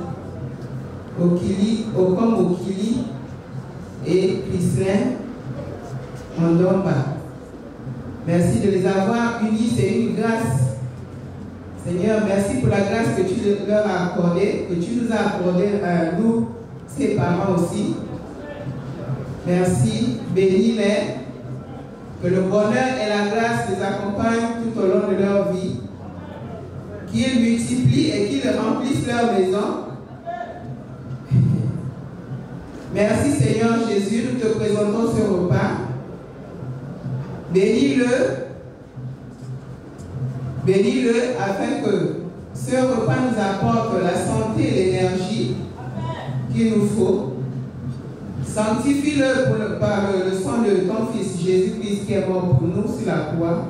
[SPEAKER 4] comme Okili et Chrislin Mandomba. Merci de les avoir unis, c'est une grâce. Seigneur, merci pour la grâce que tu leur as accordée, que tu nous as accordée à nous, ses parents aussi. Merci, bénis-les, que le bonheur et la grâce les accompagnent tout au long de leur vie, qu'ils multiplient et qu'ils remplissent leur maison. Merci Seigneur Jésus, nous te présentons ce repas. Bénis-le afin que ce repas nous apporte la santé et l'énergie qu'il nous faut. Sanctifie-le par le sang de ton Fils Jésus-Christ qui est mort pour nous sur la croix.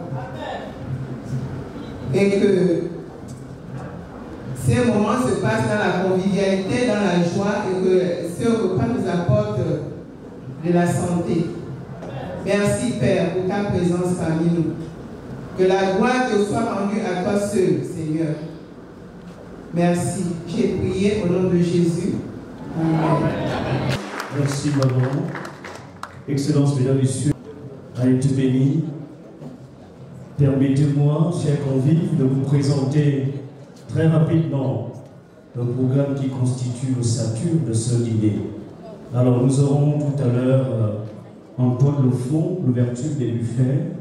[SPEAKER 4] Et que ces moments se passent dans la convivialité, dans la joie, et que ce repas nous apporte de la santé. Merci Père pour ta présence parmi nous. Que la gloire te soit rendue à toi seul, Seigneur. Merci. J'ai prié au nom de Jésus. Amen.
[SPEAKER 13] Merci maman. Excellence, mesdames et messieurs, à être bénis. Permettez-moi, chers convives, de vous présenter très rapidement le programme qui constitue l'ossature de ce dîner. Alors nous aurons tout à l'heure en toile au fond l'ouverture des buffets.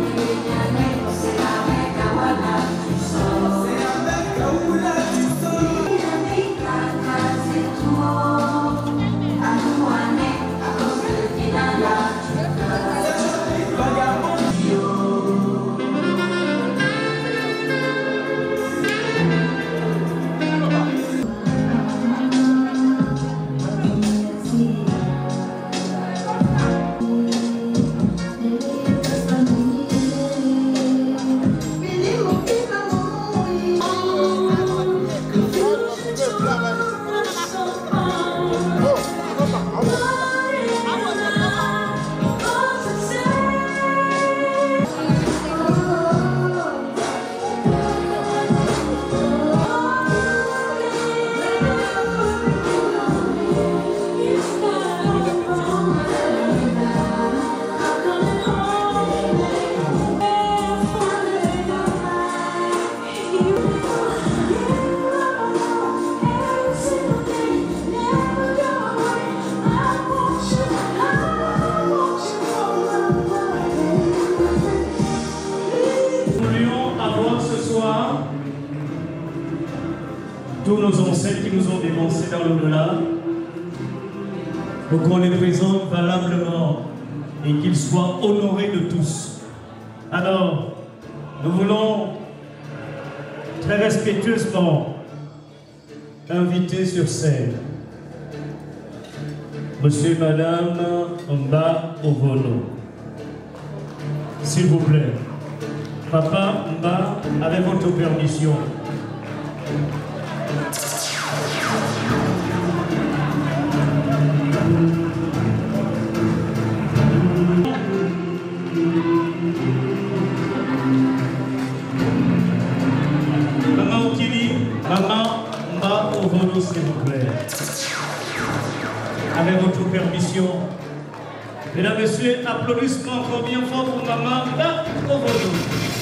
[SPEAKER 1] tous nos ancêtres qui nous ont dévancés dans l'au-delà, pour qu'on les présente valablement et qu'ils soient honorés de tous. Alors, nous voulons très respectueusement inviter sur scène Monsieur et Madame Mba Ovono. S'il vous plaît. Papa Mba, avec votre permission. Maman Okili, Maman Mba Ovono, s'il vous plaît. Avec votre permission. Mesdames, Messieurs, applaudissements encore bien fort pour Maman Mba Ovono.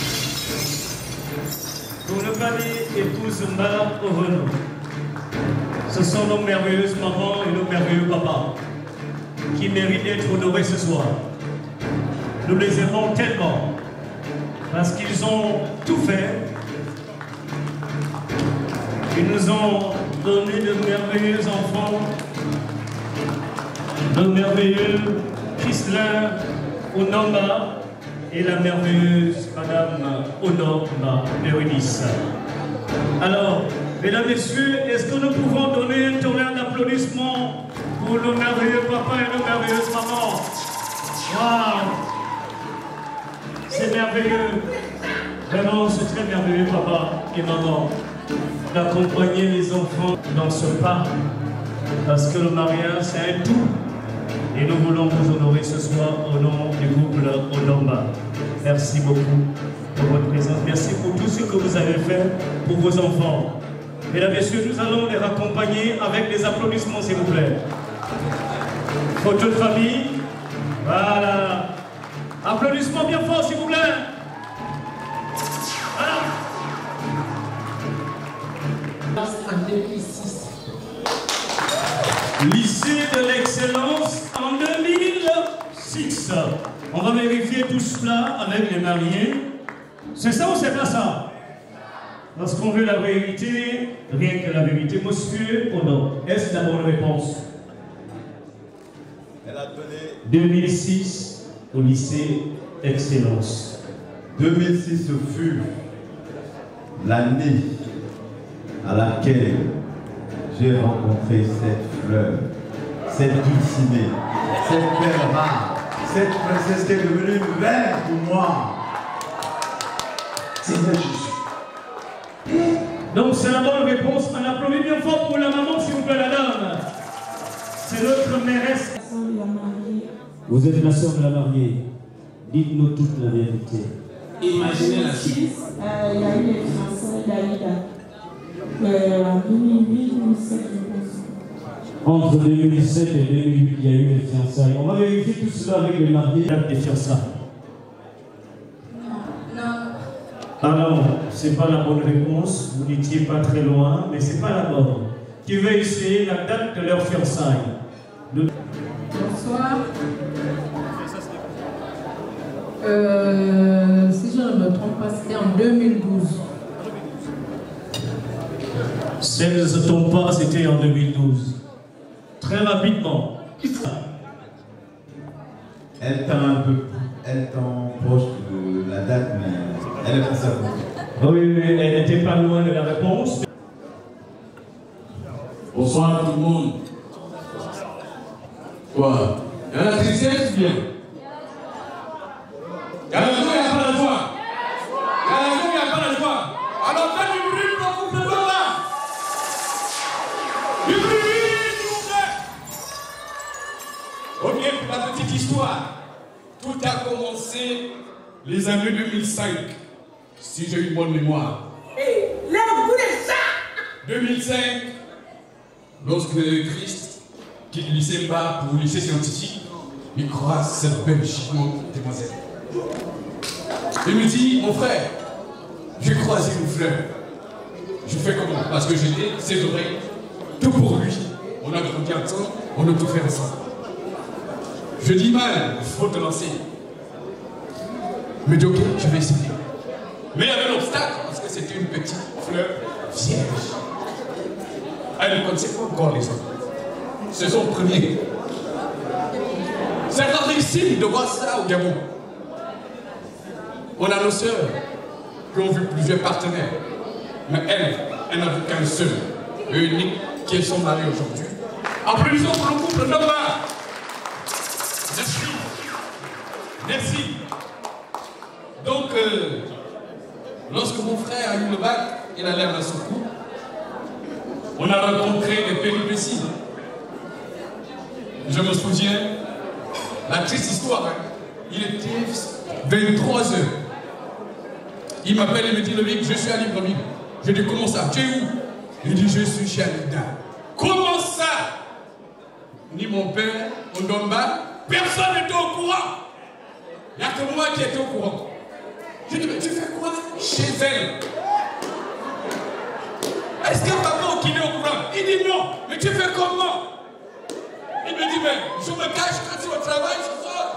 [SPEAKER 1] Pour ne pas dire épouse Mba Ovono. Ce sont nos merveilleuses mamans et nos merveilleux papas qui méritent d'être honorés ce soir. Nous les aimons tellement parce qu'ils ont tout fait. Ils nous ont donné de merveilleux enfants, de merveilleux Christlin Onamba et la merveilleuse Madame Onoma Bérénice. Alors, mesdames, messieurs, est-ce que nous pouvons donner un tonnerre d'applaudissements pour nos merveilleux papas et nos merveilleuses mamans? Waouh! C'est merveilleux. Vraiment, c'est très merveilleux, papa et maman, d'accompagner les enfants dans ce pas. Parce que le mariage, c'est un tout. Et nous voulons vous honorer ce soir au nom du couple Onoma. Merci beaucoup pour votre présence. Merci pour tout ce que vous avez fait pour vos enfants. Mesdames et messieurs, nous allons les raccompagner avec des applaudissements, s'il vous plaît. Photo de famille. Voilà. Applaudissements bien forts, s'il vous plaît. Voilà.
[SPEAKER 5] En 2006.
[SPEAKER 1] Lycée de l'excellence en 2006. On va vérifier tout cela avec les mariés. C'est ça ou c'est pas ça? Parce qu'on veut la vérité, rien que la vérité. Monsieur ou non? Est-ce la bonne réponse?
[SPEAKER 10] Elle a donné
[SPEAKER 1] 2006 au lycée Excellence.
[SPEAKER 18] 2006 fut l'année à laquelle j'ai rencontré cette fleur, cette dulcinée, cette belle rare, cette princesse qui est devenue une mère pour moi. Seigneur Jésus.
[SPEAKER 1] Donc c'est la bonne réponse. On applaudit bien fort pour la maman, s'il vous plaît, la dame. C'est notre mairesse. Vous êtes la sœur de la mariée. Dites-nous toute la vérité.
[SPEAKER 5] Imaginez la suite. Il y a eu les fiançailles d'Aïda. En 2008, 2007,
[SPEAKER 1] Entre 2007 et 2008, il y a eu les fiançailles. On va vérifier tout cela avec les mariés. Des fiançailles.
[SPEAKER 5] Non.
[SPEAKER 1] Ah non, c'est pas la bonne réponse. Vous n'étiez pas très loin, mais c'est pas la bonne. Qui veut essayer la date de leur fiançailles?
[SPEAKER 5] Bonsoir.
[SPEAKER 1] Celles ne tombent pas, c'était en 2012. Très rapidement.
[SPEAKER 8] Elle tend proche de la date, mais elle est pour ça.
[SPEAKER 1] Oui, elle n'était pas loin de la réponse.
[SPEAKER 9] Bonsoir tout le monde. Quoi? Il y a la tristesse bien. Il y a la joie, il n'y a pas la joie. Il y a la joie, il n'y a pas la joie. Alors faites du bruit pour vous couper là. Du bruit, s'il vous plaît. Ok, pour la petite histoire. Tout a commencé les années 2005, si j'ai une bonne mémoire.
[SPEAKER 23] Et là, vous voulez ça?
[SPEAKER 9] 2005, lorsque Christ quitte le lycée bas pour le lycée scientifique, il croise cette belle charmante demoiselle. Il me dit, mon frère, j'ai croisé une fleur. Je fais comment? Parce que j'étais ses oreilles, tout pour lui. On a grandi ensemble, on a tout fait ensemble. Je dis mal, il faut te lancer. Il me dit ok, je vais essayer. Mais il y avait l'obstacle, parce que c'était une petite fleur vierge. Elle ne connaissait pas encore les autres. C'est son premier. C'est rarissime de voir ça au Gabon. On a nos sœurs qui ont vu plusieurs partenaires. Mais elle n'a vu qu'un seul, unique, qui est son mari aujourd'hui. Applaudissons pour le couple Noma. Merci. Merci. Donc, lorsque mon frère a eu le bac, il a l'air à son coup. On a rencontré des péripéties. Je me souviens, la triste histoire, hein. Il était 23 h. Il m'appelle et me dit, Lomique, je suis à Libreville. Je dis, comment ça? Tu es où? Il dit, je suis chez Alida. Comment ça? Ni mon père, Ondomba, personne n'était au courant. Il n'y a que moi qui étais au courant. Je dis, mais tu fais quoi chez elle? Est-ce que papa qui est au courant? Il dit non, mais tu fais comment? Il me dit, mais je me cache quand tu es au travail, je sors.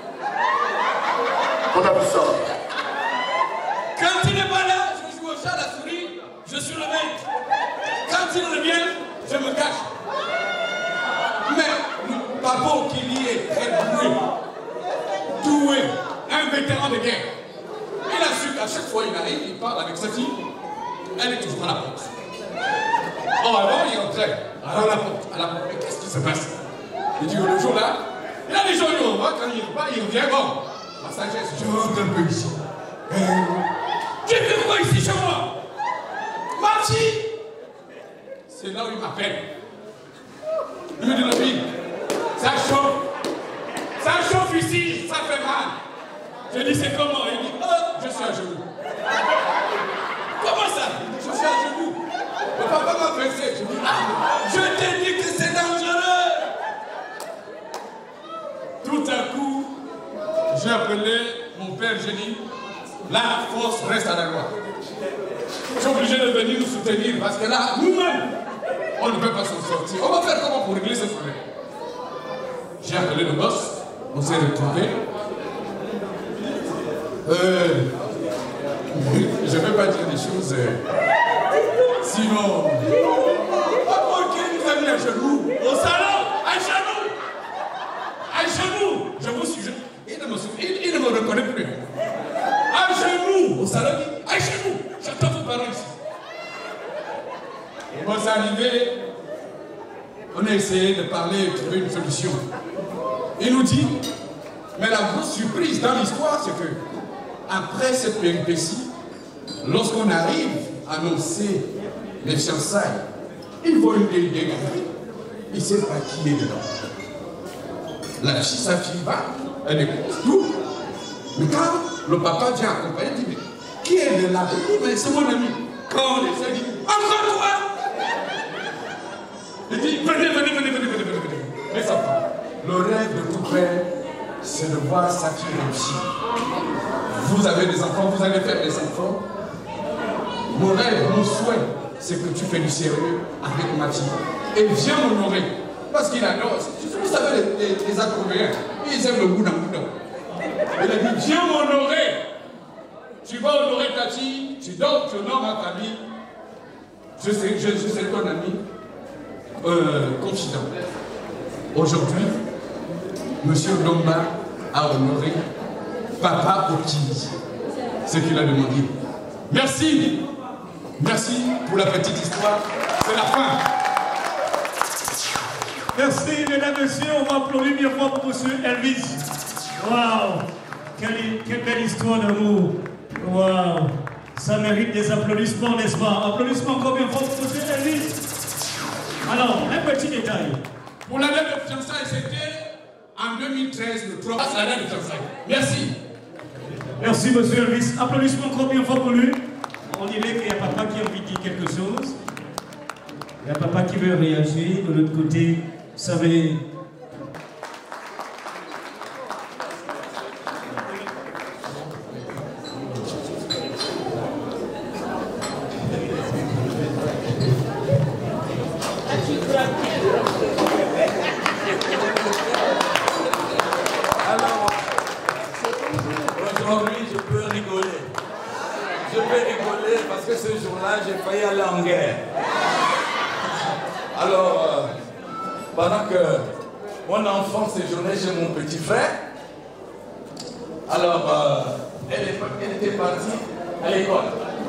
[SPEAKER 8] On a vu ça.
[SPEAKER 9] Quand il n'est pas là, je joue au chat à la souris, je suis le mec. Quand il revient, je me cache. Mais papa qui est très doué, un vétéran de guerre. Il a su qu'à chaque fois il arrive, il parle avec sa fille, elle est toujours à la porte. Oh, avant il rentrait, à la porte, mais qu'est-ce qui se passe? Il dit, le jour là, il a des gens, il revoit, quand il repart, il revient, bon, ma sagesse, je rentre un peu ici. Tu fais quoi ici chez moi? Marty! C'est là où il m'appelle. Il me dit, la fille, ça chauffe ici, ça fait mal. Je dis, c'est comment? Il dit, oh, je suis à genoux. Comment ça? Je suis à genoux. Le papa m'a pressé. Je dis, ah, je t'ai dit que c'est dangereux. Tout à coup, j'ai appelé mon père, j'ai dit, la force reste à la loi. Je suis obligé de venir nous soutenir parce que là, nous-mêmes, on ne peut pas s'en sortir. On va faire comment pour régler ce problème? J'ai appelé le boss, on s'est retrouvés. Je ne vais pas dire des choses. Sinon. Papa, qui nous a mis à genoux? Au salon, à genoux! À genoux! Je vous suis. Il ne me reconnaît plus. À genoux! Au salon, à genoux! J'attends vos parents ici. Et moi, c'est arrivé. On a essayé de parler et de trouver une solution. Il nous dit, mais la grosse surprise dans l'histoire, c'est que après cette péripétie, lorsqu'on arrive à annoncer les fiançailles, il voit une idée. Il ne sait pas qui est dedans. Sa fille va, elle écoute tout. Mais quand le papa vient accompagner, il dit, mais qui est de là? Il dit, mais c'est mon ami. Quand on essaie, il dit, encore toi? Il dit, venez. Mais ça va. Le rêve de tout père, c'est de voir sa fille réussir. Vous avez des enfants, vous allez faire des enfants. Mon rêve, mon souhait, c'est que tu fais du sérieux avec ma fille. Et viens m'honorer. Parce qu'il adore. Vous savez, les Afro-Coréens, ils aiment le boudin. Il a dit, viens m'honorer. Tu vas honorer ta fille, tu honores ma famille. je suis ton ami confident. Aujourd'hui, Monsieur Lomba a honoré Papa Okini, ce qu'il a demandé. Merci. Merci pour la petite histoire. C'est la fin.
[SPEAKER 1] Merci, mesdames, messieurs. On va applaudir bien fort pour monsieur Elvis. Waouh! Quelle belle histoire d'amour. Waouh! Ça mérite des applaudissements, n'est-ce pas? Applaudissements encore bien fort pour monsieur Elvis. Alors, un petit détail.
[SPEAKER 9] Pour l'année de fiançailles, c'était en 2013, le 3 mars, l'année de fiançailles. Merci.
[SPEAKER 1] Merci, monsieur Elvis. Applaudissements encore bien fort pour lui. On dirait qu'il y a papa qui a envie de dire quelque chose. Il y a papa qui veut réagir. De l'autre côté, vous savez...
[SPEAKER 7] Alors, aujourd'hui, je peux rigoler. Je peux rigoler parce que ce jour-là, j'ai failli aller en guerre. Alors, pendant que mon enfant séjournait chez mon petit frère, alors, elle était partie à l'école.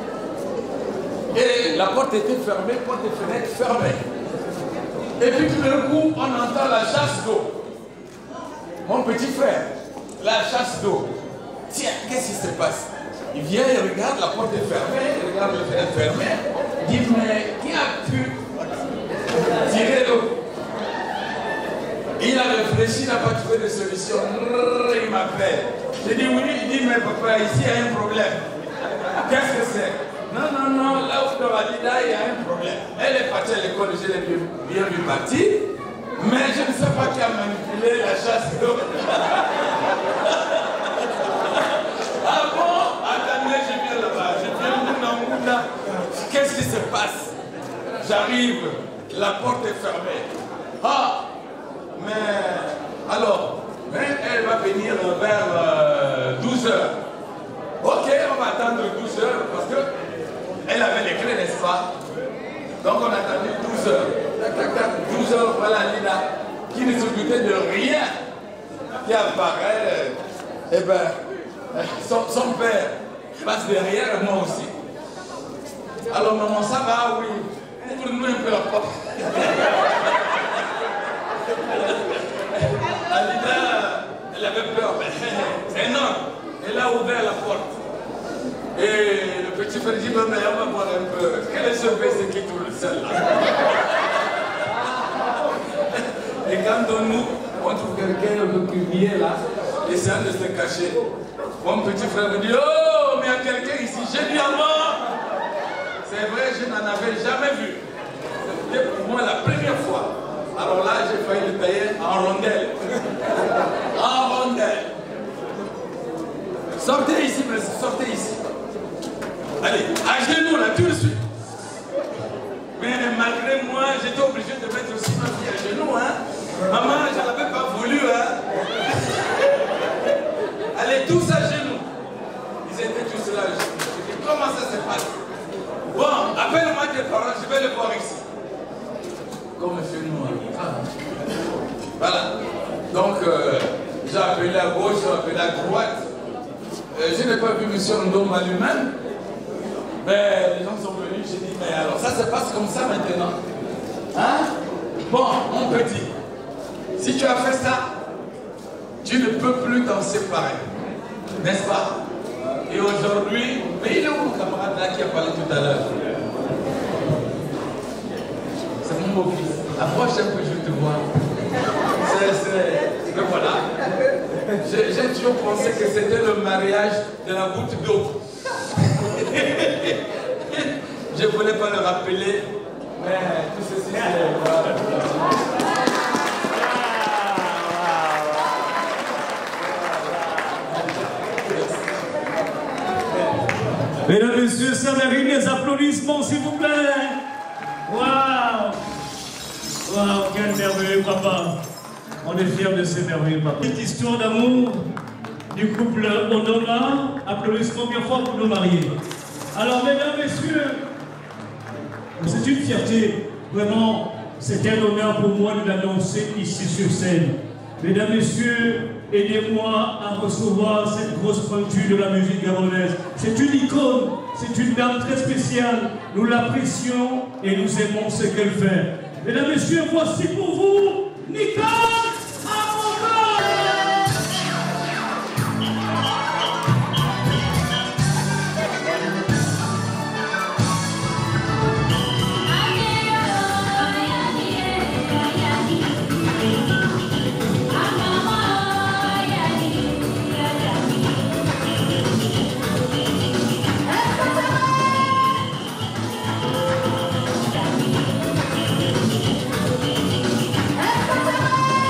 [SPEAKER 7] Et la porte était fermée, porte et fenêtre fermée. Et puis tout d'un coup, on entend la chasse d'eau. Mon petit frère, la chasse d'eau. Tiens, qu'est-ce qui se passe? Il vient, il regarde, la porte est fermée, il regarde la fenêtre fermée. Il dit, mais qui a pu tirer l'eau? Il a réfléchi, il n'a pas trouvé de solution. Il m'appelle. J'ai dit oui, il dit, mais papa, ici il y a un problème. Qu'est-ce que c'est? Non, non, non, là où dans Alida, il y a un problème. Elle est partie à l'école, je l'ai bien vu partir, mais je ne sais pas qui a manipulé la chasse d'eau. Ah bon? Attendez, je viens là-bas, je viens Mouna. Qu'est-ce qui se passe? J'arrive, la porte est fermée. Ah, mais alors, elle va venir vers 12 h. Ok, on va attendre 12 h parce que elle avait les clés, n'est-ce pas? Donc on a attendu 12 h. 12 h, voilà Lina, qui ne se doutait de rien, qui apparaît. Eh ben, son père passe derrière, moi aussi. Alors maman, ça va? Oui. Ouvre-nous un peu la porte. Alida, elle avait peur, mais non, elle a ouvert la porte. Et le petit frère dit, mais on va voir un peu. Quel est ce baiser qui tourne seul là? Et quand on trouve quelqu'un qui vient là, essayant de se cacher, mon petit frère me dit, oh, mais il y a quelqu'un ici. J'ai dit avant. C'est vrai, je n'en avais jamais vu. C'était pour moi la première fois. Alors là, j'ai failli le payer en rondelle. En rondelle. Sortez ici, monsieur, sortez ici. Allez, à genoux là, tout de suite. Mais malgré moi, j'étais obligé de mettre aussi ma fille à genoux, hein. Maman, je ne l'avais pas voulu, hein. Allez, tous à genoux. Ils étaient tous là à genoux. Je dis, comment ça se passe? Bon, appelle-moi tes parents, je vais les voir ici. Comme chez nous. Voilà. Donc, j'ai appelé à gauche, j'ai appelé à droite. Je n'ai pas vu M. Ndoma lui-même. Mais les gens sont venus, j'ai dit, mais alors ça se passe comme ça maintenant. Hein? Bon, mon petit, si tu as fait ça, tu ne peux plus t'en séparer. N'est-ce pas? Et aujourd'hui, mais il est où mon camarade là qui a parlé tout à l'heure? C'est mon beau-fils. Approche un peu, je te vois. Mais voilà. J'ai toujours pensé que c'était le mariage de la goutte d'eau. Je ne voulais pas le rappeler, mais tout ceci
[SPEAKER 1] Mesdames, messieurs, ça mérite des applaudissements, s'il vous plaît. Waouh! Waouh, quel merveilleux papa. On est fiers de ces merveilleux papas. Petite histoire d'amour du couple Onoma. Applaudissements bien forts pour nos mariés. Alors, mesdames, messieurs, C'est une fierté, vraiment, c'est un honneur pour moi de l'annoncer ici sur scène. Mesdames, Messieurs, aidez-moi à recevoir cette grosse pointure de la musique gabonaise. C'est une icône, c'est une dame très spéciale. Nous l'apprécions et nous aimons ce qu'elle fait. Mesdames, Messieurs, voici pour vous, Nicole Amonga.
[SPEAKER 2] Hey!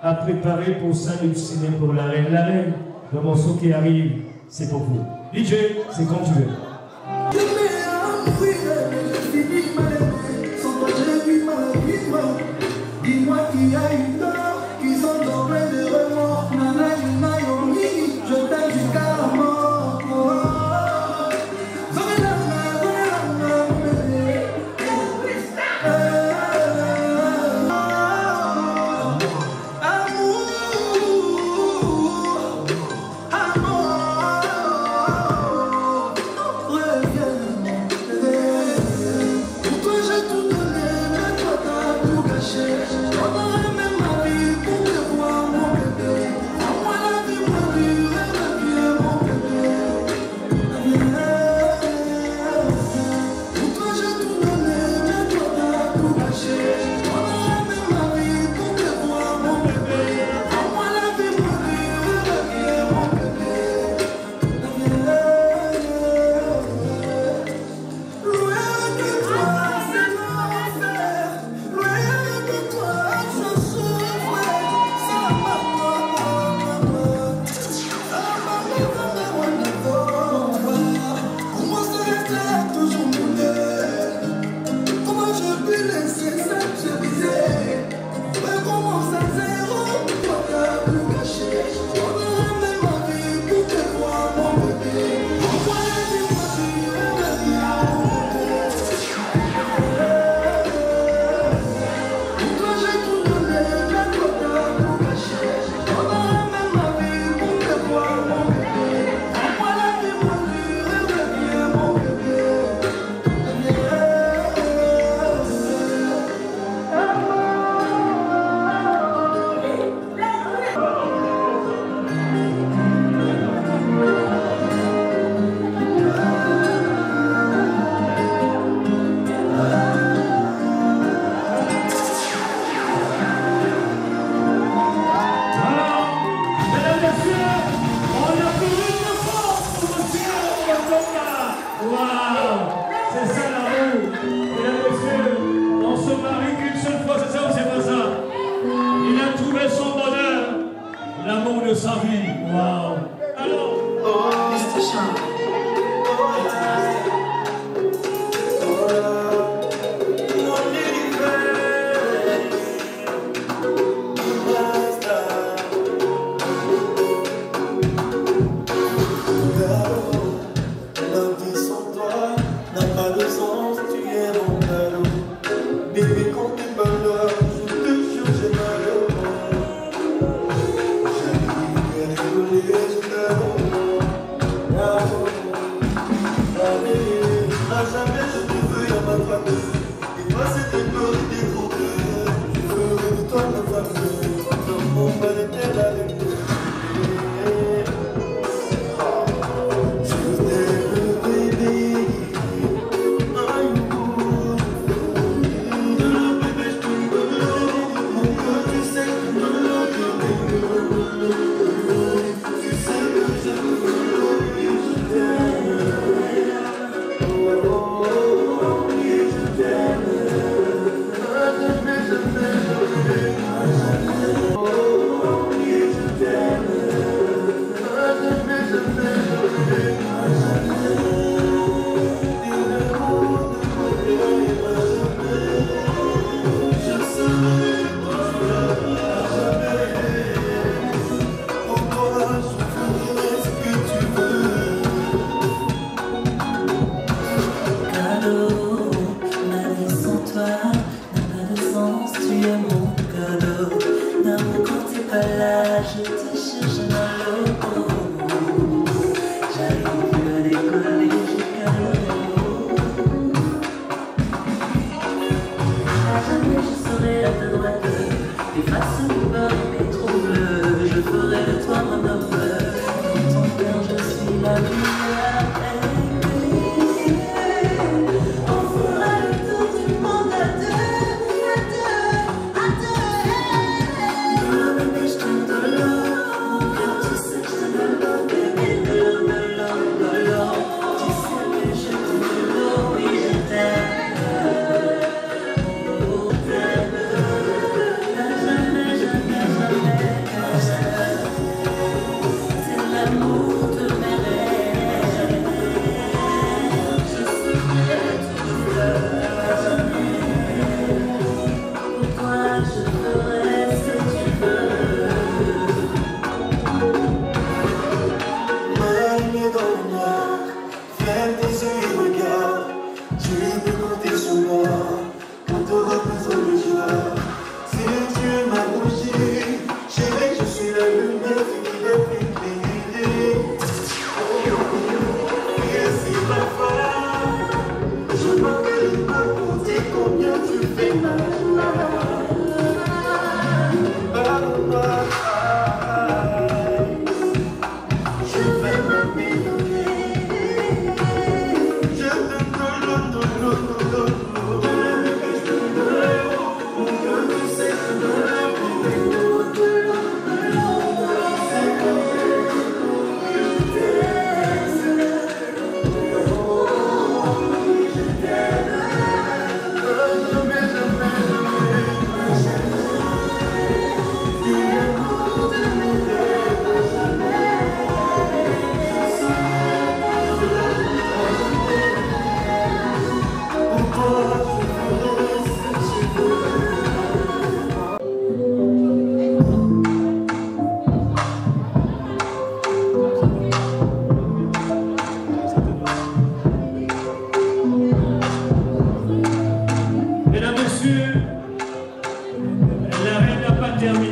[SPEAKER 1] a préparé pour s'halluciner pour la reine. La reine, le morceau qui arrive, c'est pour vous. DJ, c'est quand tu veux.
[SPEAKER 12] Dis-moi qu'il y a une tort, qu'ils sont dans plein de remords. Nana, Naomi, je t'aime jusqu'à la mort.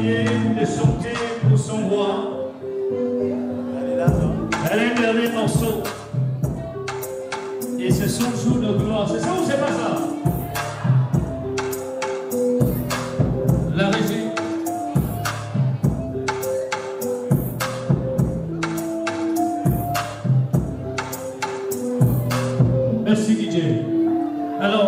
[SPEAKER 1] prier, de chanter pour son roi. Elle aime les derniers morceaux. Et c'est son jour de gloire. C'est ça ou c'est pas ça? La régie. Merci DJ. Alors,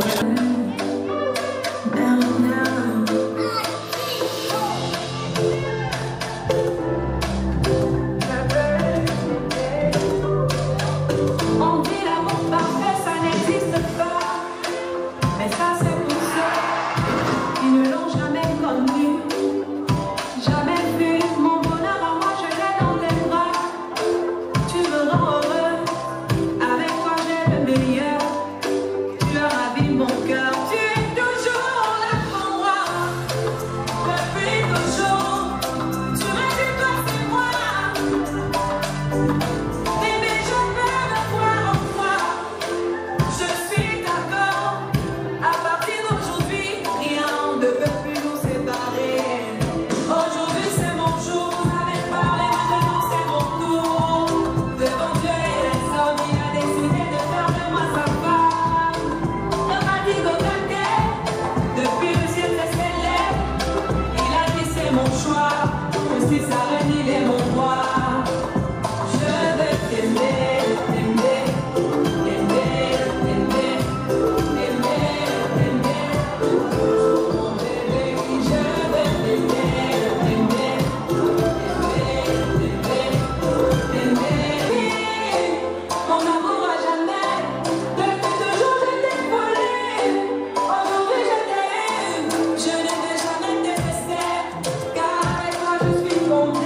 [SPEAKER 2] on dit l'amour parfait, ça n'existe pas. Mais ça c'est pour ceux qui ne l'ont jamais connu. Jamais vu mon bonheur à moi, je l'ai dans tes bras. Tu me rends heureux, avec toi j'ai le meilleur. Tu as ravi mon cœur, tu es toujours là pour moi. Depuis toujours, tu m'as dit toi c'est moi. Bébé, je veux me voir en toi. Je suis d'accord. À partir d'aujourd'hui, rien ne peut plus nous séparer. Aujourd'hui c'est mon jour, vous avez parlé, maintenant c'est mon tour. Devant Dieu et les hommes, il a décidé de faire de moi sa femme. On m'a dit côté, depuis le ciel se célèbre. Il a dit c'est mon choix, je suis sa reine, il est mon roi. Je veux t'aimer, aimer, aimer, aimer, aimer, aimer, mon bébé. Je veux t'aimer, aimer, aimer, aimer, mon amour à jamais. Depuis toujours je t'ai volé. Aujourd'hui je t'aime. Je ne vais jamais te laisser, car avec toi je suis condamnée.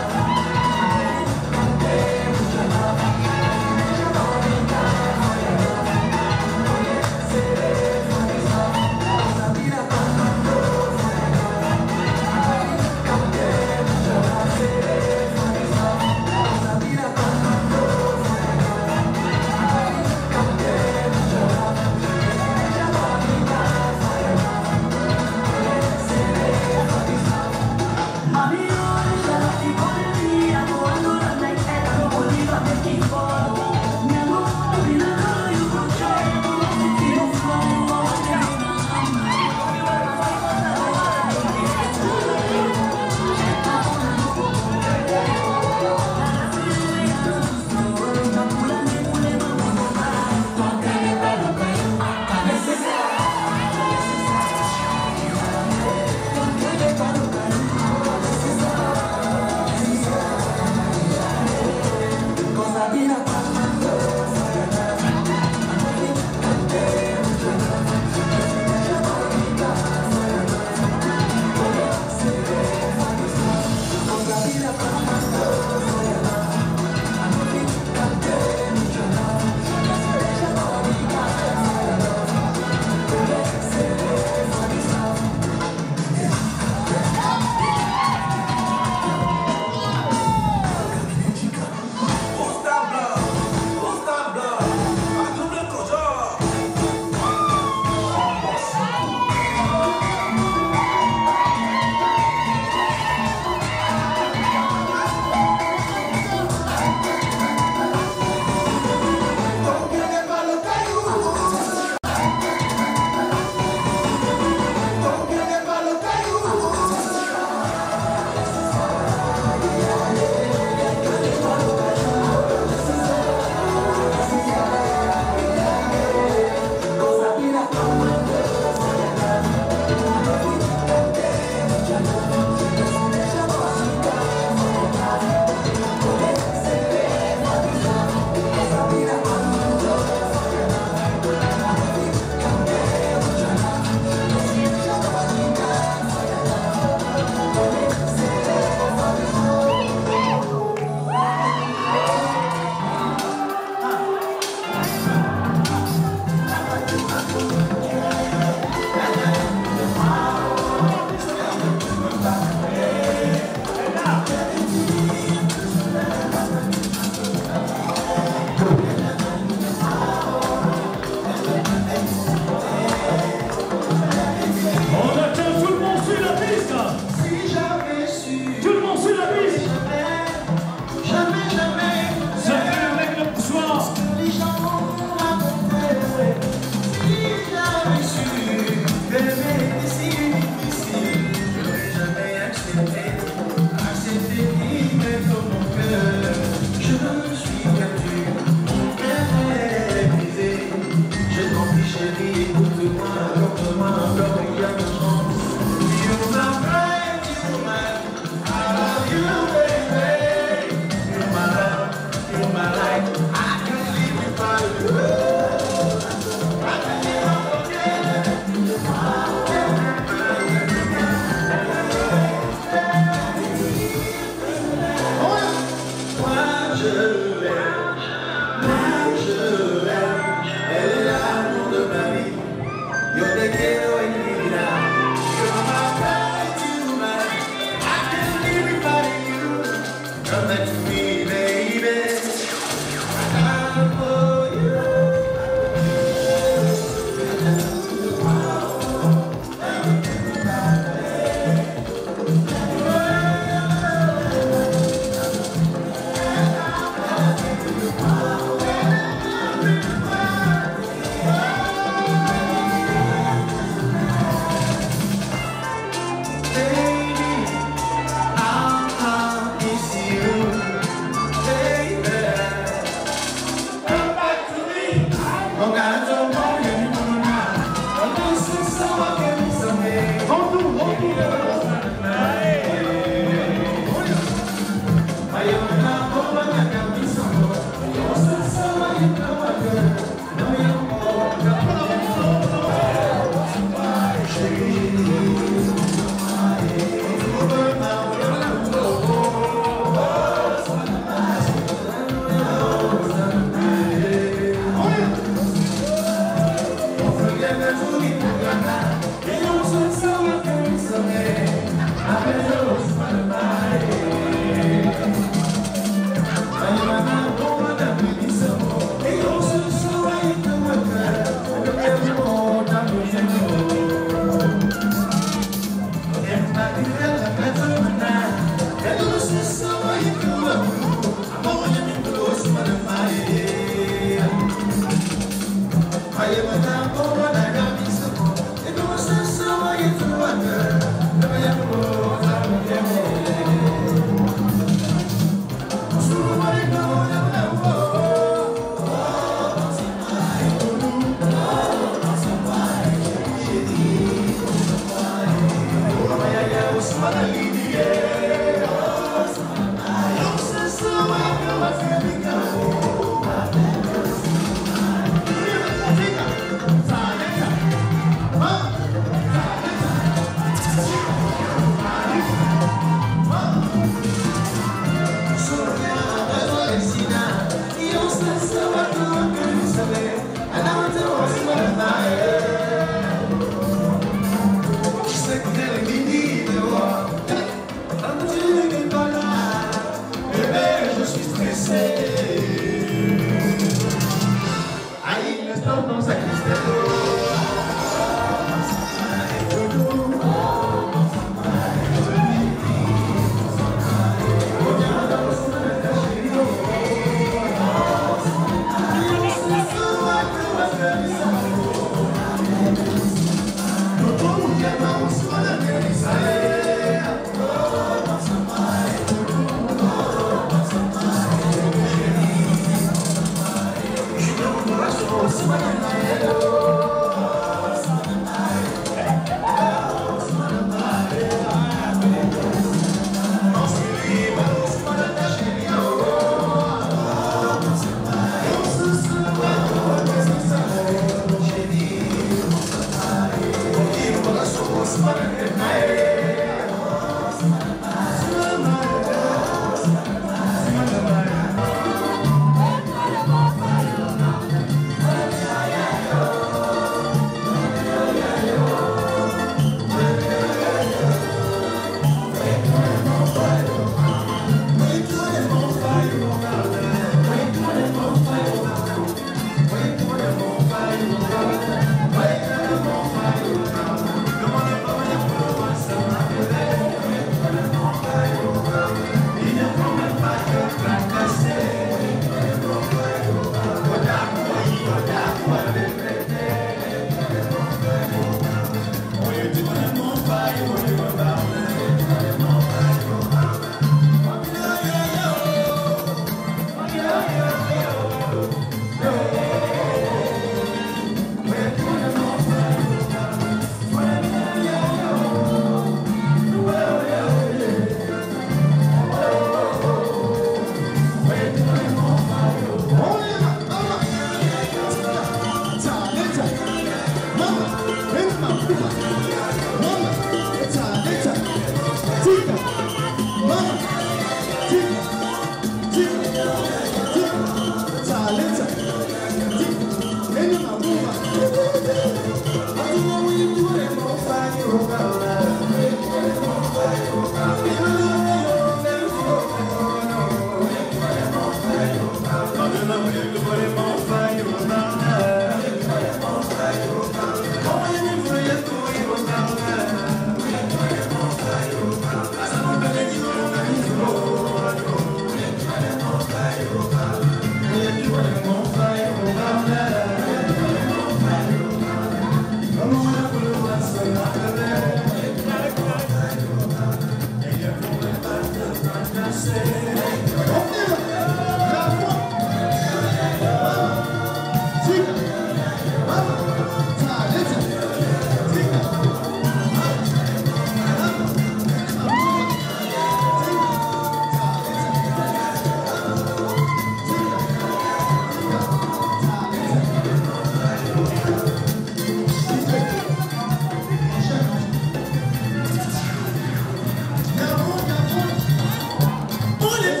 [SPEAKER 12] On est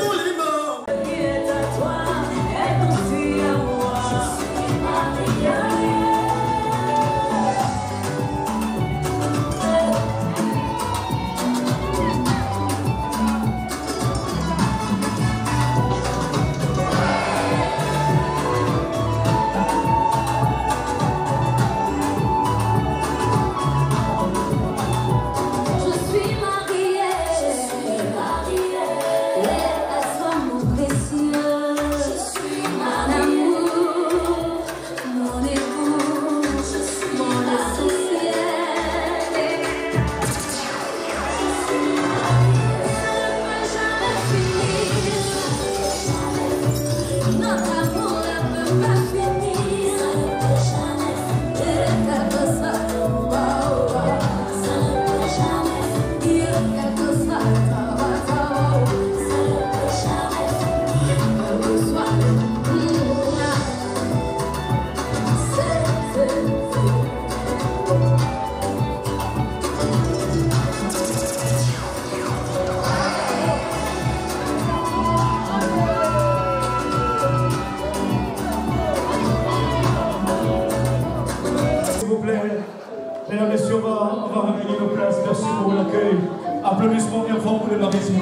[SPEAKER 1] Mesdames, messieurs, on va regagner nos places. Merci pour l'accueil. Applaudissements bien forts pour le larisme.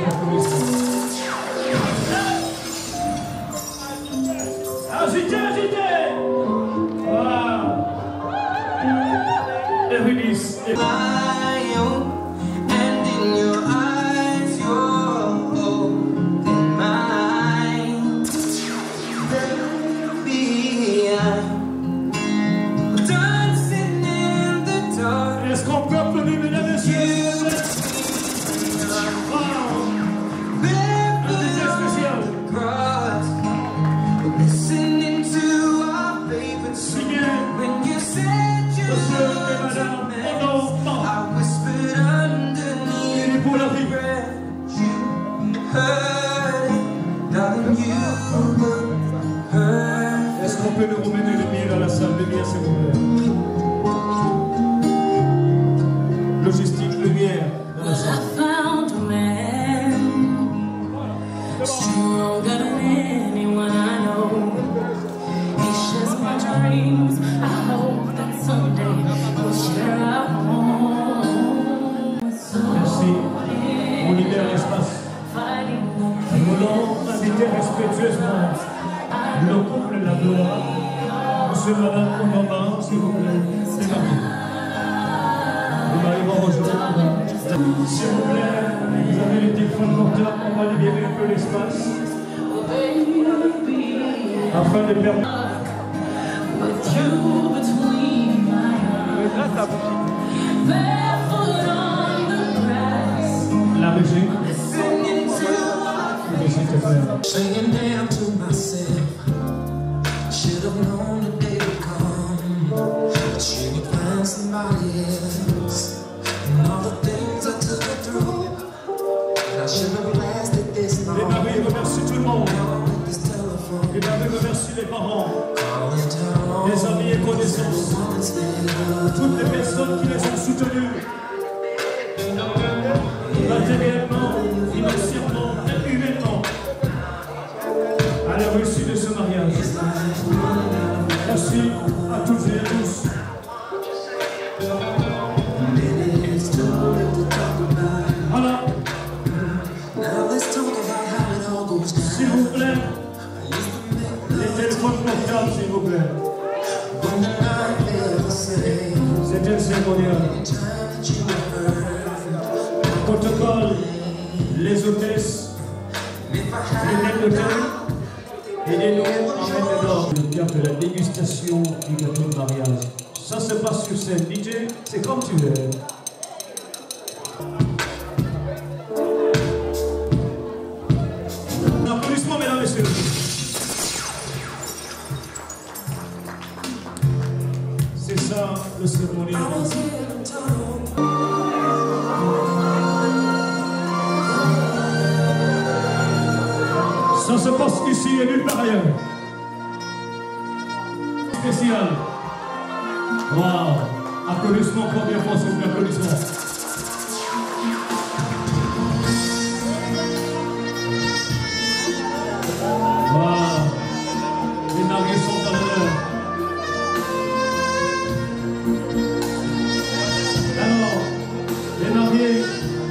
[SPEAKER 1] Agitez, agitez. Voilà. Eurydice.
[SPEAKER 6] And in your eyes, you're open mind. Baby, I'm dancing in the dark.
[SPEAKER 1] Est-ce qu'on peut applaudir, mesdames et messieurs?
[SPEAKER 6] Listening to our favorite song. When you said you loved me, I whispered underneath your breath. You heard it, darling, you heard.
[SPEAKER 1] Est-ce qu'on peut nous remettre les lumières dans la salle de lumière, s'il vous plaît? Logistique, lumière dans la salle.
[SPEAKER 2] Stronger than anyone I know. He shares my dreams. I hope that someday we'll share our home.
[SPEAKER 1] Merci. On libère l'espace. Nous voulons inviter respectueusement le couple de la gloire. Monsieur et Madame Onoma, s'il vous plaît. C'est parti. Les maris vont rejoindre. S'il vous plaît, vous avez les téléphones portables, on va libérer un peu l'espace afin de permettre la musique.
[SPEAKER 6] Saying down to myself, should have known the day would come, that she would find somebody else. And all the things I took her through, and I should have lasted this long.
[SPEAKER 1] Les maris remercient tout le monde. Les maris remercient les parents, les amis et connaissances, toutes les personnes qui les ont soutenus, matériellement, financièrement et humainement, à la réussite de ce mariage. Merci à toutes et à tous. Voilà. S'il vous plaît, les téléphones portables, s'il vous plaît. C'est un cérémonial. Protocole, les hôtesses, les maîtres d'hôtel et les noms en d'or. Le cadre de la dégustation du gâteau de mariage. Ça se passe sur scène. DJ, c'est comme tu veux. Un applaudissement, mesdames et messieurs. C'est ça, le cérémonial. Ça se passe ici et nulle part ailleurs. Spécial. Waouh. Applaudissements, première fois, c'est un applaudissement. Waouh. Les mariés sont à l'honneur. Alors, les mariés.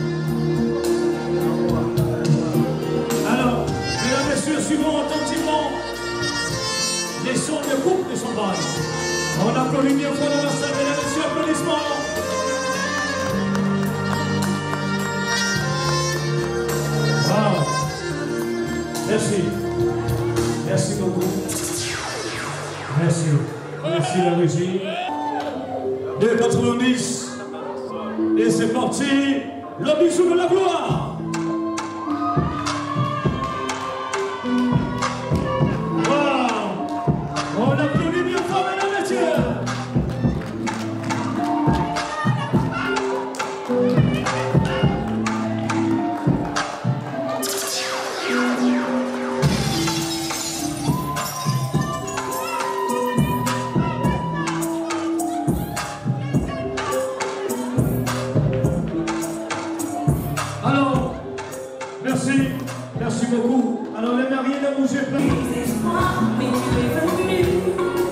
[SPEAKER 1] Alors, mesdames et messieurs, suivons attentivement les sons de couple de son bail. On applaudit bien fort dans la salle, mesdames et messieurs, applaudissements. Wow. Merci. Merci beaucoup. Merci. Merci la régie. 2,90. Et c'est parti. Le bijou de la gloire. On applaudit bien fort, mesdames et messieurs. Merci. Merci beaucoup. Alors les mariés, ne bougez pas.
[SPEAKER 2] Mais tu es venu.